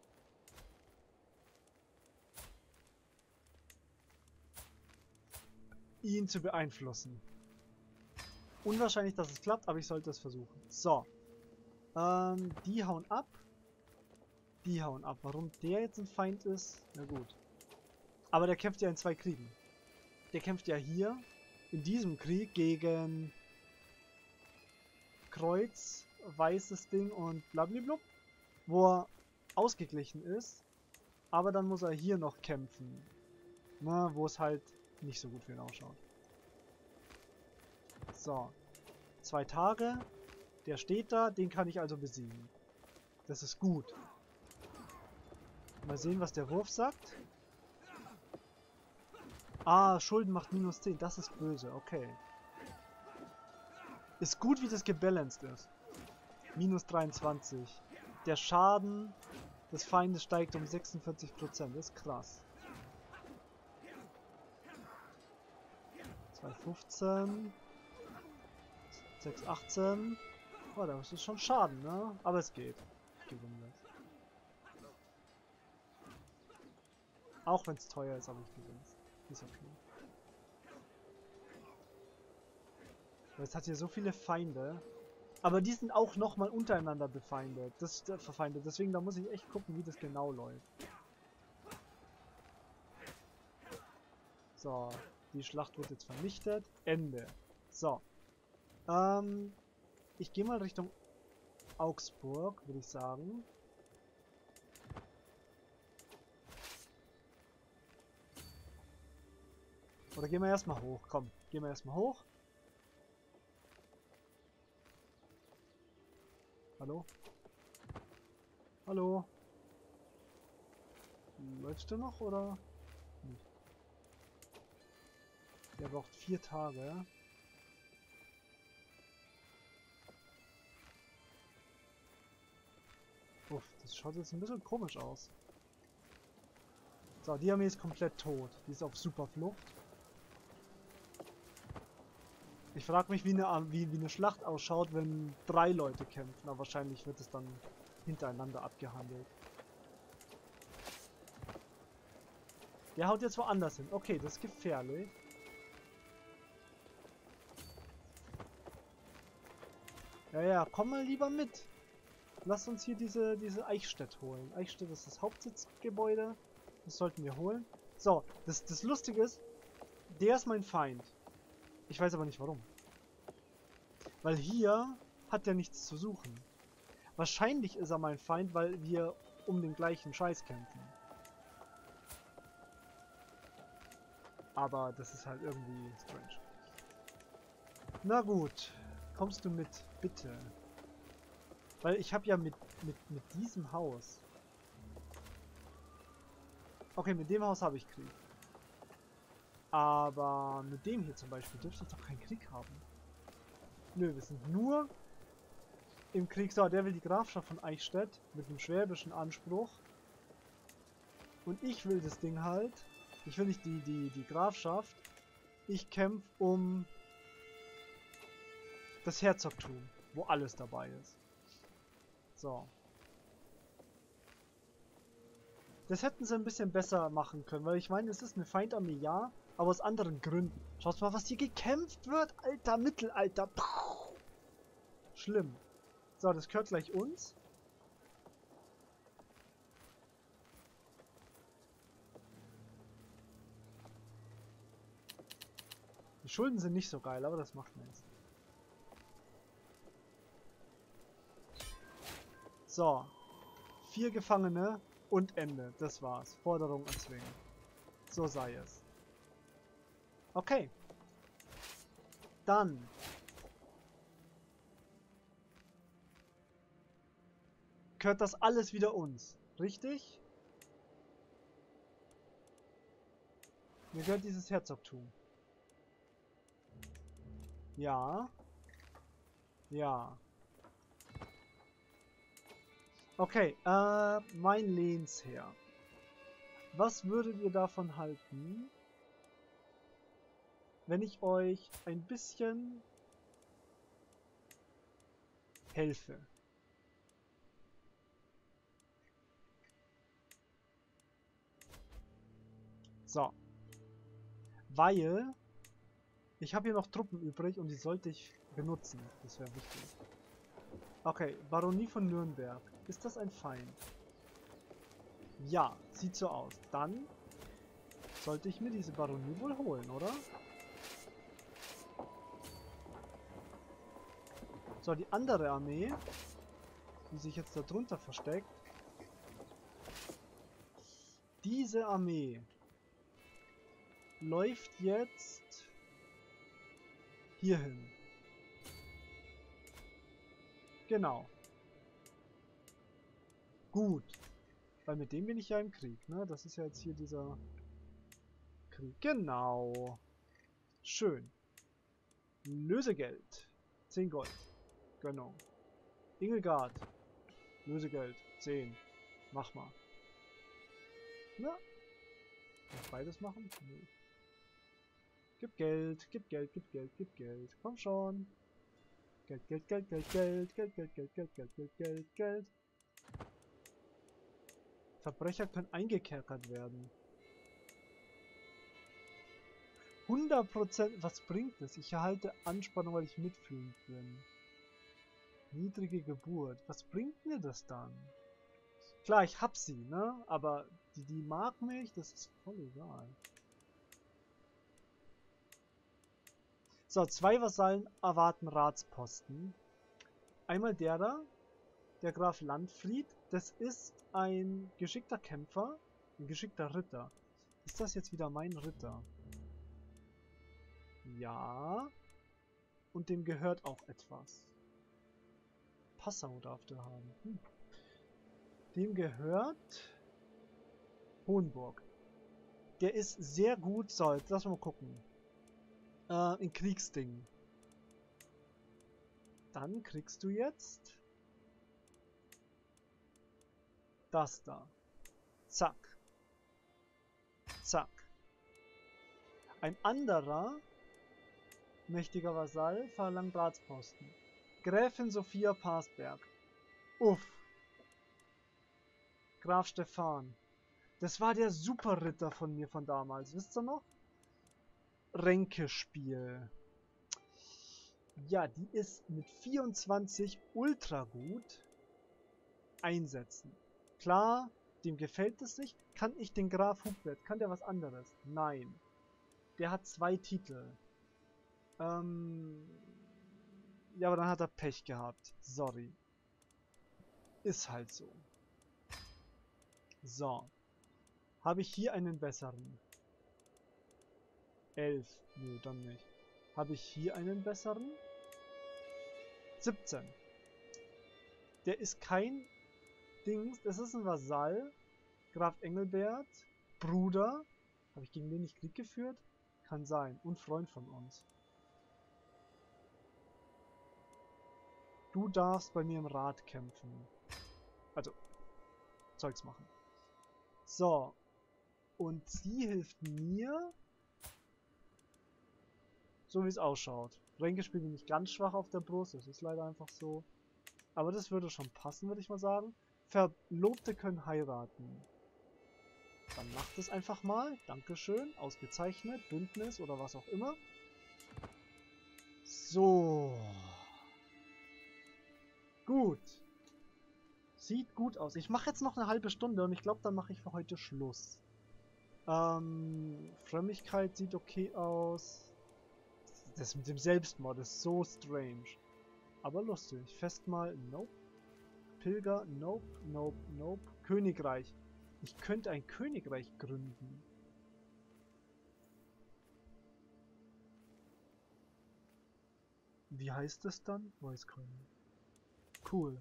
ihn zu beeinflussen. Unwahrscheinlich, dass es klappt, aber ich sollte es versuchen. So. Die hauen ab. Die hauen ab. Warum der jetzt ein Feind ist? Na gut. Aber der kämpft ja in 2 Kriegen. Der kämpft ja hier in diesem Krieg gegen Kreuz, weißes Ding und blablabla, wo er ausgeglichen ist. Aber dann muss er hier noch kämpfen. Na, wo es halt nicht so gut für ihn ausschaut. So. 2 Tage. Der steht da, den kann ich also besiegen. Das ist gut. Mal sehen, was der Wurf sagt. Ah, Schulden macht minus 10. Das ist böse, okay. Ist gut, wie das gebalanced ist. Minus 23. Der Schaden des Feindes steigt um 46%. Das ist krass. 2,15. 6,18. Oh, das ist schon Schaden, ne? Aber es geht. Ich gewinne das. Auch wenn es teuer ist, aber ich gewinne es. Ist okay. Es hat hier so viele Feinde. Aber die sind auch nochmal untereinander befeindet. Verfeindet. Deswegen, da muss ich echt gucken, wie das genau läuft. So. Die Schlacht wird jetzt vernichtet. Ende. So. Ich gehe mal Richtung Augsburg, würde ich sagen. Oder gehen wir erstmal hoch. Komm, gehen wir erstmal hoch. Hallo? Hallo? Läufst du noch, oder? Nicht. Der braucht 4 Tage. Uff, das schaut jetzt ein bisschen komisch aus. So, die Armee ist komplett tot. Die ist auf Superflucht. Ich frage mich, wie eine Schlacht ausschaut, wenn 3 Leute kämpfen. Aber wahrscheinlich wird es dann hintereinander abgehandelt. Der haut jetzt woanders hin. Okay, das ist gefährlich. Ja, ja, komm mal lieber mit. Lass uns hier diese Eichstätt holen. Eichstätt ist das Hauptsitzgebäude. Das sollten wir holen. So, das Lustige ist, der ist mein Feind. Ich weiß aber nicht warum. Weil hier hat er nichts zu suchen. Wahrscheinlich ist er mein Feind, weil wir um den gleichen Scheiß kämpfen. Aber das ist halt irgendwie strange. Na gut, kommst du mit, bitte. Weil ich habe ja mit diesem Haus... Okay, mit dem Haus habe ich Krieg. Aber mit dem hier zum Beispiel dürfte ich doch keinen Krieg haben. Nö, wir sind nur im Krieg. So, der will die Grafschaft von Eichstätt mit einem schwäbischen Anspruch. Und ich will das Ding halt. Ich will nicht die Grafschaft. Ich kämpfe um das Herzogtum, wo alles dabei ist. So. Das hätten sie ein bisschen besser machen können, weil ich meine, es ist eine Feindarmee, ja, aber aus anderen Gründen. Schaut mal, was hier gekämpft wird, alter Mittelalter. Puh. Schlimm. So, das gehört gleich uns. Die Schulden sind nicht so geil, aber das macht nichts. So. 4 Gefangene und Ende. Das war's. Forderung erzwingen. So sei es. Okay. Dann. Gehört das alles wieder uns. Richtig? Mir gehört dieses Herzogtum. Ja. Ja. Okay, mein Lehnsherr. Was würdet ihr davon halten, wenn ich euch ein bisschen helfe? So. Weil ich habe hier noch Truppen übrig und die sollte ich benutzen. Das wäre wichtig. Okay, Baronie von Nürnberg. Ist das ein Feind? Ja, sieht so aus. Dann sollte ich mir diese Baronie wohl holen, oder? So, die andere Armee, die sich jetzt da drunter versteckt. Diese Armee läuft jetzt hierhin. Genau. Gut. Weil mit dem bin ich ja im Krieg, ne? Das ist ja jetzt hier dieser Krieg. Genau. Schön. Lösegeld. 10 Gold. Genau. Ingelgard. Lösegeld. 10. Mach mal. Na? Kann ich beides machen? Nö. Gib Geld, gib Geld, gib Geld, gib Geld. Komm schon. Geld, Geld, Geld, Geld, Geld, Geld, Geld, Geld, Geld, Geld, Geld, Geld, Geld. Verbrecher können eingekerkert werden. 100%. Was bringt das? Ich erhalte Anspannung, weil ich mitfühlend bin. Niedrige Geburt. Was bringt mir das dann? Klar, ich hab sie, ne? Aber die mag mich, das ist voll egal. So, 2 Vasallen erwarten Ratsposten. Einmal der da, der Graf Landfried. Das ist ein geschickter Kämpfer, ein geschickter Ritter. Ist das jetzt wieder mein Ritter? Ja. Und dem gehört auch etwas. Passau darf der haben. Dem gehört Hohenburg. Der ist sehr gut. So, jetzt lass mal gucken. In Kriegsdingen. Dann kriegst du jetzt das da. Zack. Zack. Ein anderer mächtiger Vasall verlangt Ratsposten. Gräfin Sophia Parsberg. Uff. Graf Stefan. Das war der Superritter von mir von damals. Wisst ihr noch? Ränkespiel. Ja, die ist mit 24 ultra gut. Einsetzen. Klar, dem gefällt es nicht. Kann ich den Graf Hugbert? Kann der was anderes? Nein. Der hat 2 Titel. Ja, aber dann hat er Pech gehabt. Sorry. Ist halt so. So. Habe ich hier einen besseren? 11. Nö, dann nicht. Habe ich hier einen besseren? 17. Der ist kein Dings. Das ist ein Vasall. Graf Engelbert. Bruder. Habe ich gegen den nicht Krieg geführt? Kann sein. Und Freund von uns. Du darfst bei mir im Rat kämpfen. Also, Zeugs machen. So. Und sie hilft mir, so wie es ausschaut. Ränkespiel bin ich ganz schwach auf der Brust. Das ist leider einfach so. Aber das würde schon passen, würde ich mal sagen. Verlobte können heiraten. Dann macht es einfach mal. Dankeschön. Ausgezeichnet. Bündnis oder was auch immer. So. Gut. Sieht gut aus. Ich mache jetzt noch eine halbe Stunde und ich glaube, dann mache ich für heute Schluss. Frömmigkeit sieht okay aus. Das mit dem Selbstmord ist so strange. Aber lustig. Festmahl, nope. Pilger, nope, nope, nope. Königreich. Ich könnte ein Königreich gründen. Wie heißt es dann? Weiß keiner. Cool.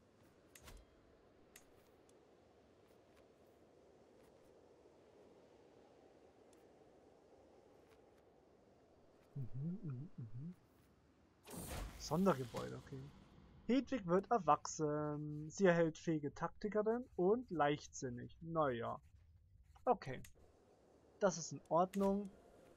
Sondergebäude, okay. Hedwig wird erwachsen. Sie erhält fähige Taktikerin und leichtsinnig. Naja. Okay. Das ist in Ordnung.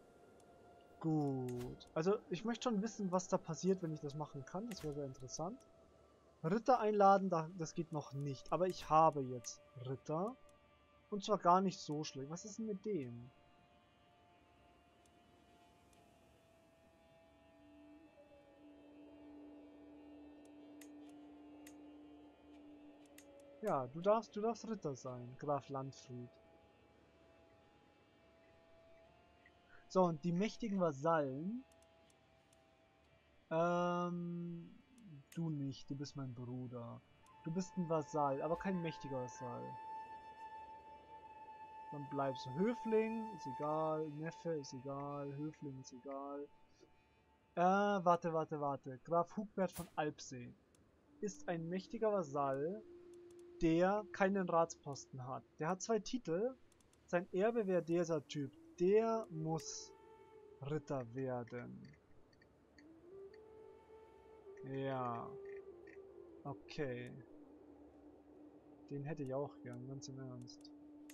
Gut. Also, ich möchte schon wissen, was da passiert, wenn ich das machen kann. Das wäre sehr interessant. Ritter einladen, das geht noch nicht. Aber ich habe jetzt Ritter. Und zwar gar nicht so schlecht. Was ist denn mit dem? Ja, du darfst Ritter sein, Graf Landfried. So, und die mächtigen Vasallen. Du nicht, du bist mein Bruder. Du bist ein Vasall, aber kein mächtiger Vasall. Dann bleibst du Höfling, ist egal. Neffe ist egal. Höfling ist egal. Warte. Graf Hugbert von Alpsee ist ein mächtiger Vasall, der keinen Ratsposten hat. Der hat 2 Titel. Sein Erbe wäre dieser Typ. Der muss Ritter werden. Ja. Okay. Den hätte ich auch gern, ganz im Ernst.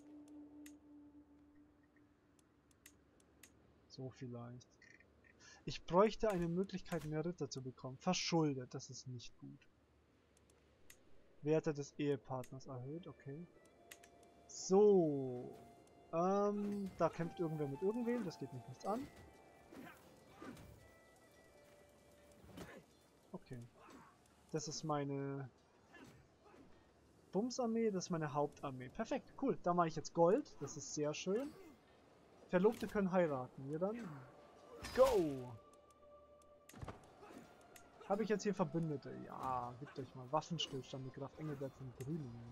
So vielleicht. Ich bräuchte eine Möglichkeit, mehr Ritter zu bekommen. Verschuldet, das ist nicht gut. Werte des Ehepartners erhöht, okay. So. Da kämpft irgendwer mit irgendwem, das geht mich nichts an. Okay. Das ist meine Bumsarmee, das ist meine Hauptarmee. Perfekt, cool. Da mache ich jetzt Gold, das ist sehr schön. Verlobte können heiraten. Ja dann. Go! Habe ich jetzt hier Verbündete? Ja, gebt euch mal Waffenstillstand mit Graf Engelbert von Grüningen.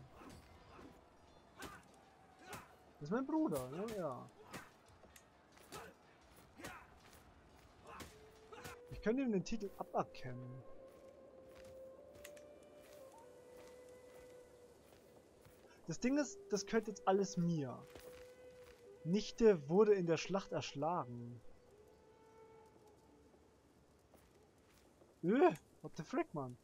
Das ist mein Bruder, ne? Ja. Ich könnte ihm den Titel aberkennen. Das Ding ist, das gehört jetzt alles mir. Nichte wurde in der Schlacht erschlagen. What the frick, Mann?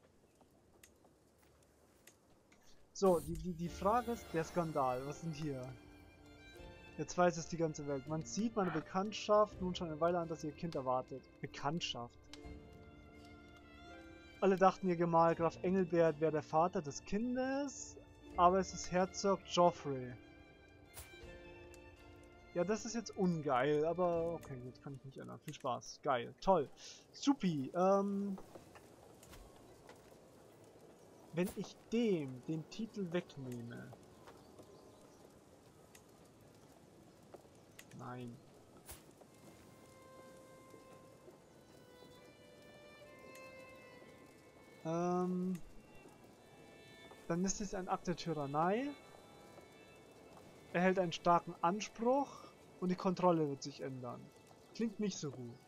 So, die Frage ist, der Skandal. Was sind hier? Jetzt weiß es die ganze Welt. Man sieht meine Bekanntschaft nun schon eine Weile an, dass ihr Kind erwartet. Bekanntschaft. Alle dachten, ihr Gemahl Graf Engelbert wäre der Vater des Kindes, aber es ist Herzog Joffrey. Ja, das ist jetzt ungeil, aber okay, jetzt kann ich mich ändern. Viel Spaß. Geil. Toll. Supi. Wenn ich dem den Titel wegnehme... Nein. Dann ist es ein Akt der Tyrannei. Er hält einen starken Anspruch und die Kontrolle wird sich ändern. Klingt nicht so gut.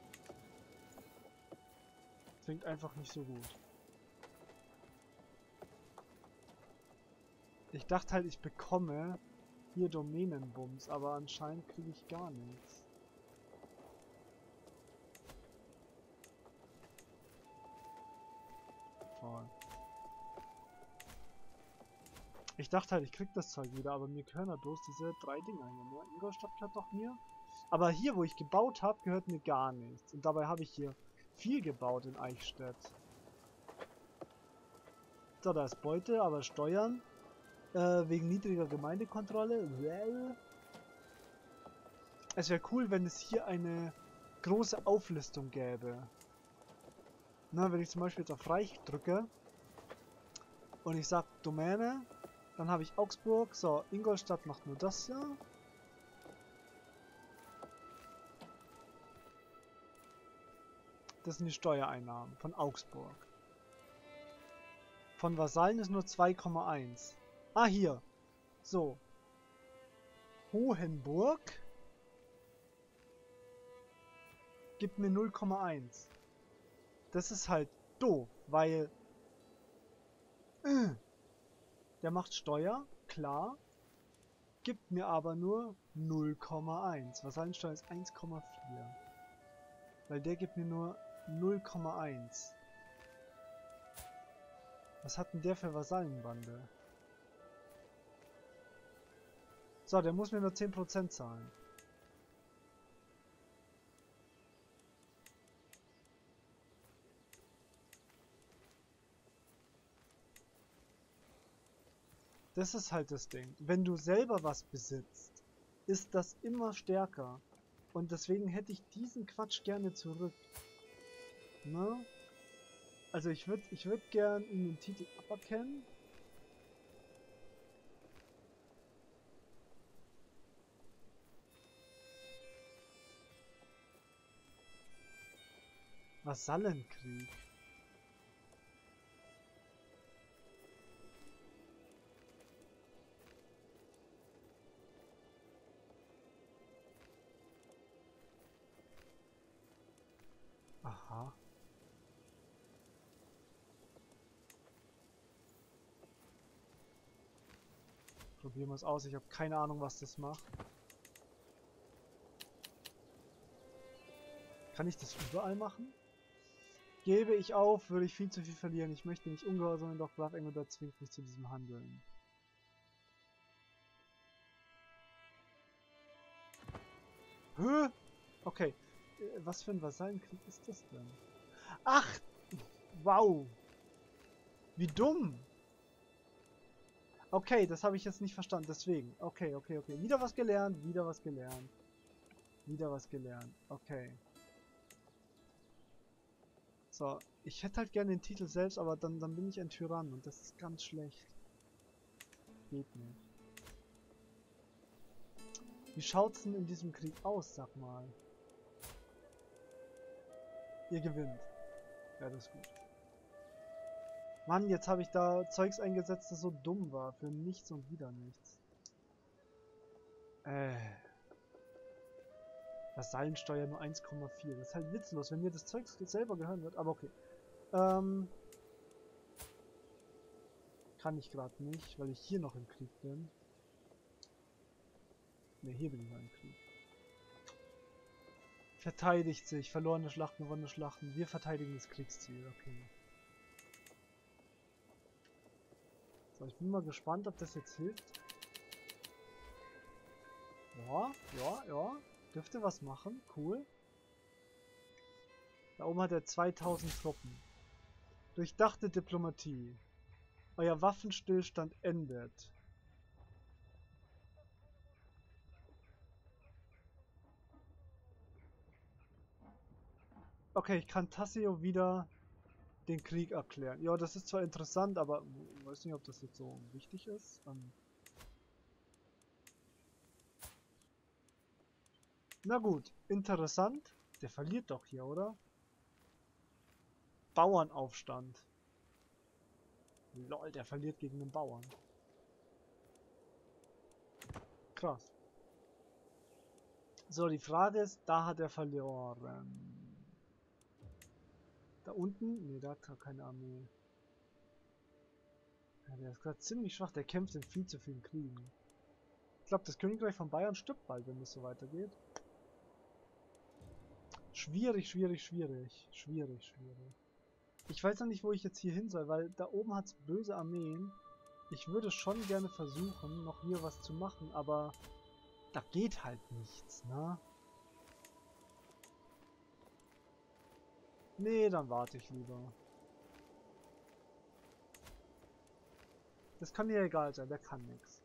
Klingt einfach nicht so gut. Ich dachte halt, ich bekomme hier Domänenbums, aber anscheinend kriege ich gar nichts. Voll. Ich dachte halt, ich krieg das Zeug wieder, aber mir gehören halt bloß diese 3 Dinger hier, ne? Ingolstadt gehört doch mir. Aber hier, wo ich gebaut habe, gehört mir gar nichts. Und dabei habe ich hier viel gebaut in Eichstätt. So, da ist Beute, aber Steuern. Wegen niedriger Gemeindekontrolle. Well. Es wäre cool, wenn es hier eine große Auflistung gäbe. Na, wenn ich zum Beispiel jetzt auf Reich drücke und ich sage Domäne, dann habe ich Augsburg. So, Ingolstadt macht nur das hier. Das sind die Steuereinnahmen von Augsburg. Von Vasallen ist nur 2,1. Ah, hier. So. Hohenburg gibt mir 0,1. Das ist halt doof, weil der macht Steuer, klar, gibt mir aber nur 0,1. Vasallensteuer ist 1,4. Weil der gibt mir nur 0,1. Was hat denn der für Vasallenbande? So, der muss mir nur 10% zahlen. Das ist halt das Ding. Wenn du selber was besitzt, ist das immer stärker. Und deswegen hätte ich diesen Quatsch gerne zurück. Ne? Also ich würd gern in den Titel aberkennen. Vasallenkrieg. Aha. Probieren wir es aus. Ich habe keine Ahnung, was das macht. Kann ich das überall machen? Gebe ich auf, würde ich viel zu viel verlieren. Ich möchte nicht ungehorsam, doch Graf Engelbert zwingt mich zu diesem Handeln. Hä? Okay. Was für ein Vasallenkrieg ist das denn? Ach! Wow! Wie dumm! Okay, das habe ich jetzt nicht verstanden, deswegen. Okay. Wieder was gelernt, wieder was gelernt. Wieder was gelernt. Okay. So, ich hätte halt gerne den Titel selbst, aber dann bin ich ein Tyrann und das ist ganz schlecht. Geht nicht. Wie schaut's denn in diesem Krieg aus, sag mal? Ihr gewinnt. Ja, das ist gut. Mann, jetzt habe ich da Zeugs eingesetzt, das so dumm war. Für nichts und wieder nichts. Vasallensteuer nur 1,4. Das ist halt witzlos, wenn mir das Zeugs selber gehören wird. Aber okay. Kann ich gerade nicht, weil ich hier noch im Krieg bin. Ne, hier bin ich noch im Krieg. Verteidigt sich. Verlorene Schlachten, gewonnene Schlachten. Wir verteidigen das Kriegsziel. Okay. So, ich bin mal gespannt, ob das jetzt hilft. Ja, ja, ja. Dürfte was machen. Cool. Da oben hat er 2000 Truppen. Durchdachte Diplomatie. Euer Waffenstillstand endet. Okay, ich kann Tassio wieder den Krieg erklären. Ja, das ist zwar interessant, aber ich weiß nicht, ob das jetzt so wichtig ist. Na gut, interessant. Der verliert doch hier, oder? Bauernaufstand. Lol, der verliert gegen den Bauern. Krass. So, die Frage ist, da hat er verloren. Da unten? Ne, da hat er keine Armee. Ja, der ist gerade ziemlich schwach, der kämpft in viel zu vielen Kriegen. Ich glaube, das Königreich von Bayern stirbt bald, wenn es so weitergeht. Schwierig, schwierig, schwierig. Schwierig, schwierig. Ich weiß noch nicht, wo ich jetzt hier hin soll, weil da oben hat es böse Armeen. Ich würde schon gerne versuchen, noch hier was zu machen, aber da geht halt nichts, ne? Nee, dann warte ich lieber. Das kann mir egal sein, der kann nichts.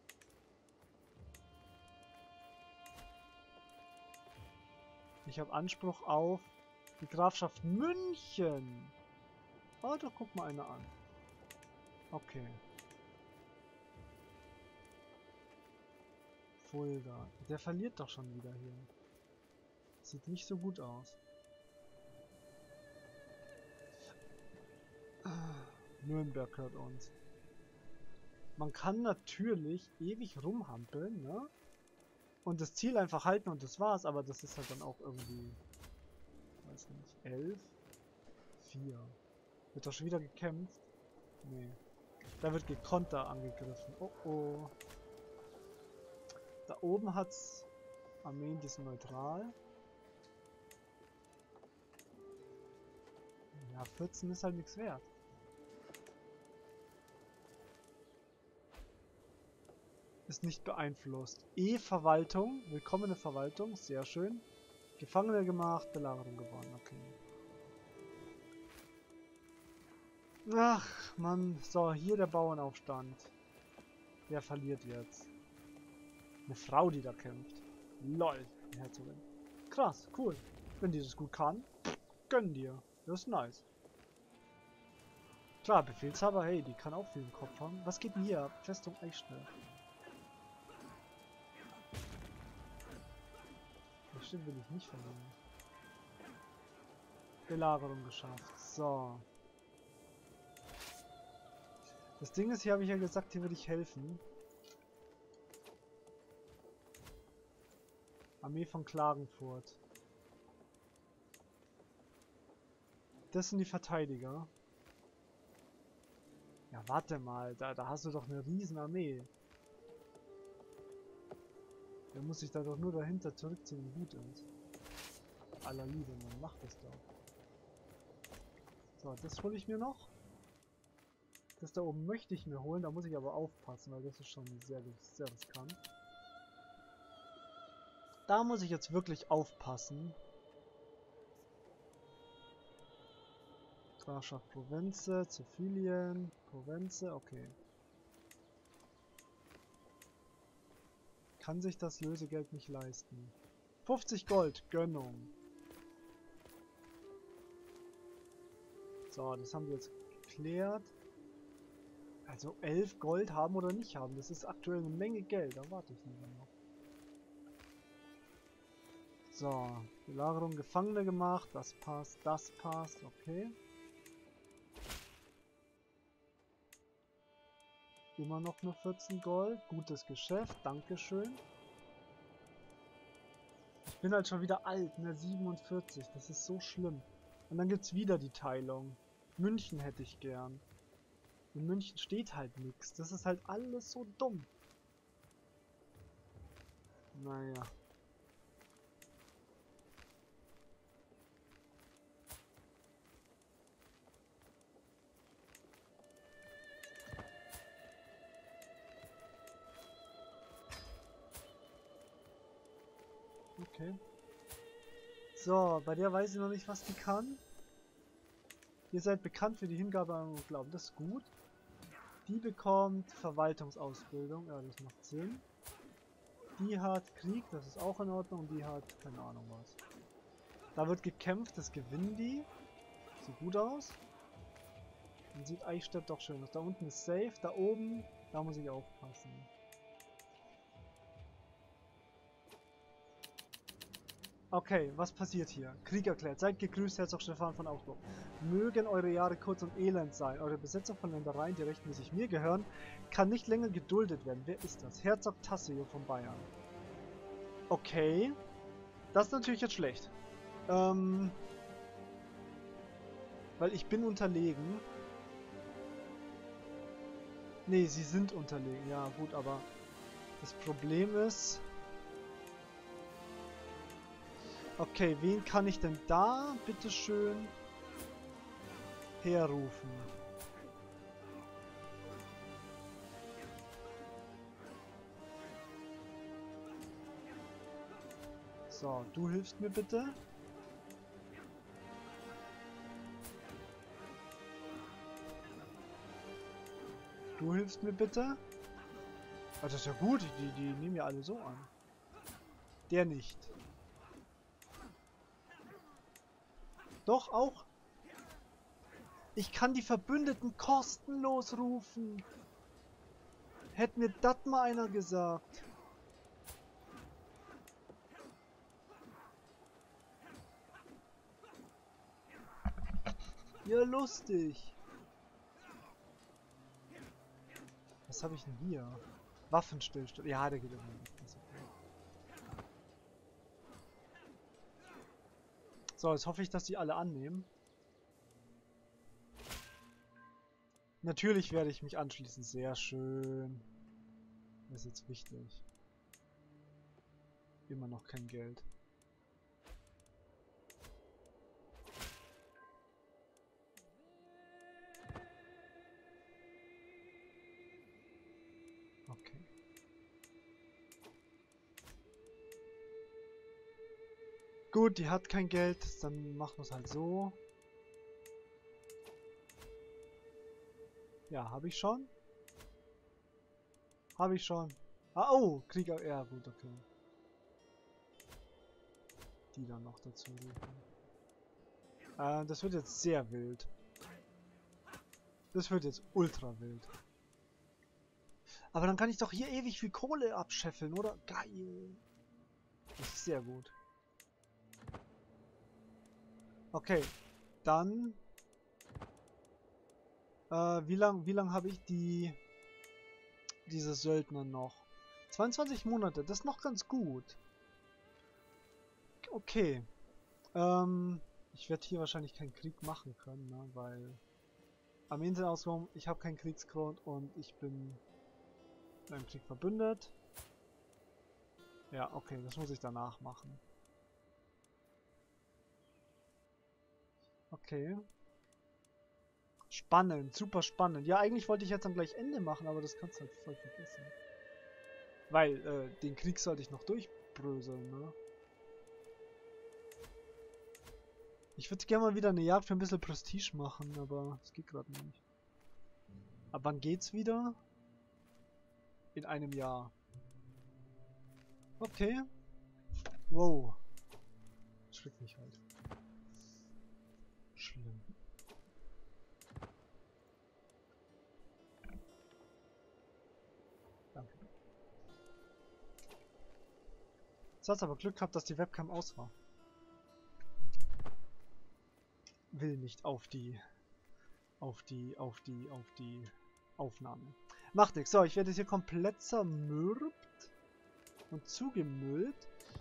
Ich habe Anspruch auf die Grafschaft München. Oh, doch guck mal einer an. Okay. Fulda. Der verliert doch schon wieder hier. Sieht nicht so gut aus. Nürnberg hört uns. Man kann natürlich ewig rumhampeln, ne? Und das Ziel einfach halten und das war's, aber das ist halt dann auch irgendwie... Weiß nicht, 11? 4. Wird doch schon wieder gekämpft? Nee. Da wird gekonter angegriffen. Oh oh. Da oben hat's Armeen, die sind neutral. Ja, 14 ist halt nichts wert. Ist nicht beeinflusst. E-Verwaltung. Willkommene Verwaltung. Sehr schön. Gefangene gemacht. Belagerung gewonnen. Okay. Ach, Mann. So, hier der Bauernaufstand. Wer verliert jetzt? Eine Frau, die da kämpft. Lol, die Herzogin. Krass, cool. Wenn die das gut kann, gönn dir. Das ist nice. Klar, Befehlshaber, hey, die kann auch viel im Kopf haben. Was geht denn hier ab? Festung Eichstätt. Bestimmt will ich nicht verlieren. Belagerung geschafft. So. Das Ding ist, hier habe ich ja gesagt, hier würde ich helfen. Armee von Klagenfurt. Das sind die Verteidiger. Ja, warte mal, da hast du doch eine riesen Armee. Der muss sich da doch nur dahinter zurückziehen und gut ist. Aller Liebe, man macht das doch. So, das hole ich mir noch. Das da oben möchte ich mir holen, da muss ich aber aufpassen, weil das ist schon sehr, sehr riskant. Da muss ich jetzt wirklich aufpassen. Grafschaft Provenze, Zephyllien, Provenze, okay. Kann sich das Lösegeld nicht leisten. 50 Gold, Gönnung. So, das haben wir jetzt geklärt. Also 11 Gold haben oder nicht haben, das ist aktuell eine Menge Geld, da warte ich lieber noch. So, Belagerung Gefangene gemacht, das passt, okay. Immer noch nur 14 Gold, gutes Geschäft, dankeschön. Ich bin halt schon wieder alt, ne, 47, das ist so schlimm. Und dann gibt's wieder die Teilung. München hätte ich gern. In München steht halt nichts. Das ist halt alles so dumm. Naja. Okay. So, bei der weiß ich noch nicht, was die kann. Ihr seid bekannt für die Hingabe an Glauben. Das ist gut. Die bekommt Verwaltungsausbildung. Ja, das macht Sinn. Die hat Krieg, das ist auch in Ordnung. Und die hat keine Ahnung was. Da wird gekämpft, das gewinnen die. Sieht gut aus. Dann sieht Eichstätt doch schön aus. Da unten ist safe, da oben, da muss ich aufpassen. Okay, was passiert hier? Krieg erklärt. Seid gegrüßt, Herzog Stefan von Augsburg. Mögen eure Jahre kurz und elend sein. Eure Besetzung von Ländereien, die rechtmäßig mir gehören, kann nicht länger geduldet werden. Wer ist das? Herzog Tassilo von Bayern. Okay. Das ist natürlich jetzt schlecht. Weil ich bin unterlegen. Nee, sie sind unterlegen. Ja, gut, aber das Problem ist... Okay, wen kann ich denn da, bitteschön, herrufen? So, du hilfst mir bitte. Du hilfst mir bitte. Ah, das ist ja gut, die nehmen ja alle so an. Der nicht. Doch, auch. Ich kann die Verbündeten kostenlos rufen. Hätte mir das mal einer gesagt. Ja, lustig. Was habe ich denn hier? Waffenstillstand. Ja, der geht irgendwie nicht. So, jetzt hoffe ich, dass die alle annehmen. Natürlich werde ich mich anschließen. Sehr schön. Das ist jetzt wichtig. Immer noch kein Geld. Okay. Gut, die hat kein Geld. Dann machen wir es halt so. Ja, habe ich schon. Habe ich schon. Ah, oh, Krieger. Ja, gut, okay. Die dann noch dazu rufen. Das wird jetzt sehr wild. Das wird jetzt ultra wild. Aber dann kann ich doch hier ewig viel Kohle abscheffeln, oder? Geil. Das ist sehr gut. Okay, dann... wie lang habe ich diese Söldner noch? 22 Monate, das ist noch ganz gut. Okay. Ich werde hier wahrscheinlich keinen Krieg machen können, ne, weil... Armeensenausraum, ich habe keinen Kriegsgrund und ich bin in einem Krieg verbündet. Ja, okay, das muss ich danach machen. Okay. Spannend, super spannend. Ja, eigentlich wollte ich jetzt dann gleich Ende machen, aber das kannst du halt voll vergessen. Weil, den Krieg sollte ich noch durchbröseln, ne? Ich würde gerne mal wieder eine Jagd für ein bisschen Prestige machen, aber es geht gerade nicht. Ab wann geht's wieder? In einem Jahr. Okay. Wow. Schreckt mich halt. Schlimm. Danke. Jetzt hast aber Glück gehabt, dass die Webcam aus war. Will nicht auf die Aufnahme. Macht nichts. So, ich werde jetzt hier komplett zermürbt und zugemüllt.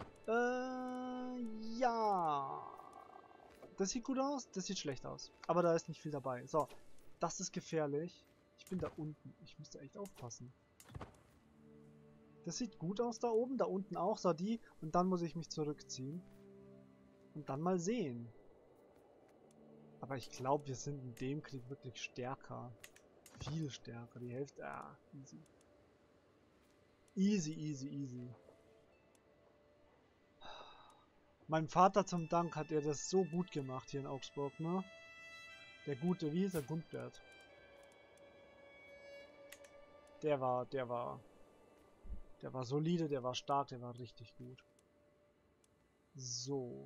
Ja. Das sieht gut aus, das sieht schlecht aus. Aber da ist nicht viel dabei. So, das ist gefährlich. Ich bin da unten. Ich müsste echt aufpassen. Das sieht gut aus da oben. Da unten auch. So, die. Und dann muss ich mich zurückziehen. Und dann mal sehen. Aber ich glaube, wir sind in dem Krieg wirklich stärker. Viel stärker. Die Hälfte. Ah, easy. Easy, easy, easy. Meinem Vater zum Dank hat er das so gut gemacht hier in Augsburg, ne? Der gute, wie ist der Gundbert? Der war solide, der war stark, der war richtig gut. So.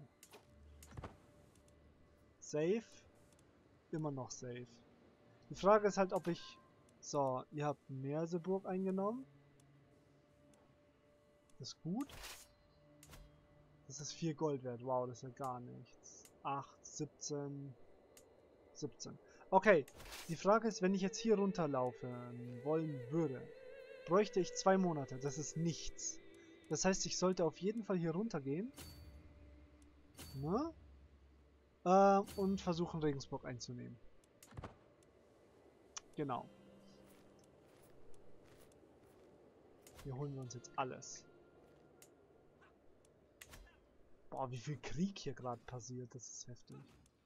Safe. Immer noch safe. Die Frage ist halt, ob ich... So, ihr habt Merseburg eingenommen. Das ist gut. Das ist 4 Gold wert. Wow, das ist ja gar nichts. 8, 17... 17. Okay, die Frage ist, wenn ich jetzt hier runterlaufen wollen würde, bräuchte ich 2 Monate. Das ist nichts. Das heißt, ich sollte auf jeden Fall hier runtergehen. Ne? Und versuchen, Regensburg einzunehmen. Genau. Hier holen wir uns jetzt alles. Boah, wie viel Krieg hier gerade passiert. Das ist heftig.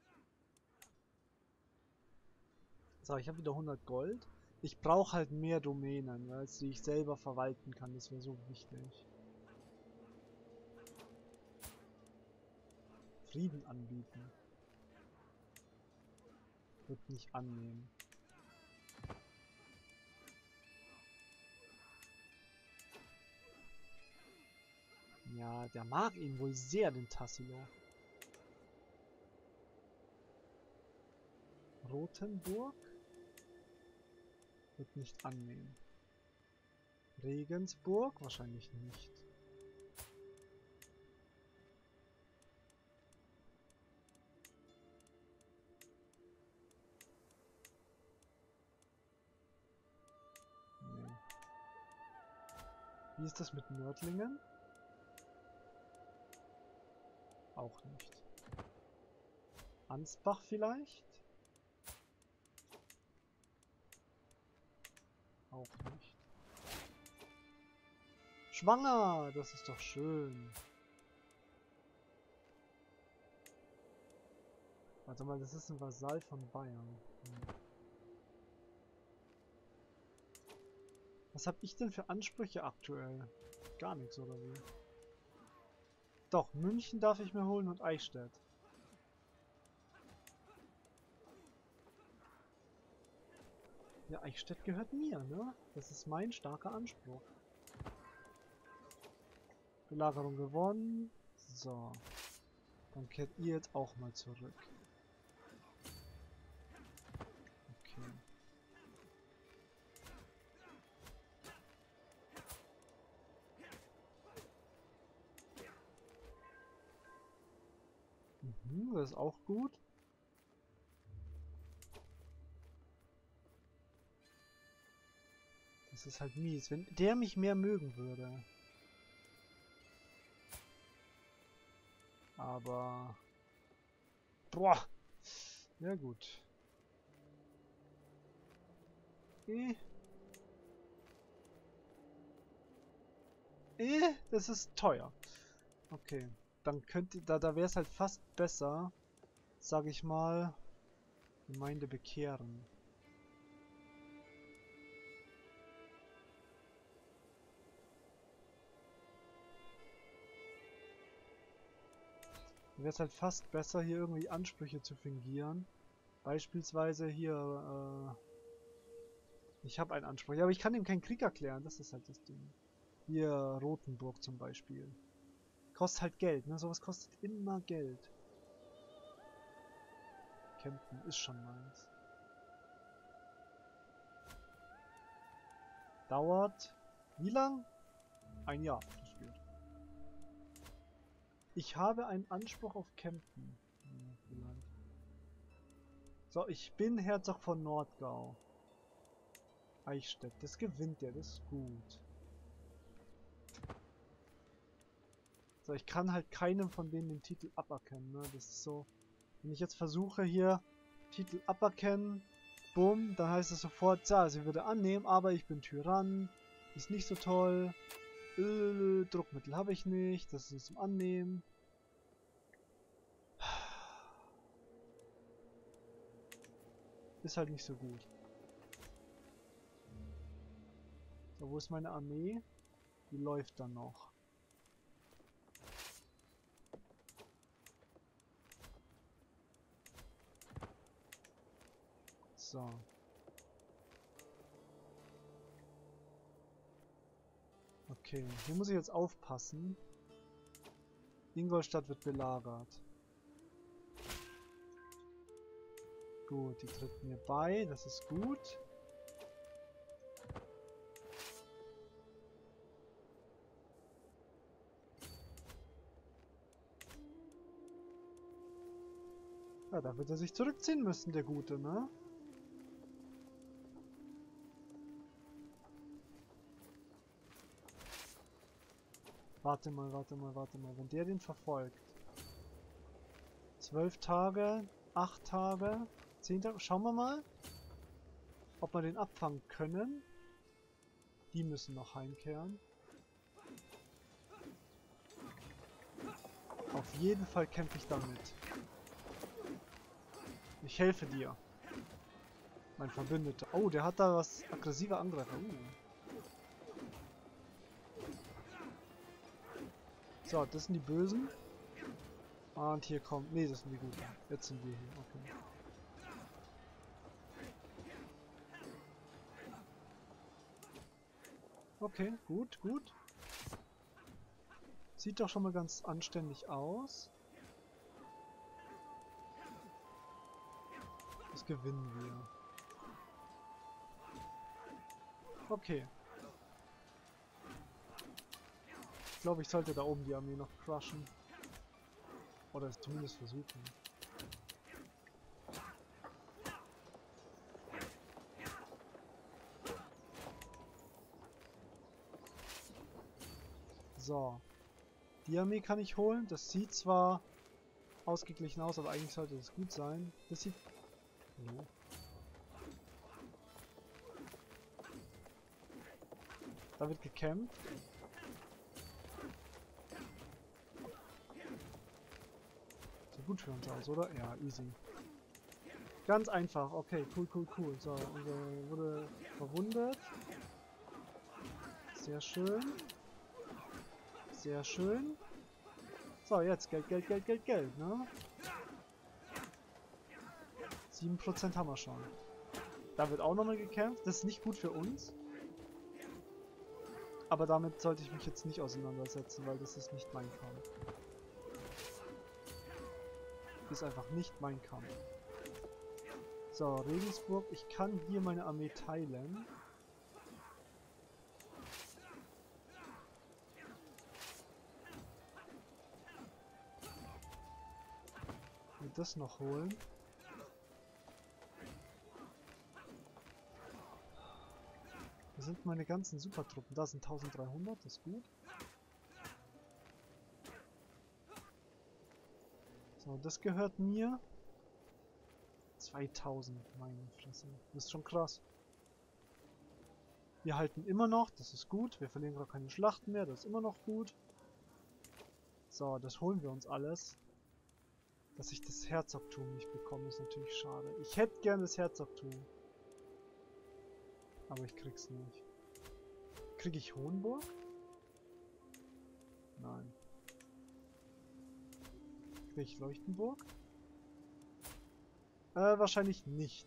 So, ich habe wieder 100 Gold. Ich brauche halt mehr Domänen, weil die ich selber verwalten kann. Das wäre so wichtig. Frieden anbieten. Wird nicht annehmen. Ja, der mag ihn wohl sehr, den Tassilo. Rothenburg? Wird nicht annehmen. Regensburg? Wahrscheinlich nicht. Nee. Wie ist das mit Nördlingen? Auch nicht. Ansbach vielleicht? Auch nicht. Schwanger! Das ist doch schön. Warte mal, das ist ein Vasall von Bayern. Was habe ich denn für Ansprüche aktuell? Gar nichts, oder wie? Doch, München darf ich mir holen und Eichstätt. Ja, Eichstätt gehört mir, ne? Das ist mein starker Anspruch. Belagerung gewonnen. So. Dann kehrt ihr jetzt auch mal zurück. Okay. Mhm, das ist auch gut. Das ist halt mies. Wenn der mich mehr mögen würde. Aber... Boah! Ja gut. Das ist teuer. Okay. Dann könnte... Da wäre es halt fast besser, sag ich mal, Gemeinde bekehren. Wäre es halt fast besser, hier irgendwie Ansprüche zu fingieren. Beispielsweise hier, ich habe einen Anspruch. Ja, aber ich kann ihm keinen Krieg erklären. Das ist halt das Ding. Hier, Rothenburg zum Beispiel. Kostet halt Geld, ne? Sowas kostet immer Geld. Kempten ist schon meins. Dauert... Wie lang? Ein Jahr. Das geht. Ich habe einen Anspruch auf Kempten. Ja, vielleicht. So, ich bin Herzog von Nordgau. Eichstätt, das gewinnt der, das ist gut. So, ich kann halt keinem von denen den Titel aberkennen, ne? Das ist so... Wenn ich jetzt versuche hier, Titel aberkennen, Bumm, dann heißt es sofort, ja, sie würde annehmen, aber ich bin Tyrann. Ist nicht so toll. Druckmittel habe ich nicht. Das ist zum Annehmen. Ist halt nicht so gut. So, wo ist meine Armee? Die läuft dann noch. So. Okay, hier muss ich jetzt aufpassen. Ingolstadt wird belagert. Gut, die tritt mir bei, das ist gut. Ja, da wird er sich zurückziehen müssen, der Gute, ne? Warte mal, warte mal, warte mal. Wenn der den verfolgt. 12 Tage, 8 Tage, 10 Tage. Schauen wir mal, ob wir den abfangen können. Die müssen noch heimkehren. Auf jeden Fall kämpfe ich damit. Ich helfe dir. Mein Verbündeter. Oh, der hat da was. Aggressive Angreifer. So, das sind die Bösen. Und hier kommt... Nee, das sind die Guten. Jetzt sind wir hier. Okay. Okay, gut, gut. Sieht doch schon mal ganz anständig aus. Das gewinnen wir. Okay. Ich glaube, ich sollte da oben die Armee noch crushen. Oder es zumindest versuchen. So. Die Armee kann ich holen. Das sieht zwar ausgeglichen aus, aber eigentlich sollte es gut sein. Das sieht... No. Da wird gekämpft. Sieht gut für uns aus, oder? Ja, easy. Ganz einfach. Okay, cool, cool, cool. So, unser wurde verwundet. Sehr schön. Sehr schön. So, jetzt Geld, Geld, Geld, Geld, Geld, ne? 7% haben wir schon. Da wird auch nochmal gekämpft. Das ist nicht gut für uns. Aber damit sollte ich mich jetzt nicht auseinandersetzen, weil das ist nicht mein Kampf. Ist einfach nicht mein Kampf. So, Regensburg. Ich kann hier meine Armee teilen. Und das noch holen. Wo sind meine ganzen Supertruppen? Da sind 1300, das ist gut. So, das gehört mir. 2000, meine Fresse. Das ist schon krass. Wir halten immer noch, das ist gut. Wir verlieren gerade keine Schlachten mehr, das ist immer noch gut. So, das holen wir uns alles. Dass ich das Herzogtum nicht bekomme, ist natürlich schade. Ich hätte gern das Herzogtum. Aber ich krieg's nicht. Krieg ich Hohenburg? Nein. Krieg ich Leuchtenburg? Wahrscheinlich nicht.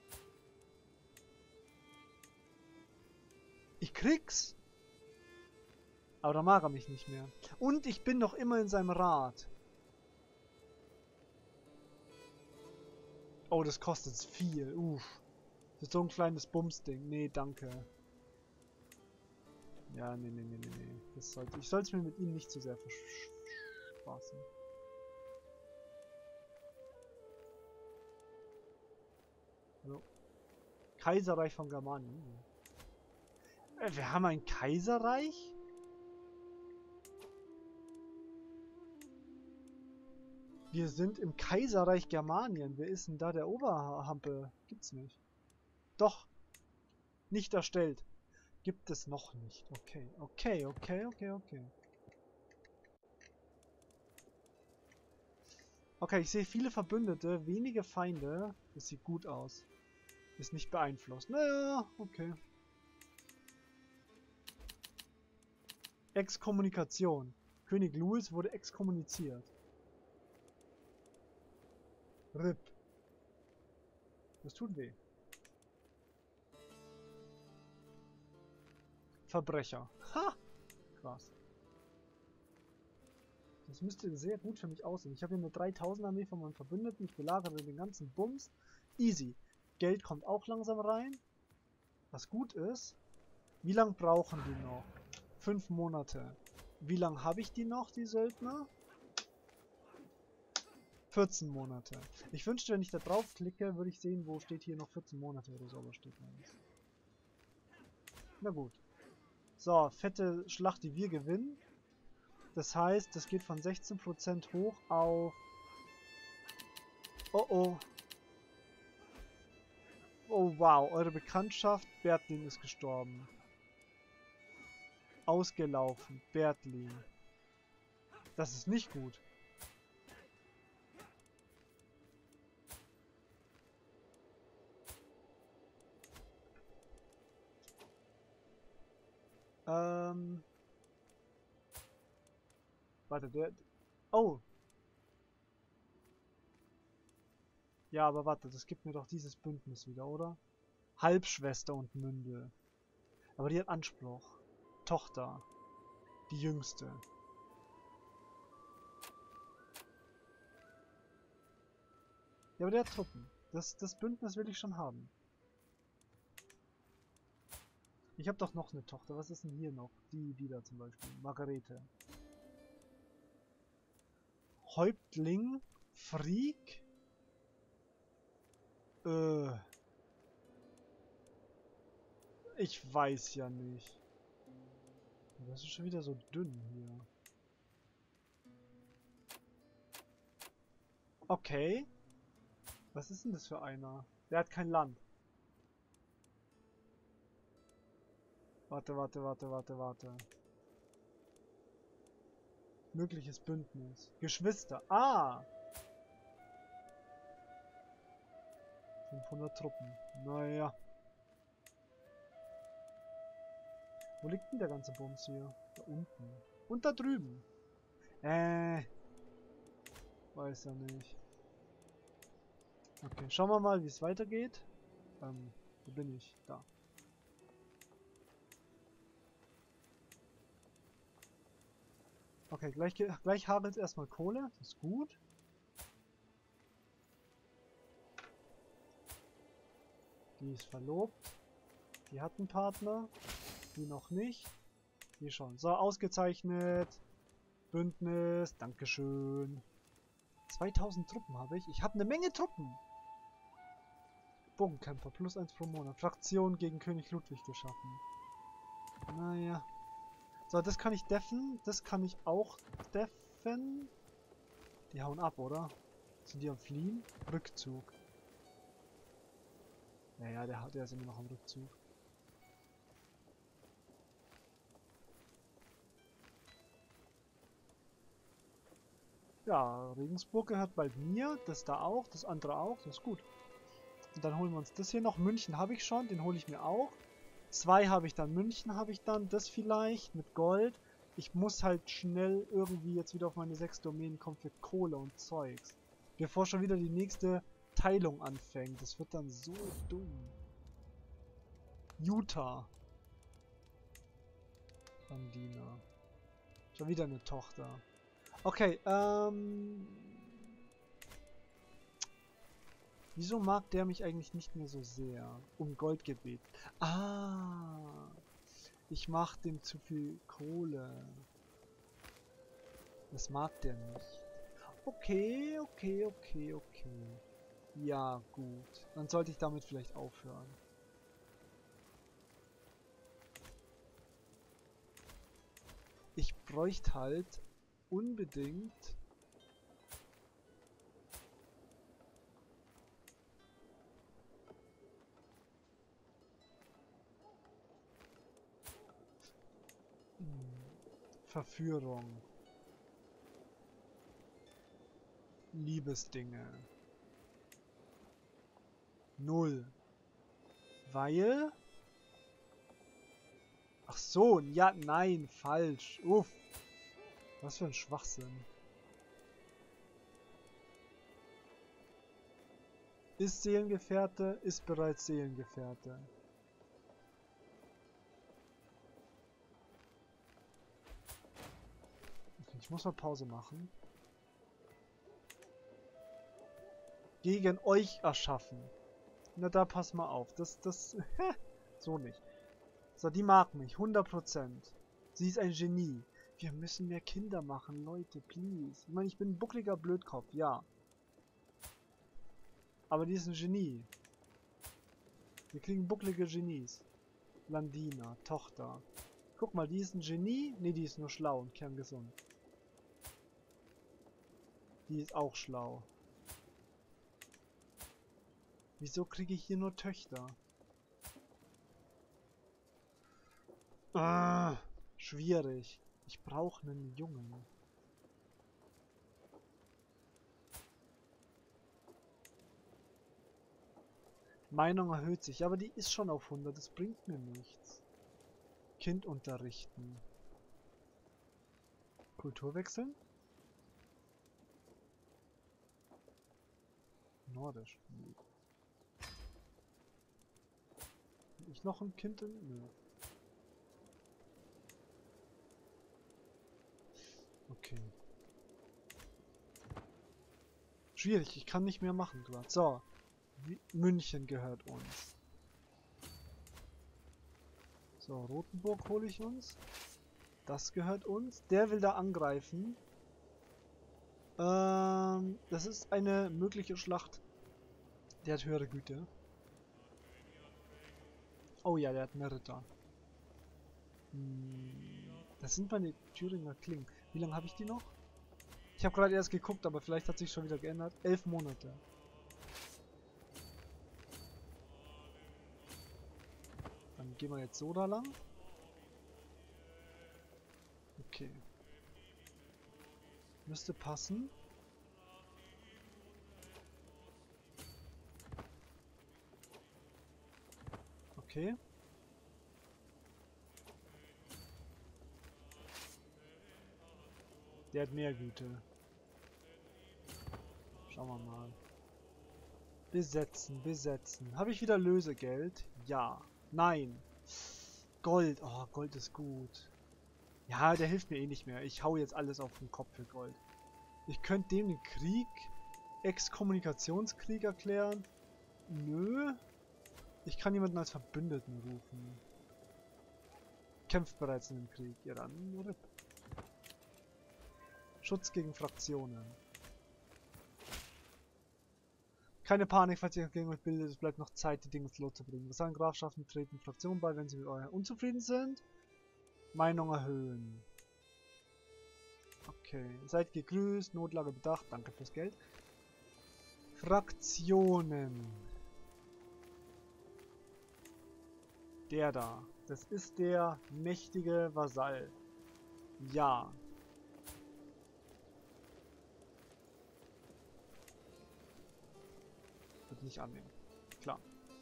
Ich krieg's! Aber da mag er mich nicht mehr. Und ich bin noch immer in seinem Rat. Oh, das kostet viel. Uff. Das ist so ein kleines Bumsding. Nee, danke. Ja, nee, nee, nee, nee, nee. Ich sollte es mir mit ihm nicht zu sehr verspaßen. So. Kaiserreich von Germanien. Wir haben ein Kaiserreich? Wir sind im Kaiserreich Germanien. Wer ist denn da der Oberhampe? Gibt's nicht. Doch, nicht erstellt. Gibt es noch nicht. Okay, okay, okay, okay, okay. Okay, ich sehe viele Verbündete, wenige Feinde. Das sieht gut aus. Ist nicht beeinflusst. Naja, okay. Exkommunikation. König Louis wurde exkommuniziert. RIP. Das tut weh. Verbrecher. Ha! Krass. Das müsste sehr gut für mich aussehen. Ich habe hier eine 3000 Armee von meinen Verbündeten. Ich belagere den ganzen Bums. Easy. Geld kommt auch langsam rein. Was gut ist. Wie lange brauchen die noch? 5 Monate. Wie lange habe ich die noch, die Söldner? 14 Monate. Ich wünschte, wenn ich da drauf klicke, würde ich sehen, wo steht hier noch 14 Monate oder so, aber steht nichts. Na gut. So, fette Schlacht, die wir gewinnen. Das heißt, das geht von 16% hoch auf... Oh oh. Oh wow, eure Bekanntschaft, Bertlin ist gestorben. Ausgelaufen, Bertlin. Das ist nicht gut. Warte, der... Oh! Ja, aber warte, das gibt mir doch dieses Bündnis wieder, oder? Halbschwester und Mündel. Aber die hat Anspruch. Tochter. Die jüngste. Ja, aber der hat Truppen. Das Bündnis will ich schon haben. Ich habe doch noch eine Tochter. Was ist denn hier noch? Die da zum Beispiel. Margarete. Häuptling. Freak. Ich weiß ja nicht. Das ist schon wieder so dünn hier. Okay. Was ist denn das für einer? Der hat kein Land. Warte. Mögliches Bündnis. Geschwister. Ah! 500 Truppen. Naja. Wo liegt denn der ganze Bums hier? Da unten. Und da drüben. Weiß ja nicht. Okay, schauen wir mal, wie es weitergeht. Wo bin ich? Da. Okay, gleich hagelt es erstmal Kohle. Das ist gut. Die ist verlobt. Die hat einen Partner. Die noch nicht. Die schon. So, ausgezeichnet. Bündnis. Dankeschön. 2000 Truppen habe ich. Ich habe eine Menge Truppen. Bogenkämpfer. +1 pro Monat. Fraktion gegen König Ludwig geschaffen. Naja. So, das kann ich deffen. Das kann ich auch deffen. Die hauen ab, oder? Sind die am Fliehen? Rückzug. Naja, der ist immer noch am Rückzug. Ja, Regensburg gehört bald mir. Das da auch, das andere auch. Das ist gut. Und dann holen wir uns das hier noch. München habe ich schon, den hole ich mir auch. 2 habe ich dann, München habe ich dann. Das vielleicht mit Gold. Ich muss halt schnell irgendwie jetzt wieder auf meine 6 Domänen kommen für Kohle und Zeugs. Bevor schon wieder die nächste Teilung anfängt. Das wird dann so dumm. Utah. Andina. Schon wieder eine Tochter. Okay, wieso mag der mich eigentlich nicht mehr so sehr? Um Gold gebeten. Ah, ich mach dem zu viel Kohle. Das mag der nicht. Okay. Ja, gut. Dann sollte ich damit vielleicht aufhören. Ich bräuchte halt unbedingt Verführung. Liebesdinge. 0. Weil... Ach so, ja, nein, falsch. Uff. Was für ein Schwachsinn. Ist Seelengefährte, ist bereits Seelengefährte. Okay, ich muss mal Pause machen. Gegen euch erschaffen. Na, da pass mal auf. So nicht. So, die mag mich. 100%. Sie ist ein Genie. Wir müssen mehr Kinder machen, Leute, please. Ich meine, ich bin ein buckliger Blödkopf, ja. Aber die ist ein Genie. Wir kriegen bucklige Genies. Landina, Tochter. Guck mal, die ist ein Genie. Ne, die ist nur schlau und kerngesund. Die ist auch schlau. Wieso kriege ich hier nur Töchter? Schwierig. Ich brauche einen Jungen. Meinung erhöht sich, aber die ist schon auf 100. Das bringt mir nichts. Kind unterrichten. Kultur wechseln? Nordisch. Nee. Ich noch ein Kind in... Nö. Okay. Schwierig, ich kann nicht mehr machen gerade. So. München gehört uns. So, Rothenburg hole ich uns. Das gehört uns. Der will da angreifen. Das ist eine mögliche Schlacht. Der hat höhere Güte. Oh ja, der hat mehr Ritter. Das sind meine Thüringer Klingen. Wie lange habe ich die noch? Ich habe gerade erst geguckt, aber vielleicht hat sich schon wieder geändert. 11 Monate. Dann gehen wir jetzt so da lang. Okay. Müsste passen. Okay. Der hat mehr Güte. Schauen wir mal. Besetzen, besetzen. Habe ich wieder Lösegeld? Ja. Nein. Gold. Oh, Gold ist gut. Ja, der hilft mir eh nicht mehr. Ich hau jetzt alles auf den Kopf für Gold. Ich könnte dem den Krieg, Exkommunikationskrieg erklären. Nö. Ich kann jemanden als Verbündeten rufen. Kämpft bereits in dem Krieg. Ja dann, RIP. Schutz gegen Fraktionen. Keine Panik, falls ihr gegen euch bildet, es bleibt noch Zeit, die Dinge ins Lot zu bringen. Was sagen Grafschaften treten Fraktionen bei, wenn sie mit euch unzufrieden sind? Meinung erhöhen. Okay, seid gegrüßt, Notlage bedacht, danke fürs Geld. Fraktionen. Der da. Das ist der mächtige Vasall. Ja. Wird nicht annehmen. Klar.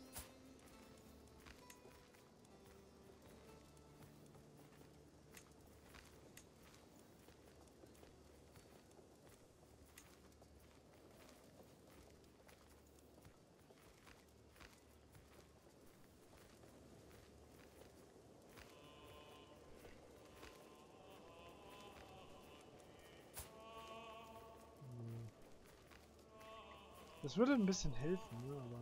Das würde ein bisschen helfen, ne, aber...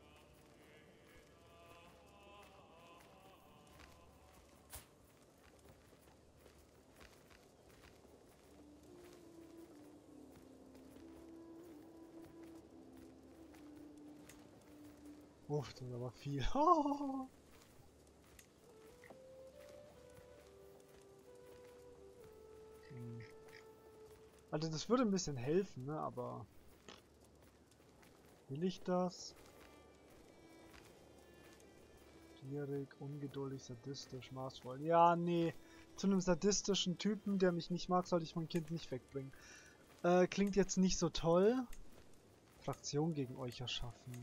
Uff, das ist aber viel. Also das würde ein bisschen helfen, ne, aber... Will ich das? Gierig, ungeduldig, sadistisch, maßvoll. Ja, nee. Zu einem sadistischen Typen, der mich nicht mag, sollte ich mein Kind nicht wegbringen. Klingt jetzt nicht so toll. Fraktion gegen euch erschaffen.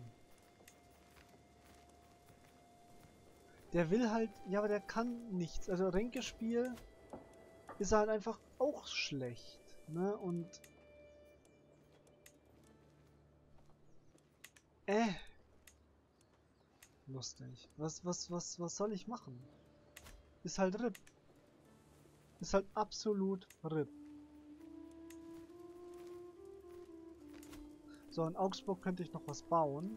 Der will halt, ja, aber der kann nichts. Also Ränkespiel ist halt einfach auch schlecht, ne? Und lustig. Was soll ich machen? Ist halt RIP. Ist halt absolut RIP. So, in Augsburg könnte ich noch was bauen.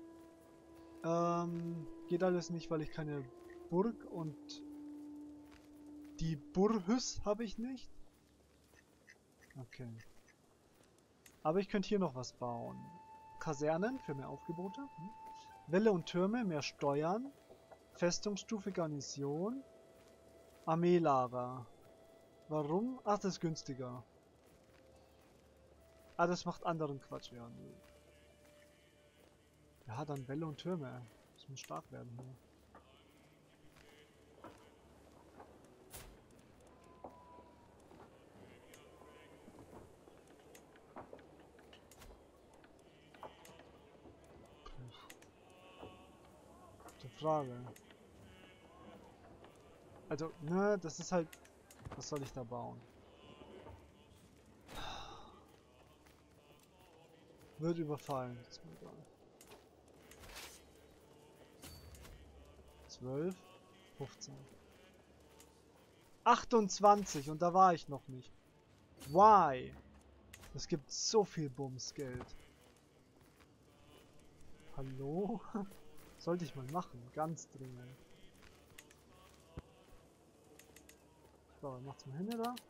Geht alles nicht, weil ich keine Burg und die Burhüs habe ich nicht. Okay. Aber ich könnte hier noch was bauen. Kasernen für mehr Aufgebote. Wälle und Türme, mehr Steuern. Festungsstufe, Garnison. Armeelager. Warum? Ach, das ist günstiger. Ah, das macht anderen Quatsch. Ja, nee. Ja, dann Wälle und Türme. Das muss stark werden hier. Gute Frage. Also, ne, das ist halt... Was soll ich da bauen? Wird überfallen. Ist mir egal. 12, 15. 28 und da war ich noch nicht. Why? Es gibt so viel Bumsgeld. Hallo? Sollte ich mal machen, ganz dringend. So, macht's mal hin da.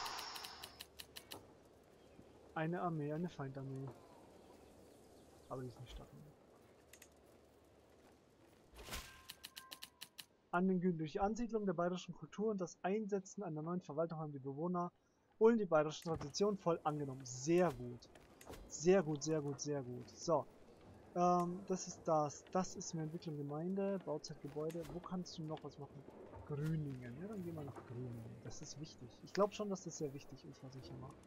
Eine Armee, eine Feindarmee. Aber die ist nicht stark. Durch die Ansiedlung der bayerischen Kultur und das Einsetzen einer neuen Verwaltung haben die Bewohner und die bayerische Tradition voll angenommen. Sehr gut. Sehr gut, sehr gut, sehr gut. So. Das ist das. Das ist mehr Entwicklung Gemeinde, Bauzeitgebäude. Wo kannst du noch was machen? Grüningen. Ja, dann gehen wir nach Grüningen. Das ist wichtig. Ich glaube schon, dass das sehr wichtig ist, was ich hier mache.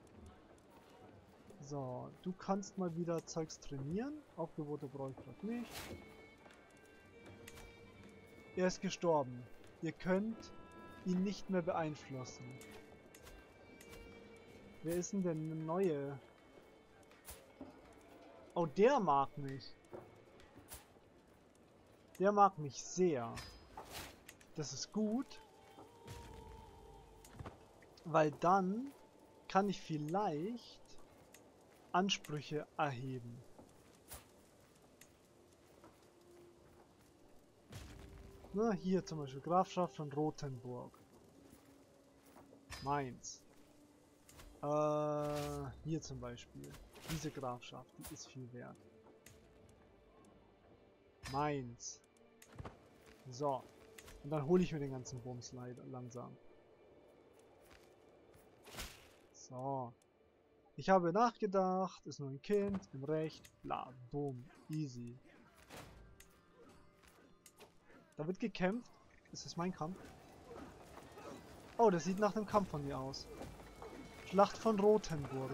So, du kannst mal wieder Zeugs trainieren. Aufgebote brauche ich gerade nicht. Er ist gestorben. Ihr könnt ihn nicht mehr beeinflussen. Wer ist denn der Neue? Oh, der mag mich. Der mag mich sehr. Das ist gut. Weil dann kann ich vielleicht Ansprüche erheben. Na, hier zum Beispiel Grafschaft von Rothenburg. Mainz. Hier zum Beispiel. Diese Grafschaft, die ist viel wert. Mainz. So. Und dann hole ich mir den ganzen Bums langsam. So. Ich habe nachgedacht, ist nur ein Kind, im Recht, bla, boom, easy. Da wird gekämpft. Ist das mein Kampf? Oh, das sieht nach einem Kampf von mir aus. Schlacht von Rothenburg.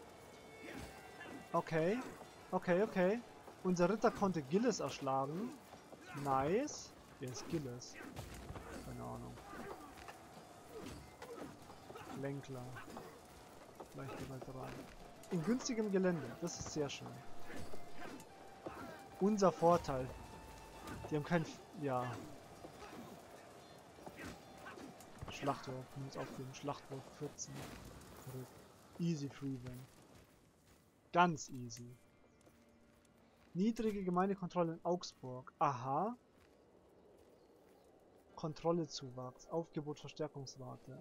Okay. Okay, okay. Unser Ritter konnte Gilles erschlagen. Nice. Wer ist Gilles? Keine Ahnung. Lenkler. Vielleicht Gewalt rein. In günstigem Gelände. Das ist sehr schön. Unser Vorteil. Die haben kein... Ja. Schlachtwurf. Ich muss aufgeben. Schlachtwurf 14. Zurück. Easy Freeman. Ganz easy. Niedrige Gemeindekontrolle in Augsburg. Aha. Kontrollezuwachs. Aufgebot Verstärkungsrate.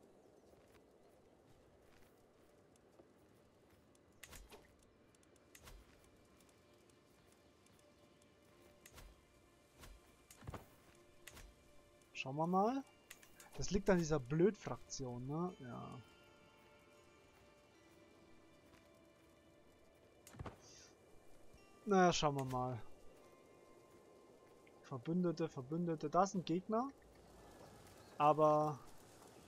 Schauen wir mal. Das liegt an dieser Blöd-Fraktion, ne? Ja. Naja, schauen wir mal. Verbündete, Verbündete. Da ist ein Gegner. Aber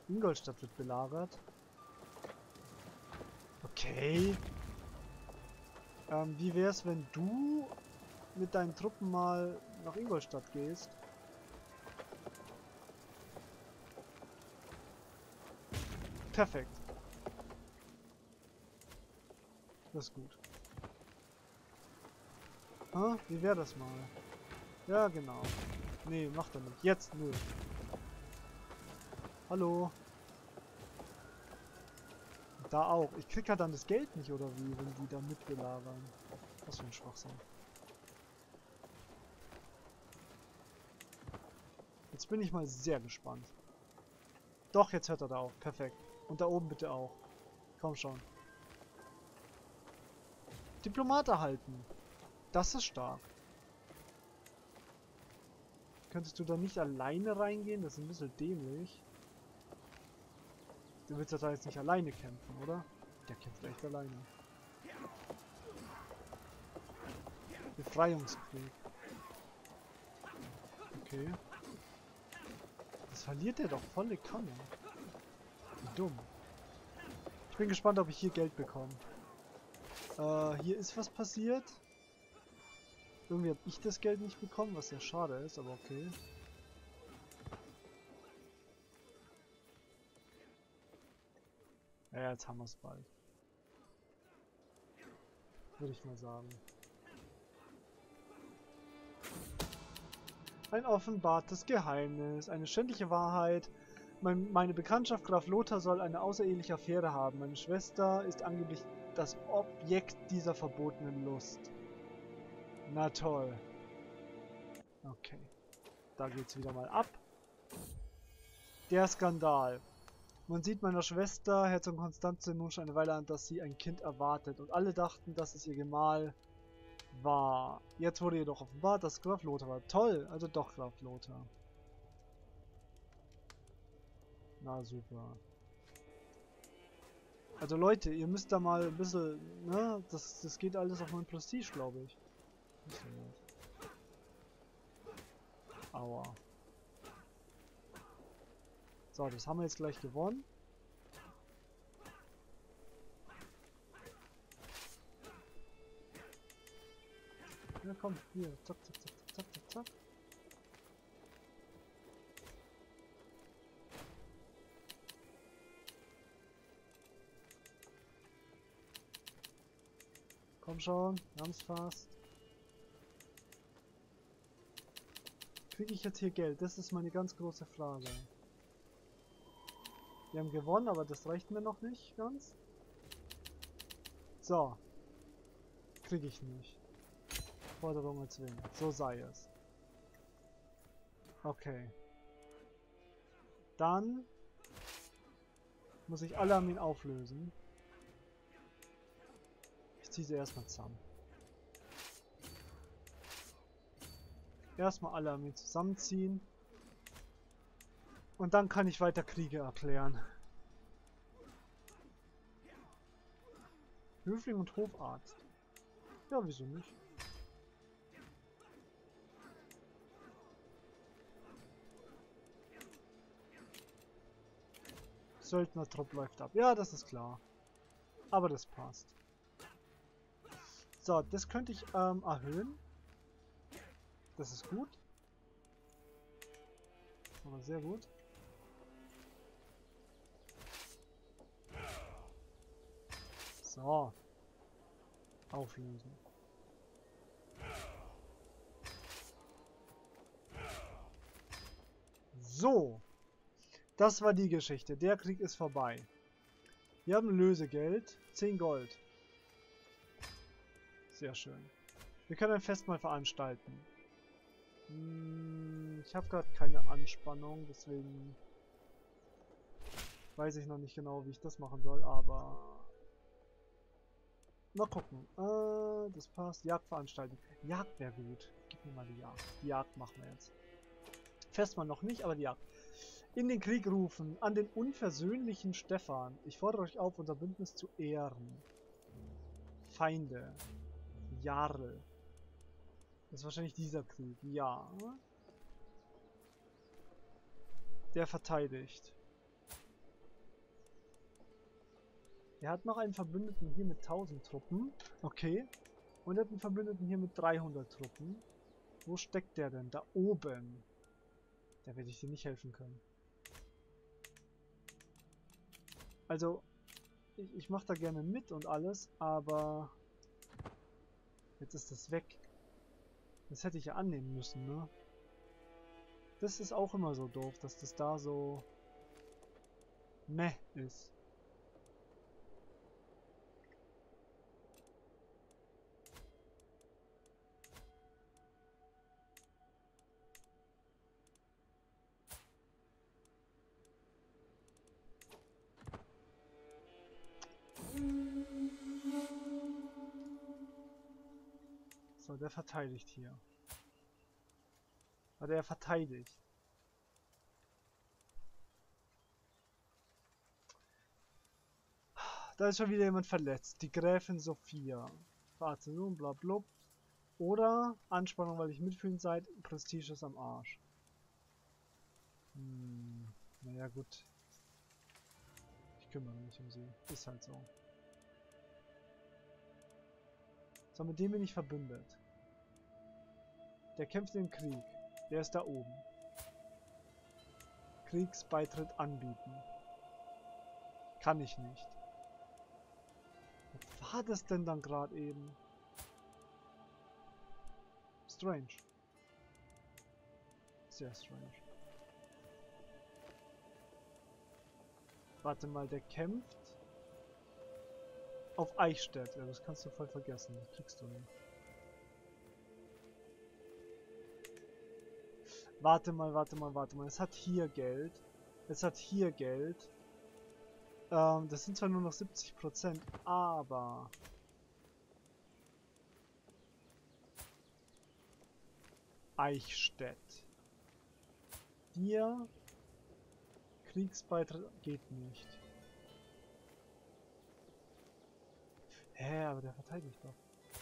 Ingolstadt wird belagert. Okay. Wie wär's, wenn du mit deinen Truppen mal nach Ingolstadt gehst? Perfekt. Das ist gut. Ah, wie wäre das mal? Ja, genau. Nee, macht er nicht. Jetzt, nö. Hallo. Da auch. Ich krieg halt dann das Geld nicht, oder wie, wenn die da mitbelagern. Was für ein Schwachsinn. Jetzt bin ich mal sehr gespannt. Doch, jetzt hört er da auf. Perfekt. Und da oben bitte auch. Komm schon. Diplomat erhalten. Das ist stark. Könntest du da nicht alleine reingehen? Das ist ein bisschen dämlich. Du willst ja da jetzt nicht alleine kämpfen, oder? Der kämpft echt alleine. Befreiungskrieg. Okay. Das verliert er doch volle Kanne. Wie dumm. Ich bin gespannt, ob ich hier Geld bekomme. Hier ist was passiert. Irgendwie habe ich das Geld nicht bekommen, was sehr schade ist, aber okay. Ja, jetzt haben wir es bald. Würde ich mal sagen. Ein offenbartes Geheimnis, eine schändliche Wahrheit. Meine Bekanntschaft Graf Lothar soll eine außereheliche Affäre haben. Meine Schwester ist angeblich das Objekt dieser verbotenen Lust. Na toll. Okay. Da geht's wieder mal ab. Der Skandal. Man sieht meiner Schwester, Herzogin Konstanze, nun schon eine Weile an, dass sie ein Kind erwartet. Und alle dachten, dass es ihr Gemahl war. Jetzt wurde jedoch offenbart, dass Graf Lothar war. Toll, also doch Graf Lothar. Na super. Also Leute, ihr müsst da mal ein bisschen, ne, das geht alles auf mein Prestige, glaube ich. Aua. So, das haben wir jetzt gleich gewonnen. Ja komm, hier, zack, zack, zack, zack, zack, zack. Komm schon, wir haben es fast. Kriege ich jetzt hier Geld? Das ist meine ganz große Frage. Wir haben gewonnen, aber das reicht mir noch nicht ganz. So. Kriege ich nicht. Forderung erzwingen. So sei es. Okay. Dann muss ich alle Armeen auflösen. Ich ziehe sie erstmal zusammen. Erstmal alle Armeen zusammenziehen. Und dann kann ich weiter Kriege erklären. Höfling und Hofarzt. Ja, wieso nicht? Söldnertrupp läuft ab. Ja, das ist klar. Aber das passt. So, das könnte ich erhöhen. Das ist gut. Aber sehr gut. So. Auflösen. So. Das war die Geschichte. Der Krieg ist vorbei. Wir haben Lösegeld. 10 Gold. Sehr schön. Wir können ein Fest mal veranstalten. Ich habe gerade keine Anspannung, deswegen weiß ich noch nicht genau, wie ich das machen soll, aber mal gucken. Das passt. Jagd veranstalten. Jagd wäre gut. Gib mir mal die Jagd. Die Jagd machen wir jetzt. Fest mal noch nicht, aber die Jagd. In den Krieg rufen. An den unversöhnlichen Stefan. Ich fordere euch auf, unser Bündnis zu ehren. Feinde. Jarl. Das ist wahrscheinlich dieser Krieg. Ja. Der verteidigt. Er hat noch einen Verbündeten hier mit 1000 Truppen. Okay. Und er hat einen Verbündeten hier mit 300 Truppen. Wo steckt der denn? Da oben. Da werde ich dir nicht helfen können. Also, ich mache da gerne mit und alles, aber jetzt ist das weg. Das hätte ich ja annehmen müssen, ne? Das ist auch immer so doof, dass das da so meh ist. So, der verteidigt hier. Oder er verteidigt. Da ist schon wieder jemand verletzt. Die Gräfin Sophia. Barcelona, bla bla. Oder Anspannung, weil ich mitfühlend seid. Prestige ist am Arsch. Naja, gut. Ich kümmere mich um sie. Ist halt so. So, mit dem bin ich verbündet. Der kämpft im Krieg. Der ist da oben. Kriegsbeitritt anbieten. Kann ich nicht. Was war das denn dann gerade eben? Strange. Sehr strange. Warte mal, der kämpft auf Eichstätt. Ja, das kannst du voll vergessen. Das kriegst du nicht. Warte mal. Es hat hier Geld. Es hat hier Geld. Das sind zwar nur noch 70%, aber... Eichstätt. Dir... Kriegsbeitritt geht nicht. Hä, aber der verteidigt doch.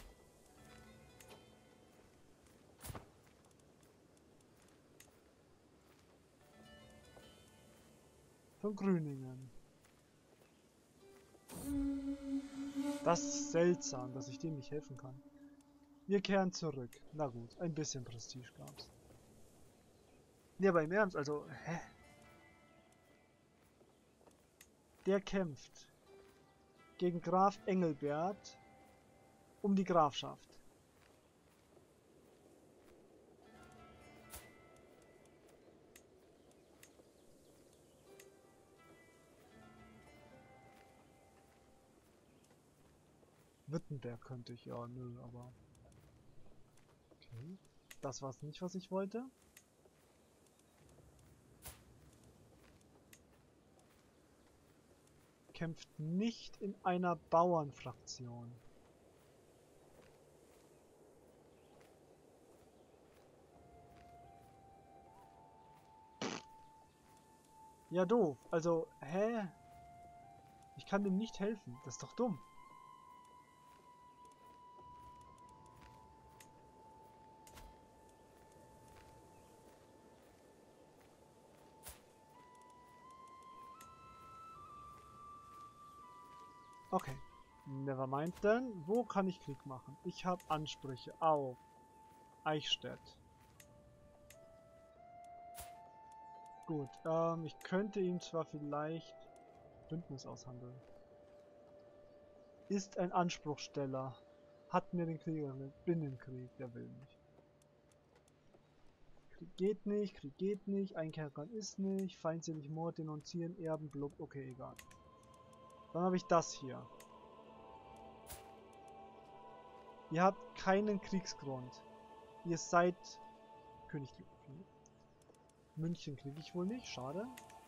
Von Grüningen. Das ist seltsam, dass ich dem nicht helfen kann. Wir kehren zurück. Na gut, ein bisschen Prestige gab's. Ja, aber im Ernst, also, hä? Der kämpft gegen Graf Engelbert um die Grafschaft. Württemberg könnte ich, ja, nö, aber... Okay. Das war's nicht, was ich wollte. Kämpft nicht in einer Bauernfraktion. Ja, doof. Also, hä? Ich kann dem nicht helfen. Das ist doch dumm. Okay. Nevermind dann. Wo kann ich Krieg machen? Ich habe Ansprüche auf Eichstätt. Gut, ich könnte ihm zwar vielleicht Bündnis aushandeln. Ist ein Anspruchsteller. Hat mir den Krieger mit Binnenkrieg, der will nicht. Krieg geht nicht, Einkehrern ist nicht, feindselig Mord, denunzieren, Erben, blub, okay, egal. Dann habe ich das hier. Ihr habt keinen Kriegsgrund. Ihr seid König. München kriege ich wohl nicht, schade.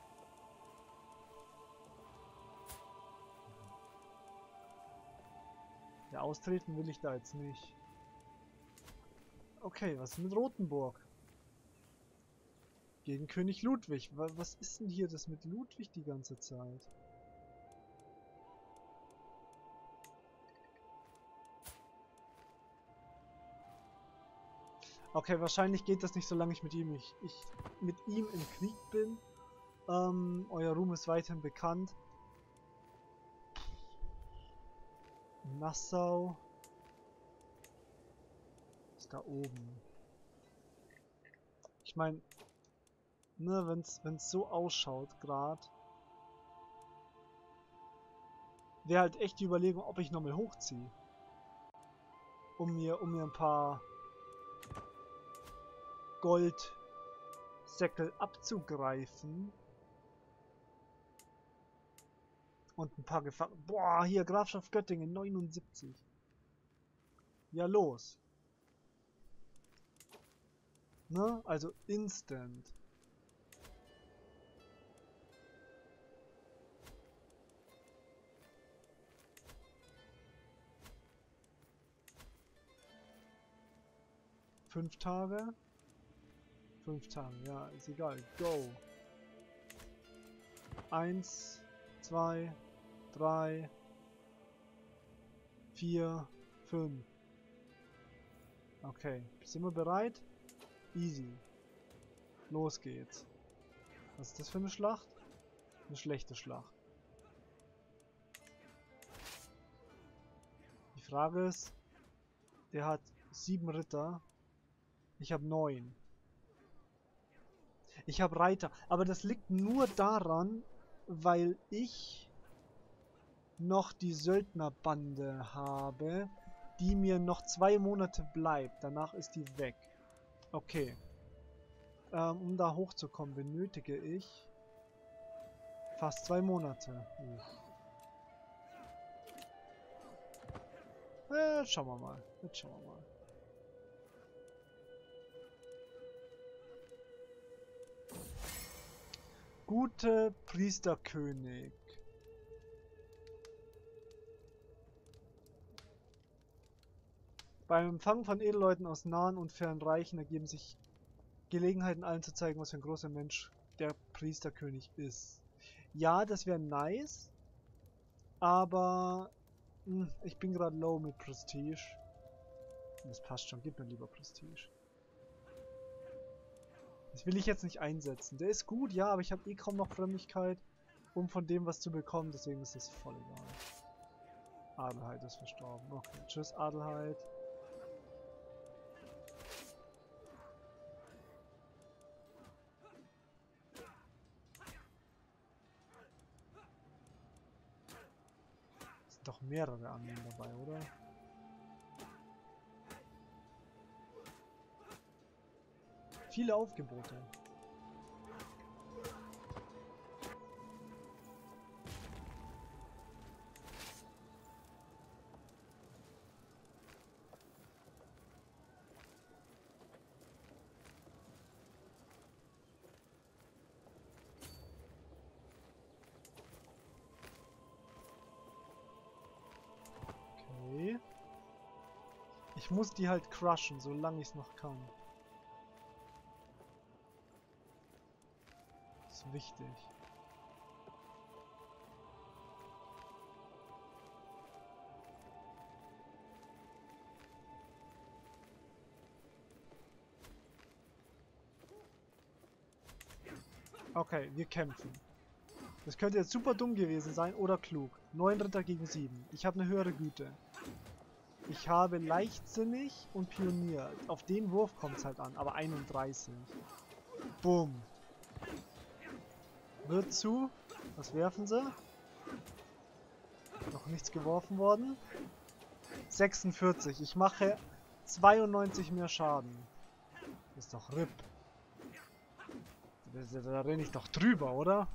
Ja, austreten will ich da jetzt nicht. Okay, was ist mit Rothenburg? Gegen König Ludwig. Was ist denn hier das mit Ludwig die ganze Zeit? Okay, wahrscheinlich geht das nicht, solange ich mit ihm im Krieg bin. Euer Ruhm ist weiterhin bekannt. Nassau ist da oben. Ich meine, ne, wenn's so ausschaut gerade, wäre halt echt die Überlegung, ob ich nochmal hochziehe. Um mir ein paar Goldsäckel abzugreifen. Und ein paar Gefangen. Boah, hier Grafschaft Göttingen 79. Ja, los. Ne? Also instant. Fünf Tage? 5 Tage, ja, ist egal. Go. 1, 2, 3, 4, 5. Okay, sind wir bereit? Easy. Los geht's. Was ist das für eine Schlacht? Eine schlechte Schlacht. Die Frage ist, der hat 7 Ritter. Ich habe 9. Ich habe Reiter. Aber das liegt nur daran, weil ich noch die Söldnerbande habe, die mir noch 2 Monate bleibt. Danach ist die weg. Okay. Um da hochzukommen, benötige ich fast 2 Monate. Jetzt schauen wir mal. Jetzt schauen wir mal. Gute Priesterkönig. Beim Empfang von Edelleuten aus nahen und fernen Reichen ergeben sich Gelegenheiten, allen zu zeigen, was für ein großer Mensch der Priesterkönig ist. Ja, das wäre nice, aber ich bin gerade low mit Prestige. Das passt schon, gib mir lieber Prestige. Das will ich jetzt nicht einsetzen. Der ist gut, ja, aber ich habe eh kaum noch Frömmigkeit, um von dem was zu bekommen, deswegen ist das voll egal. Adelheid ist verstorben. Okay, tschüss Adelheid. Es sind doch mehrere Armeen dabei, oder? Viele Aufgebote. Okay. Ich muss die halt crushen, solange ich es noch kann. Das ist wichtig. Okay, wir kämpfen. Das könnte jetzt super dumm gewesen sein oder klug. 9 Ritter gegen 7. Ich habe eine höhere Güte. Ich habe leichtsinnig und Pionier. Auf den Wurf kommt es halt an, aber 31. Bumm. Wird zu. Was werfen sie? Noch nichts geworfen worden. 46. Ich mache 92 mehr Schaden. Das ist doch RIP. Da renne ich doch drüber, oder?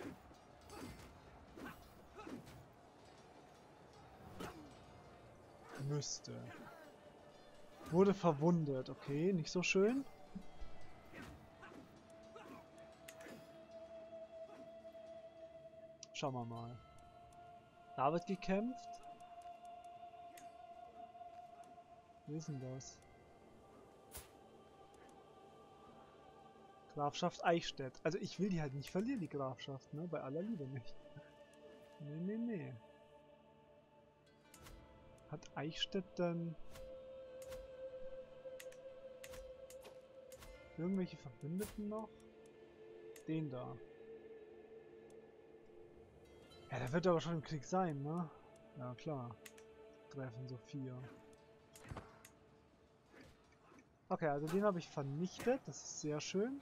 Müsste. Wurde verwundet. Okay, nicht so schön. Schauen wir mal. Da wird gekämpft. Wie ist denn das? Grafschaft Eichstätt. Also ich will die halt nicht verlieren, die Grafschaft, ne? Bei aller Liebe nicht. Nee, nee, nee. Hat Eichstätt denn irgendwelche Verbündeten noch? Den da. Ja, der wird aber schon im Krieg sein, ne? Ja, klar. Schutzgräfin Sophia. Okay, also den habe ich vernichtet. Das ist sehr schön.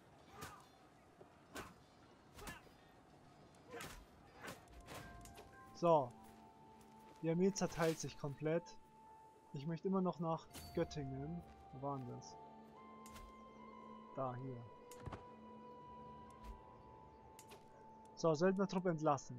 So. Die Armee zerteilt sich komplett. Ich möchte immer noch nach Göttingen. Wo waren das? Da, hier. So, Söldnertruppe entlassen.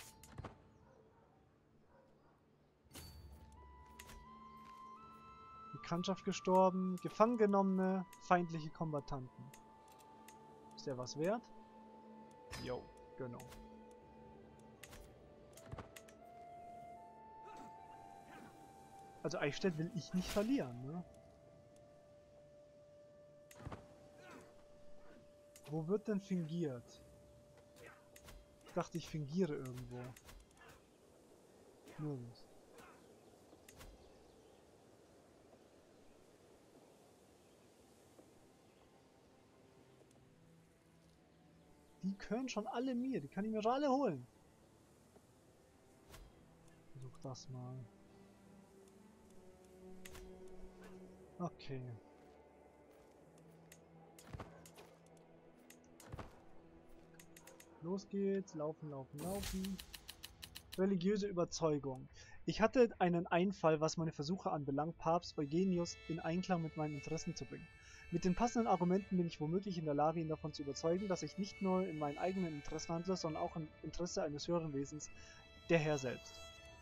Bekanntschaft gestorben. Gefangen genommene feindliche Kombattanten. Ist der was wert? Jo, genau. Also Eichstätt will ich nicht verlieren, ne? Wo wird denn fingiert? Ich dachte, ich fingiere irgendwo. Nirgends. Die können schon alle mir, die kann ich mir schon alle holen. Versuch das mal. Okay. Los geht's, laufen, laufen, laufen. Religiöse Überzeugung. Ich hatte einen Einfall, was meine Versuche anbelangt, Papst Eugenius in Einklang mit meinen Interessen zu bringen. Mit den passenden Argumenten bin ich womöglich in der Lage, ihn davon zu überzeugen, dass ich nicht nur in meinen eigenen Interessen handle, sondern auch im Interesse eines höheren Wesens, der Herr selbst.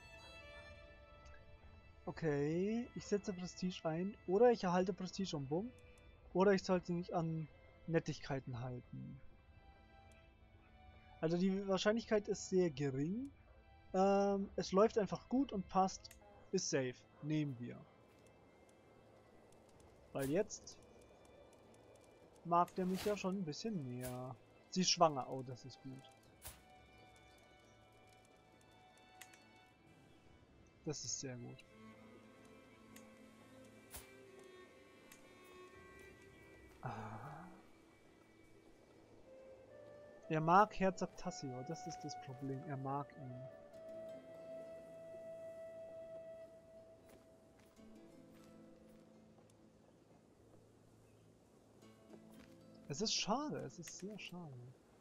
Okay, ich setze Prestige ein, oder ich erhalte Prestige und bumm, oder ich sollte mich an Nettigkeiten halten. Also die Wahrscheinlichkeit ist sehr gering. Es läuft einfach gut und passt, ist safe. Nehmen wir. Weil jetzt mag der mich ja schon ein bisschen mehr. Sie ist schwanger, oh, das ist gut. Das ist sehr gut. Ah. Er mag Herzog Tassio, das ist das Problem. Er mag ihn. Es ist schade, es ist sehr schade.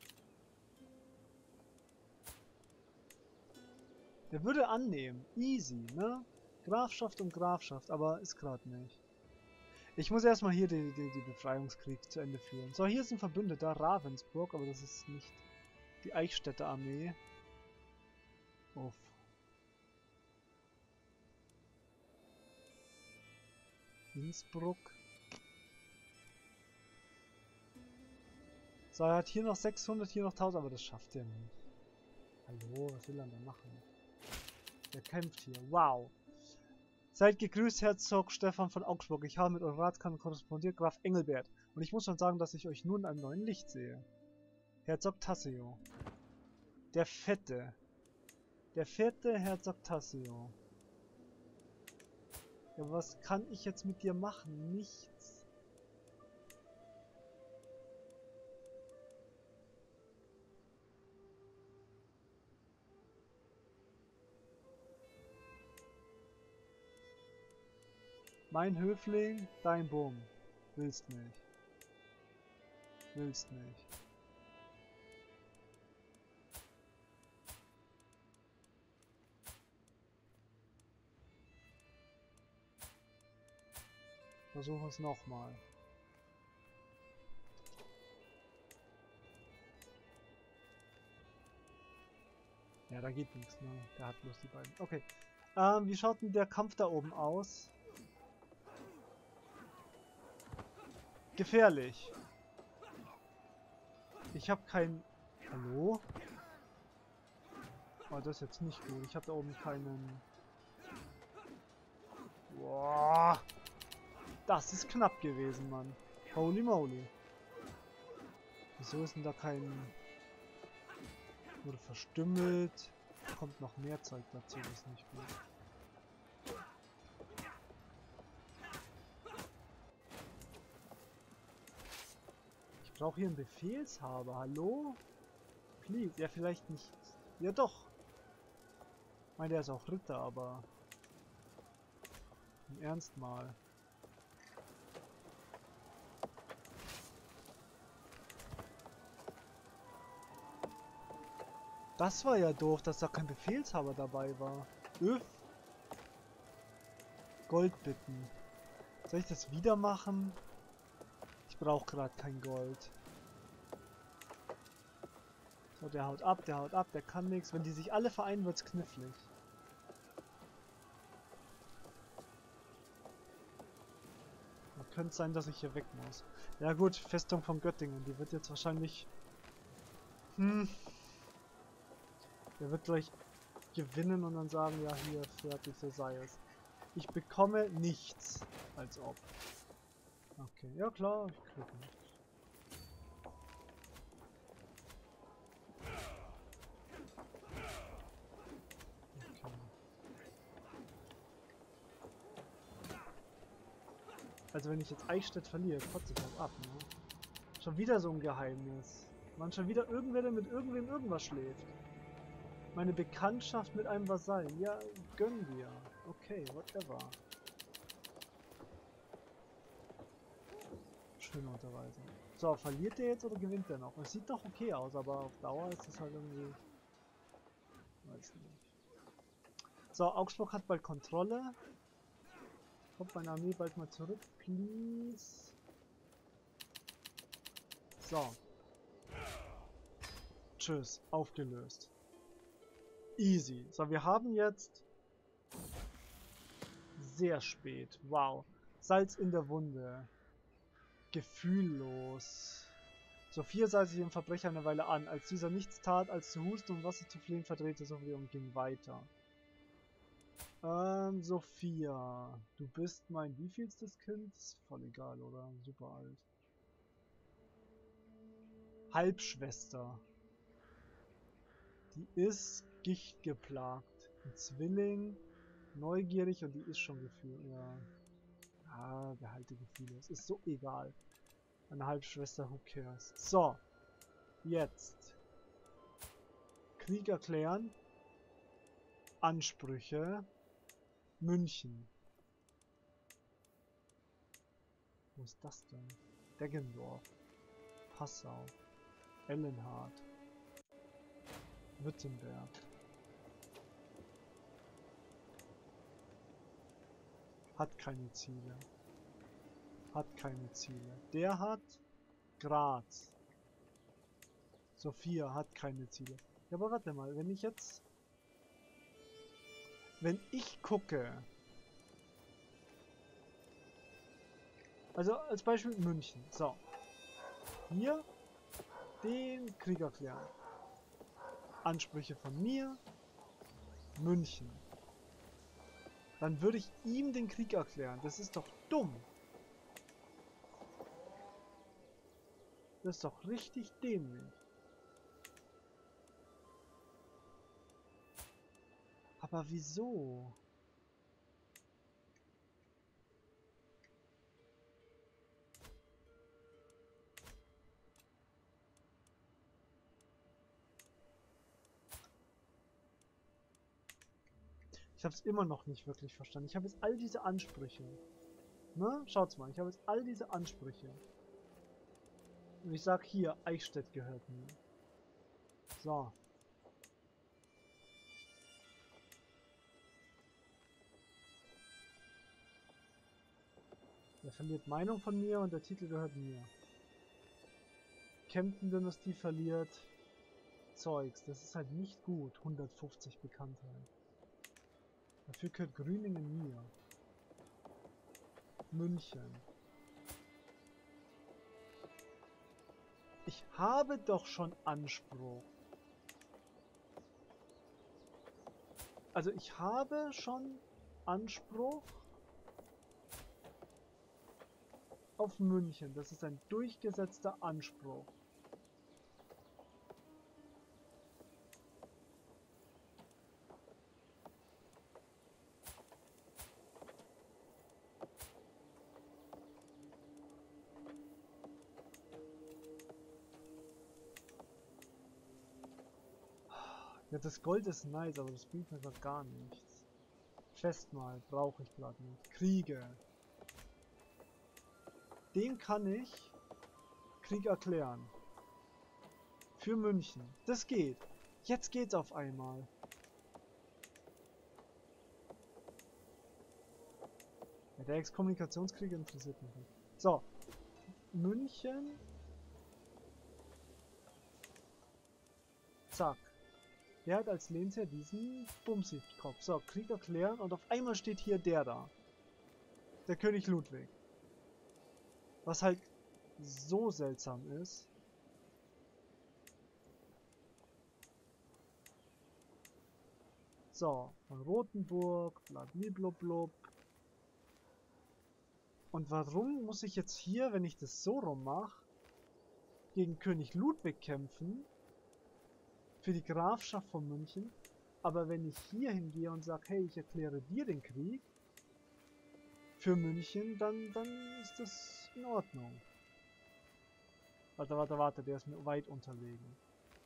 Der würde annehmen. Easy, ne? Grafschaft und Grafschaft, aber ist gerade nicht. Ich muss erstmal hier die Befreiungskrieg zu Ende führen. So, hier ist ein Verbündeter, Ravensburg, aber das ist nicht die Eichstätter Armee. Uff. Innsbruck. So, er hat hier noch 600, hier noch 1000, aber das schafft er nicht. Hallo, was will er da machen? Der kämpft hier. Wow. Seid gegrüßt, Herzog Stefan von Augsburg. Ich habe mit eurem Ratskammern korrespondiert, Graf Engelbert. Und ich muss schon sagen, dass ich euch nun in einem neuen Licht sehe. Herzog Tassio. Der Fette. Der vierte Herzog Tassio. Ja, was kann ich jetzt mit dir machen? Nichts. Mein Höfling, dein Bumm. Willst nicht. Willst nicht. Versuchen es nochmal. Ja, da geht nichts, ne? Der hat bloß die beiden. Okay. Wie schaut denn der Kampf da oben aus? Gefährlich. Ich habe kein... Hallo? Oh, das ist jetzt nicht gut. Ich habe da oben keinen... Boah. Das ist knapp gewesen, Mann. Holy moly. Wieso ist denn da kein... Wurde verstümmelt. Kommt noch mehr Zeug dazu, das ist nicht gut. Ich brauche hier einen Befehlshaber. Hallo? Please. Ja, vielleicht nicht. Ja, doch. Ich meine, der ist auch Ritter, aber... Im Ernst mal. Das war ja doof, dass da kein Befehlshaber dabei war. Gold bitten. Soll ich das wieder machen? Ich brauche gerade kein Gold. So, der haut ab, der kann nichts. Wenn die sich alle vereinen, wird's knifflig. Könnte sein, dass ich hier weg muss. Ja gut, Festung von Göttingen. Die wird jetzt wahrscheinlich... der wird gleich gewinnen und dann sagen, ja hier, fertig, so sei es. Ich bekomme nichts. Als ob. Okay, ja klar, ich kriege nichts. Okay. Also wenn ich jetzt Eichstätt verliere, kotze ich halt ab, ne? Schon wieder so ein Geheimnis. Man schon wieder irgendwer, der mit irgendwem irgendwas schläft. Meine Bekanntschaft mit einem Vasallen. Ja, gönnen wir. Okay, whatever. Schöne Unterweisung. So, verliert der jetzt oder gewinnt der noch? Es sieht doch okay aus, aber auf Dauer ist es halt irgendwie... Weiß nicht. So, Augsburg hat bald Kontrolle. Kommt meine Armee bald mal zurück, please. So. Tschüss, aufgelöst. Easy. So, wir haben jetzt... Sehr spät. Wow. Salz in der Wunde. Gefühllos. Sophia sah sich dem Verbrecher eine Weile an. Als dieser nichts tat, als zu husten und Wasser zu flehen, verdrehte Sophia und ging weiter. Sophia. Du bist mein wievielstes Kind? Ist voll egal, oder? Super alt. Halbschwester. Die ist gichtgeplagt. Ein Zwilling. Neugierig und die ist schon gefühlt. Ja. Ah, behalte Gefühle. Es ist so egal. Eine Halbschwester, who cares? So. Jetzt. Krieg erklären. Ansprüche. München. Wo ist das denn? Deggendorf. Passau. Ellenhardt. Württemberg. Hat keine Ziele. Hat keine Ziele. Der hat Graz. Sophia hat keine Ziele. Ja, aber warte mal, wenn ich jetzt... Wenn ich gucke... Also als Beispiel München. So. Hier den Krieg erklären. Ansprüche von mir. München. Dann würde ich ihm den Krieg erklären. Das ist doch dumm. Das ist doch richtig dämlich. Aber wieso? Ich habe es immer noch nicht wirklich verstanden. Ich habe jetzt all diese Ansprüche. Ne? Schaut's mal, ich habe jetzt all diese Ansprüche. Und ich sag hier, Eichstätt gehört mir. So. Er verliert Meinung von mir und der Titel gehört mir. Kempten-Dynastie verliert Zeugs. Das ist halt nicht gut. 150 Bekanntheit. Dafür gehört Grüningen mir. München. Ich habe doch schon Anspruch. Also ich habe schon Anspruch auf München. Das ist ein durchgesetzter Anspruch. Ja, das Gold ist nice, aber das bringt mir doch gar nichts. Festmahl brauche ich gerade nicht. Kriege. Den kann ich Krieg erklären. Für München. Das geht. Jetzt geht's auf einmal. Ja, der Exkommunikationskrieg interessiert mich nicht. So. München. Zack. Der hat als Lehnsherr diesen Bumsi-Kopf. So, Krieg erklären und auf einmal steht hier der da. Der König Ludwig. Was halt so seltsam ist. So, von Rothenburg, blablabla. Und warum muss ich jetzt hier, wenn ich das so rum mache, gegen König Ludwig kämpfen? Für die Grafschaft von München. Aber wenn ich hier hingehe und sage, hey, ich erkläre dir den Krieg für München, dann ist das in Ordnung. Warte, der ist mir weit unterlegen.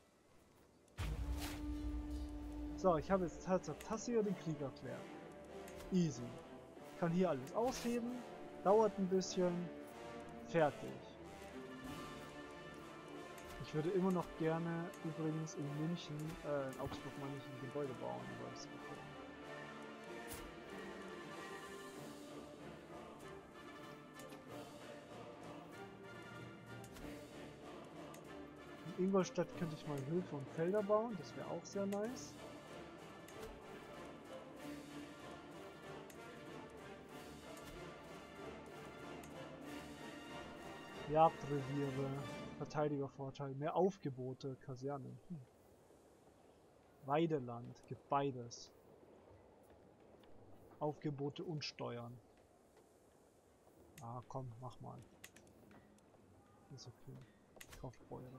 So, ich habe jetzt Herzog Tassilo den Krieg erklärt. Easy. Ich kann hier alles ausheben. Dauert ein bisschen. Fertig. Ich würde immer noch gerne übrigens in München, in Augsburg mal nicht ein Gebäude bauen, aber das ist okay. In Ingolstadt könnte ich mal Höfe und Felder bauen, das wäre auch sehr nice. Jagdreviere, Verteidigervorteil, mehr Aufgebote, Kasernen. Weideland, gibt beides. Aufgebote und Steuern. Ah, komm, mach mal. Ist okay. Ich kauf Bäuerin.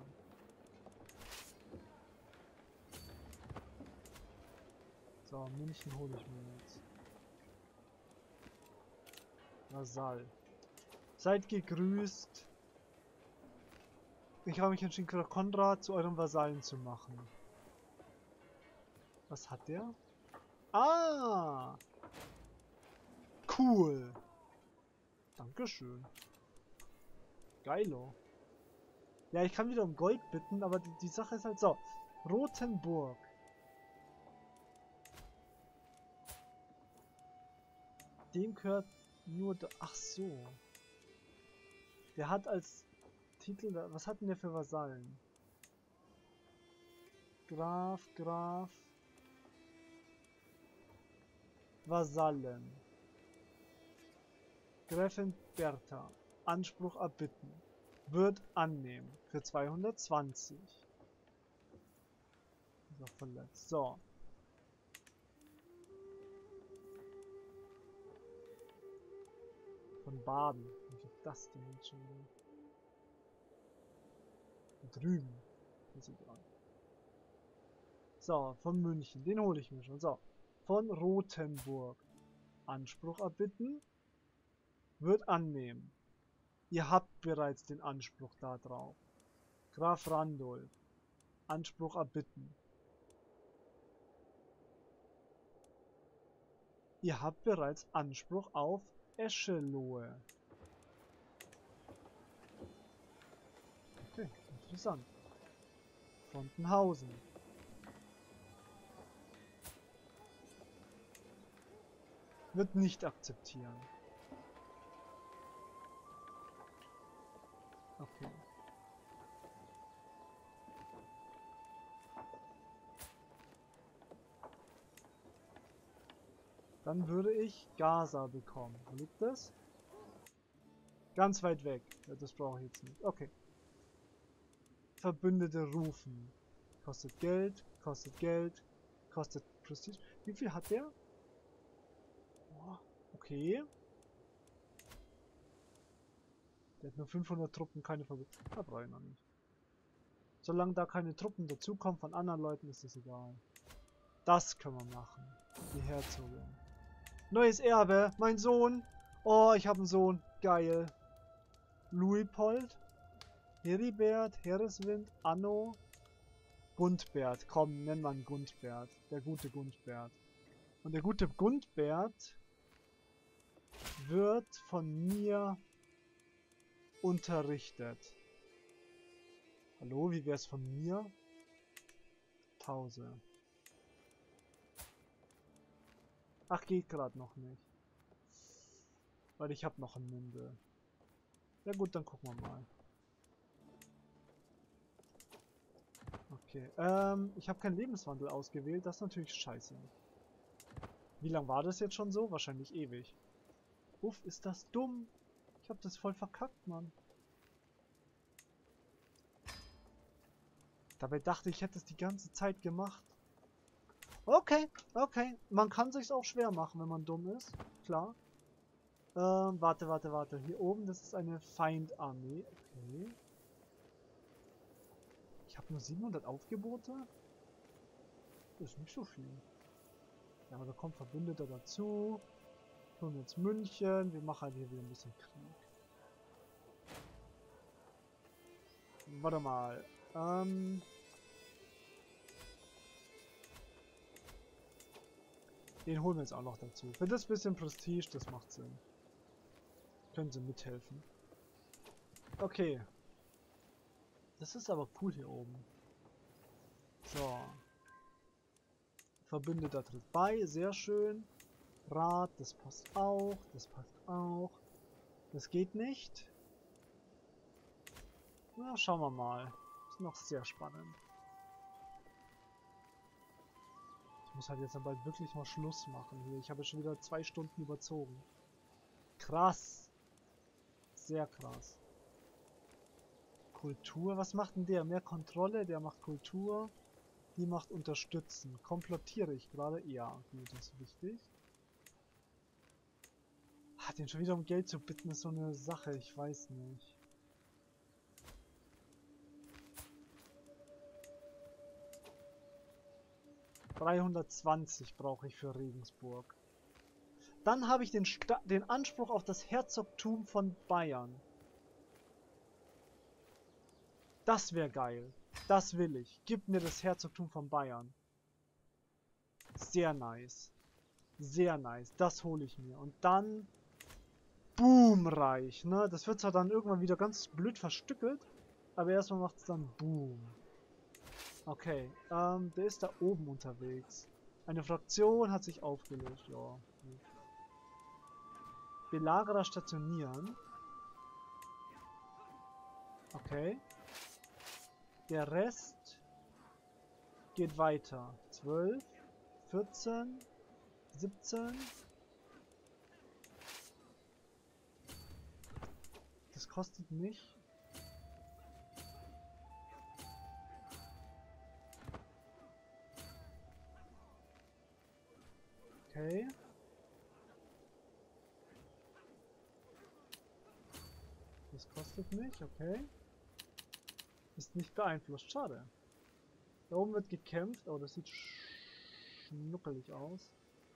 So, München hole ich mir jetzt. Vasall. Seid gegrüßt. Ich habe mich entschieden, Konrad zu eurem Vasallen zu machen. Was hat der? Ah! Cool! Dankeschön. Geilo. Ja, ich kann wieder um Gold bitten, aber die Sache ist halt so. Rothenburg. Dem gehört nur der... Ach so. Der hat als Titel... Was hat denn der für Vasallen? Graf... Vasallen. Gräfin Bertha. Anspruch erbitten. Wird annehmen. Für 220. Ist auch verletzt. So. Von Baden. Wie viel das denn jetzt schon wieder? Drüben. Ist egal. So, von München. Den hole ich mir schon. So. Von Rothenburg. Anspruch erbitten. Wird annehmen. Ihr habt bereits den Anspruch darauf. Graf Randolph. Anspruch erbitten. Ihr habt bereits Anspruch auf Eschelohe. Okay, interessant. Fontenhausen. Wird nicht akzeptieren. Okay. Dann würde ich Gaza bekommen. Wo liegt das? Ganz weit weg. Ja, das brauche ich jetzt nicht. Okay. Verbündete rufen. Kostet Geld, kostet Prestige. Wie viel hat der? Oh, okay. Der hat nur 500 Truppen, keine Verbündete. Da brauche ich noch nicht. Solange da keine Truppen dazukommen von anderen Leuten, ist das egal. Das können wir machen. Die Herzogin. Neues Erbe, mein Sohn. Oh, ich habe einen Sohn. Geil. Luipold. Heribert, Hereswind, Anno. Gundbert. Komm, nenn mal einen Gundbert. Der gute Gundbert. Und der gute Gundbert wird von mir unterrichtet. Hallo, wie wär's von mir? Pause. Ach, geht gerade noch nicht. Weil ich habe noch ein Mündel. Ja gut, dann gucken wir mal. Okay, ich habe keinen Lebenswandel ausgewählt. Das ist natürlich scheiße. Wie lange war das jetzt schon so? Wahrscheinlich ewig. Uff, ist das dumm. Ich habe das voll verkackt, Mann. Dabei dachte ich, ich hätte es die ganze Zeit gemacht. Okay, okay. Man kann sich's auch schwer machen, wenn man dumm ist. Klar. Warte. Hier oben, das ist eine Feindarmee. Okay. Ich habe nur 700 Aufgebote. Das ist nicht so viel. Ja, aber da kommt Verbündeter dazu. Tun jetzt München. Wir machen halt hier wieder ein bisschen Krieg. Warte mal. Den holen wir jetzt auch noch dazu. Für das bisschen Prestige, das macht Sinn. Können sie mithelfen. Okay. Das ist aber cool hier oben. So. Verbündeter tritt bei, sehr schön. Rat, das passt auch, das passt auch. Das geht nicht. Na, schauen wir mal. Ist noch sehr spannend. Ich muss halt jetzt aber bald wirklich mal Schluss machen hier. Ich habe schon wieder 2 Stunden überzogen. Krass. Sehr krass. Kultur, was macht denn der? Mehr Kontrolle, der macht Kultur. Die macht Unterstützen. Komplottiere ich gerade? Ja, gut, das ist wichtig. Den schon wieder um Geld zu bitten, ist so eine Sache, ich weiß nicht. $320 brauche ich für Regensburg. Dann habe ich den Anspruch auf das Herzogtum von Bayern. Das wäre geil. Das will ich. Gib mir das Herzogtum von Bayern. Sehr nice. Sehr nice. Das hole ich mir. Und dann... Boom-reich, ne? Das wird zwar dann irgendwann wieder ganz blöd verstückelt, aber erstmal macht es dann Boom. Okay, der ist da oben unterwegs. Eine Fraktion hat sich aufgelöst, ja. Belagerer stationieren. Okay. Der Rest geht weiter. 12, 14, 17. Das kostet nicht. Okay. Das kostet nicht, okay. Ist nicht beeinflusst, schade. Da oben wird gekämpft, oh, das sieht schnuckelig aus.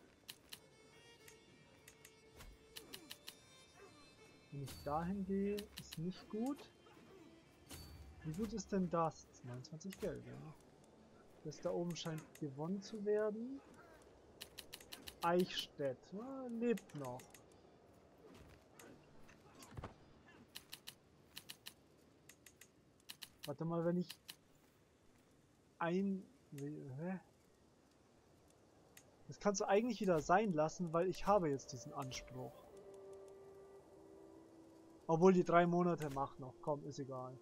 Wenn ich dahin gehe, ist nicht gut. Wie gut ist denn das? 29 Geld, ja. Das da oben scheint gewonnen zu werden. Eichstätt, ja, lebt noch. Warte mal, wenn ich Hä? Das kannst du eigentlich wieder sein lassen, weil ich habe jetzt diesen Anspruch. Obwohl die 3 Monate macht noch. Komm, ist egal.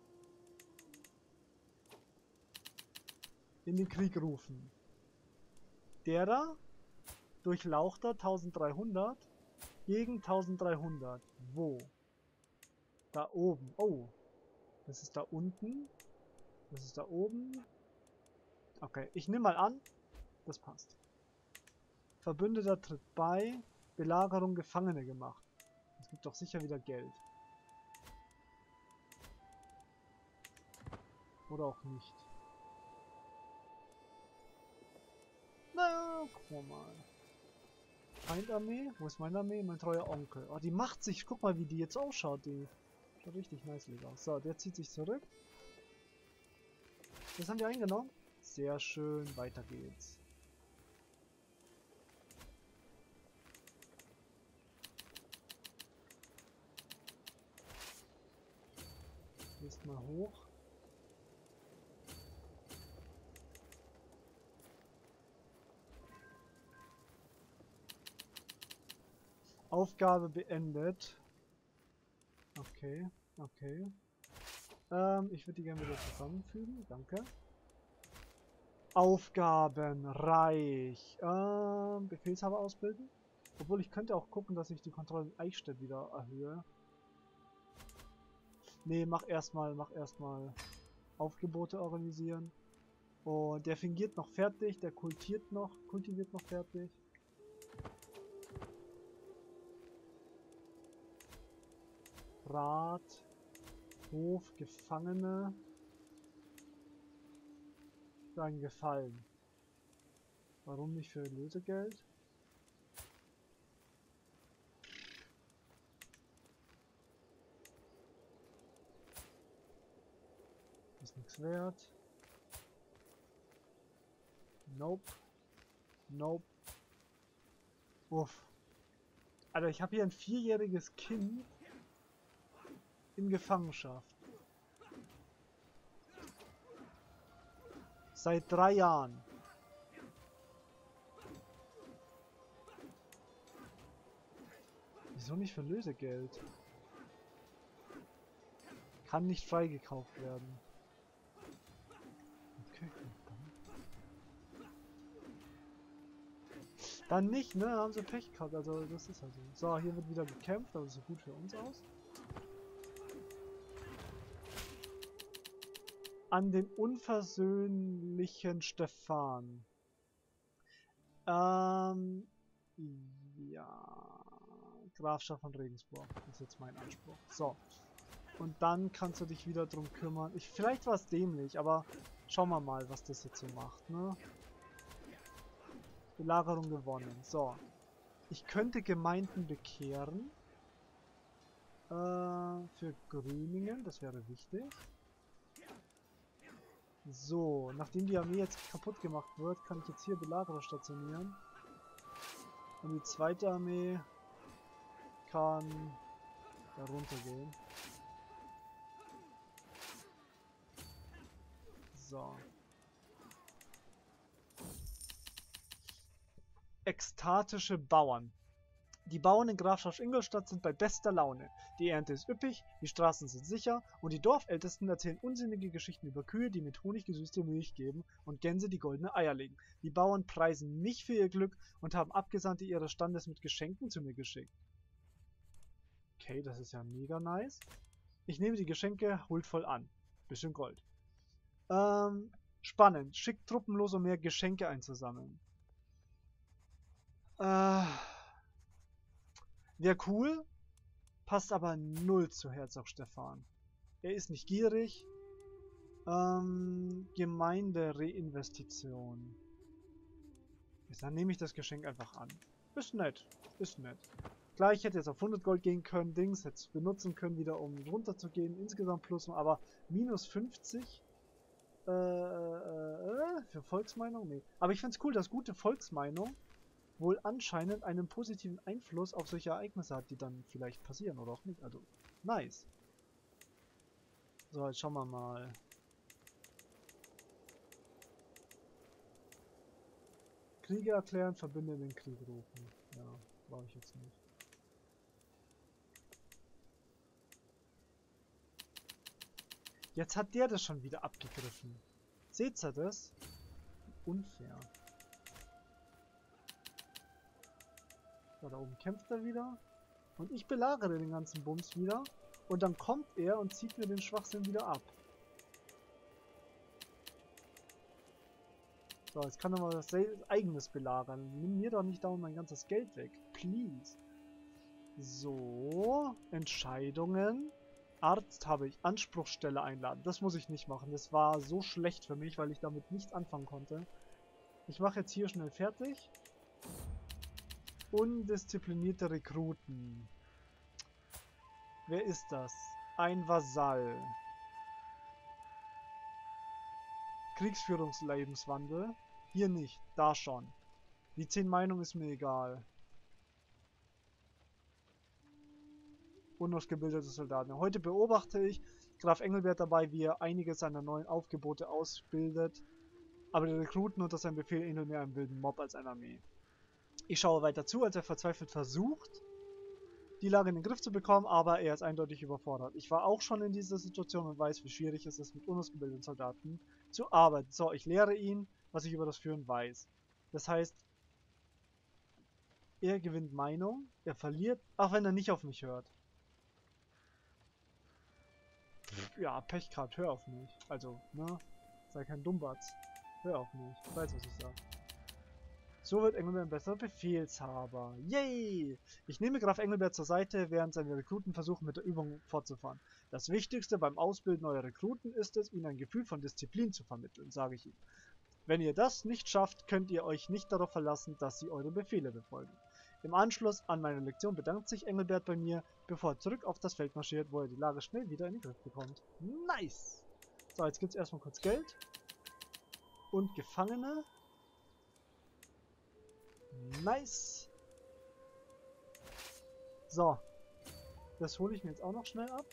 In den Krieg rufen. Der da durchlauchter 1300 gegen 1300. Wo? Da oben. Oh. Das ist da unten. Das ist da oben. Okay, ich nehme mal an. Das passt. Verbündeter tritt bei. Belagerung Gefangene gemacht. Es gibt doch sicher wieder Geld. Oder auch nicht. Na, gucken wir mal. Feindarmee? Wo ist meine Armee? Mein treuer Onkel. Oh, die macht sich. Guck mal, wie die jetzt ausschaut. Die schaut richtig nice aus. So, der zieht sich zurück. Das haben wir eingenommen. Sehr schön. Weiter geht's. gehst mal hoch. Aufgabe beendet. Okay, okay. Ich würde die gerne wieder zusammenfügen. Danke. Aufgabenreich. Befehlshaber ausbilden. Obwohl ich könnte auch gucken, dass ich die Kontrolle in Eichstätt wieder erhöhe. Nee, mach erstmal Aufgebote organisieren. Und der fingiert noch fertig, der kultiviert noch fertig. Rat, Hof, Gefangene. Für einen Gefallen. Warum nicht für Lösegeld? Ist nichts wert. Nope. Nope. Uff. Alter, ich habe hier ein 4-jähriges Kind in Gefangenschaft. Seit 3 Jahren. Wieso nicht für Lösegeld? Kann nicht freigekauft werden. Okay. Dann nicht, ne? Haben sie Pech gehabt. Also das ist halt so. So, hier wird wieder gekämpft, aber das sieht gut für uns aus. An den unversöhnlichen Stefan. Ja. Grafschaft von Regensburg. Das ist jetzt mein Anspruch. So. Und dann kannst du dich wieder drum kümmern. Vielleicht war es dämlich, aber schauen wir mal, was das jetzt so macht, ne? Belagerung gewonnen. So. Ich könnte Gemeinden bekehren. Für Gröningen, das wäre wichtig. So, nachdem die Armee jetzt kaputt gemacht wird, kann ich jetzt hier Belagerer stationieren. Und die zweite Armee kann da runtergehen. So. Ekstatische Bauern. Die Bauern in Grafschaft Ingolstadt sind bei bester Laune. Die Ernte ist üppig, die Straßen sind sicher und die Dorfältesten erzählen unsinnige Geschichten über Kühe, die mit Honig gesüßte Milch geben und Gänse, die goldene Eier legen. Die Bauern preisen mich für ihr Glück und haben Abgesandte ihres Standes mit Geschenken zu mir geschickt. Okay, das ist ja mega nice. Ich nehme die Geschenke huldvoll an. Bisschen Gold. Spannend. Schickt Truppen los, um mehr Geschenke einzusammeln. Wäre cool, passt aber null zu Herzog Stefan. Er ist nicht gierig. Gemeindereinvestition. Dann nehme ich das Geschenk einfach an. Ist nett, ist nett. Klar, ich hätte jetzt auf 100 Gold gehen können, Dings, hätte es benutzen können, wieder um runterzugehen. Insgesamt plus, aber minus 50 für Volksmeinung? Nee. Aber ich finde es cool, dass gute Volksmeinung wohl anscheinend einen positiven Einfluss auf solche Ereignisse hat, die dann vielleicht passieren oder auch nicht. Also, nice. So, jetzt schauen wir mal. Kriege erklären, Verbünde in den Krieg rufen. Ja, brauche ich jetzt nicht. Jetzt hat der das schon wieder abgegriffen. Seht ihr das? Unfair. So, da oben kämpft er wieder. Und ich belagere den ganzen Bums wieder. Und dann kommt er und zieht mir den Schwachsinn wieder ab. So, jetzt kann er mal was eigenes belagern. Nimm mir doch nicht dauernd mein ganzes Geld weg. Please. So, Entscheidungen. Arzt habe ich. Anspruchsstelle einladen. Das muss ich nicht machen. Das war so schlecht für mich, weil ich damit nichts anfangen konnte. Ich mache jetzt hier schnell fertig. Undisziplinierte Rekruten. Wer ist das? Ein Vasall. Kriegsführungslebenswandel. Hier nicht, da schon. Die 10 Meinung ist mir egal. Unausgebildete Soldaten. Heute beobachte ich Graf Engelbert dabei, wie er einige seiner neuen Aufgebote ausbildet. Aber die Rekruten unter seinem Befehl ähneln mehr einem wilden Mob als einer Armee. Ich schaue weiter zu, als er verzweifelt versucht, die Lage in den Griff zu bekommen, aber er ist eindeutig überfordert. Ich war auch schon in dieser Situation und weiß, wie schwierig es ist, mit unausgebildeten Soldaten zu arbeiten. So, ich lehre ihn, was ich über das Führen weiß. Das heißt, er gewinnt Meinung, er verliert, auch wenn er nicht auf mich hört. Ja, Pech gehabt, hör auf mich. Also, ne? Sei kein Dummbatz. Hör auf mich. Ich weiß, was ich sag. So wird Engelbert ein besserer Befehlshaber. Yay! Ich nehme Graf Engelbert zur Seite, während seine Rekruten versuchen, mit der Übung fortzufahren. Das Wichtigste beim Ausbilden neuer Rekruten ist es, ihnen ein Gefühl von Disziplin zu vermitteln, sage ich ihm. Wenn ihr das nicht schafft, könnt ihr euch nicht darauf verlassen, dass sie eure Befehle befolgen. Im Anschluss an meine Lektion bedankt sich Engelbert bei mir, bevor er zurück auf das Feld marschiert, wo er die Lage schnell wieder in den Griff bekommt. Nice! So, jetzt gibt es erstmal kurz Geld. Und Gefangene. Nice! So. Das hole ich mir jetzt auch noch schnell ab.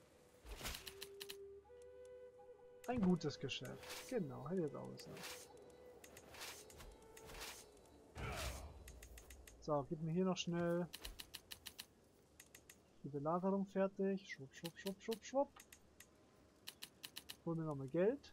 Ein gutes Geschäft. Genau, hätte ich jetzt auch gesagt. So, gib mir hier noch schnell die Belagerung fertig. Schwupp, schwupp, schwupp, schwupp, schwupp. Hol mir nochmal Geld.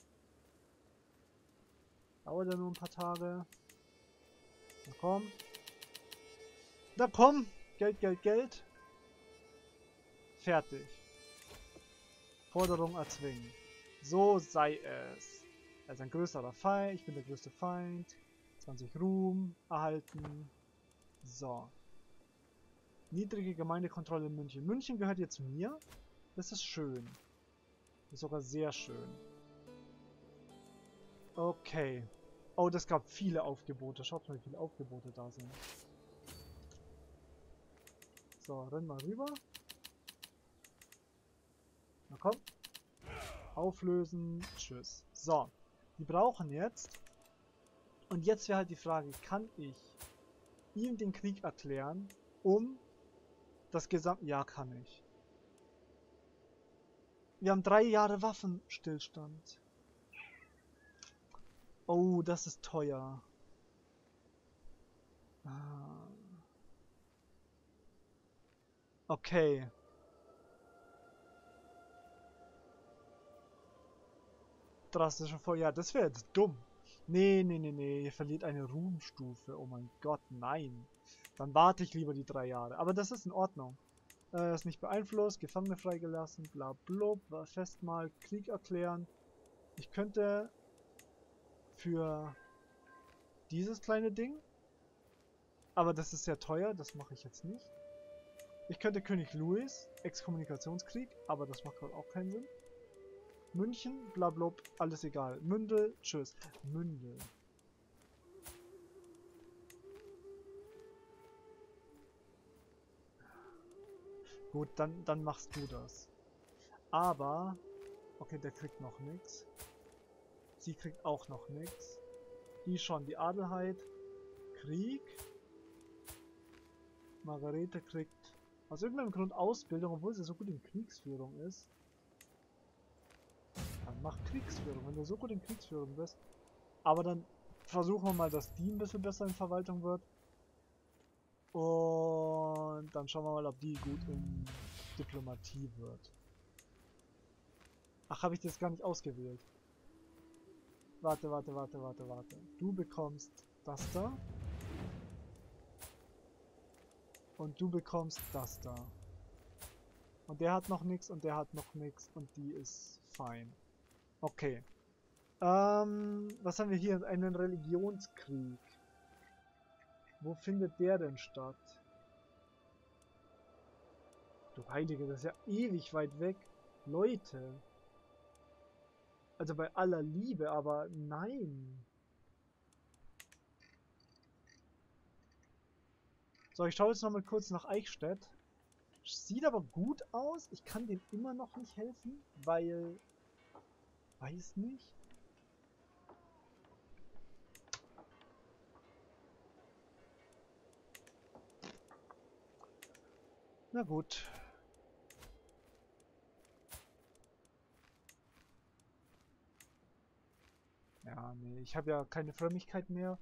Dauert ja nur ein paar Tage. Na komm. Na komm! Geld, Geld, Geld. Fertig. Forderung erzwingen. So sei es. Er ist ein größerer Feind. Ich bin der größte Feind. 20 Ruhm erhalten. So. Niedrige Gemeindekontrolle in München. München gehört jetzt mir. Das ist schön. Das ist sogar sehr schön. Okay. Oh, das gab viele Aufgebote. Schaut mal, wie viele Aufgebote da sind. So, renn mal rüber. Na komm. Auflösen. Tschüss. So. Die brauchen jetzt. Und jetzt wäre halt die Frage, kann ich ihm den Krieg erklären, um das gesamte... Ja, kann ich. Wir haben 3 Jahre Waffenstillstand. Oh, das ist teuer. Okay. Drastische Folge. Ja, das wäre jetzt dumm. Nee, nee, nee, nee. Ihr verliert eine Ruhmstufe. Oh mein Gott, nein. Dann warte ich lieber die 3 Jahre. Aber das ist in Ordnung. Ist nicht beeinflusst. Gefangene freigelassen. Bla blub. Festmahl. Krieg erklären. Ich könnte für dieses kleine Ding. Aber das ist sehr teuer. Das mache ich jetzt nicht. Ich könnte König Louis. Exkommunikationskrieg. Aber das macht auch keinen Sinn. München, blablub, alles egal. Mündel, tschüss. Mündel. Gut, dann machst du das. Aber, okay, der kriegt noch nichts. Sie kriegt auch noch nichts. Die schon, die Adelheid. Krieg. Margarete kriegt aus irgendeinem Grund Ausbildung, obwohl sie so gut in Kriegsführung ist. Dann mach Kriegsführung, wenn du so gut in Kriegsführung bist. Aber dann versuchen wir mal, dass die ein bisschen besser in Verwaltung wird. Und dann schauen wir mal, ob die gut in Diplomatie wird. Ach, habe ich das gar nicht ausgewählt. Warte. Du bekommst das da. Und du bekommst das da. Und der hat noch nichts und der hat noch nichts und die ist fein. Okay. Was haben wir hier? Einen Religionskrieg. Wo findet der denn statt? Du Heilige, das ist ja ewig weit weg. Leute. Also bei aller Liebe, aber nein. So, ich schaue jetzt nochmal kurz nach Eichstätt. Sieht aber gut aus. Ich kann dem immer noch nicht helfen, weil... Weiß nicht. Na gut. Ja, nee, ich habe ja keine Frömmigkeit mehr.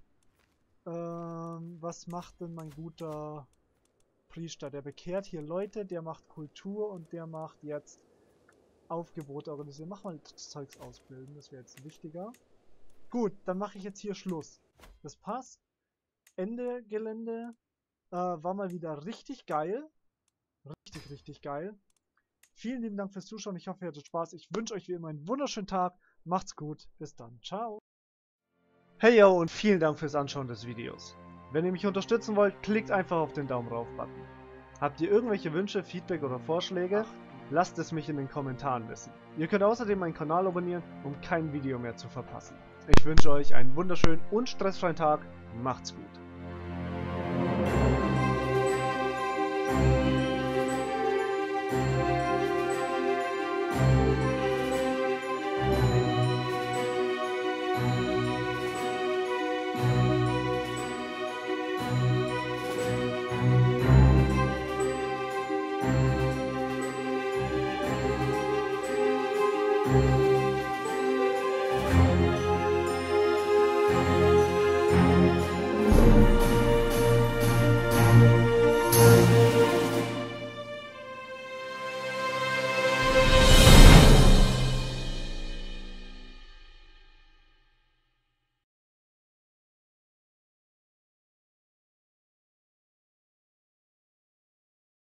Was macht denn mein guter Priester? Der bekehrt hier Leute, der macht Kultur und der macht jetzt Aufgebote organisieren. Mach mal das Zeugs ausbilden, das wäre jetzt wichtiger. Gut, dann mache ich jetzt hier Schluss. Das passt. Ende Gelände. War mal wieder richtig geil. Richtig, richtig geil. Vielen lieben Dank fürs Zuschauen. Ich hoffe, ihr hattet Spaß. Ich wünsche euch wie immer einen wunderschönen Tag. Macht's gut. Bis dann. Ciao. Hey yo und vielen Dank fürs Anschauen des Videos. Wenn ihr mich unterstützen wollt, klickt einfach auf den Daumen rauf Button. Habt ihr irgendwelche Wünsche, Feedback oder Vorschläge? Lasst es mich in den Kommentaren wissen. Ihr könnt außerdem meinen Kanal abonnieren, um kein Video mehr zu verpassen. Ich wünsche euch einen wunderschönen und stressfreien Tag. Macht's gut.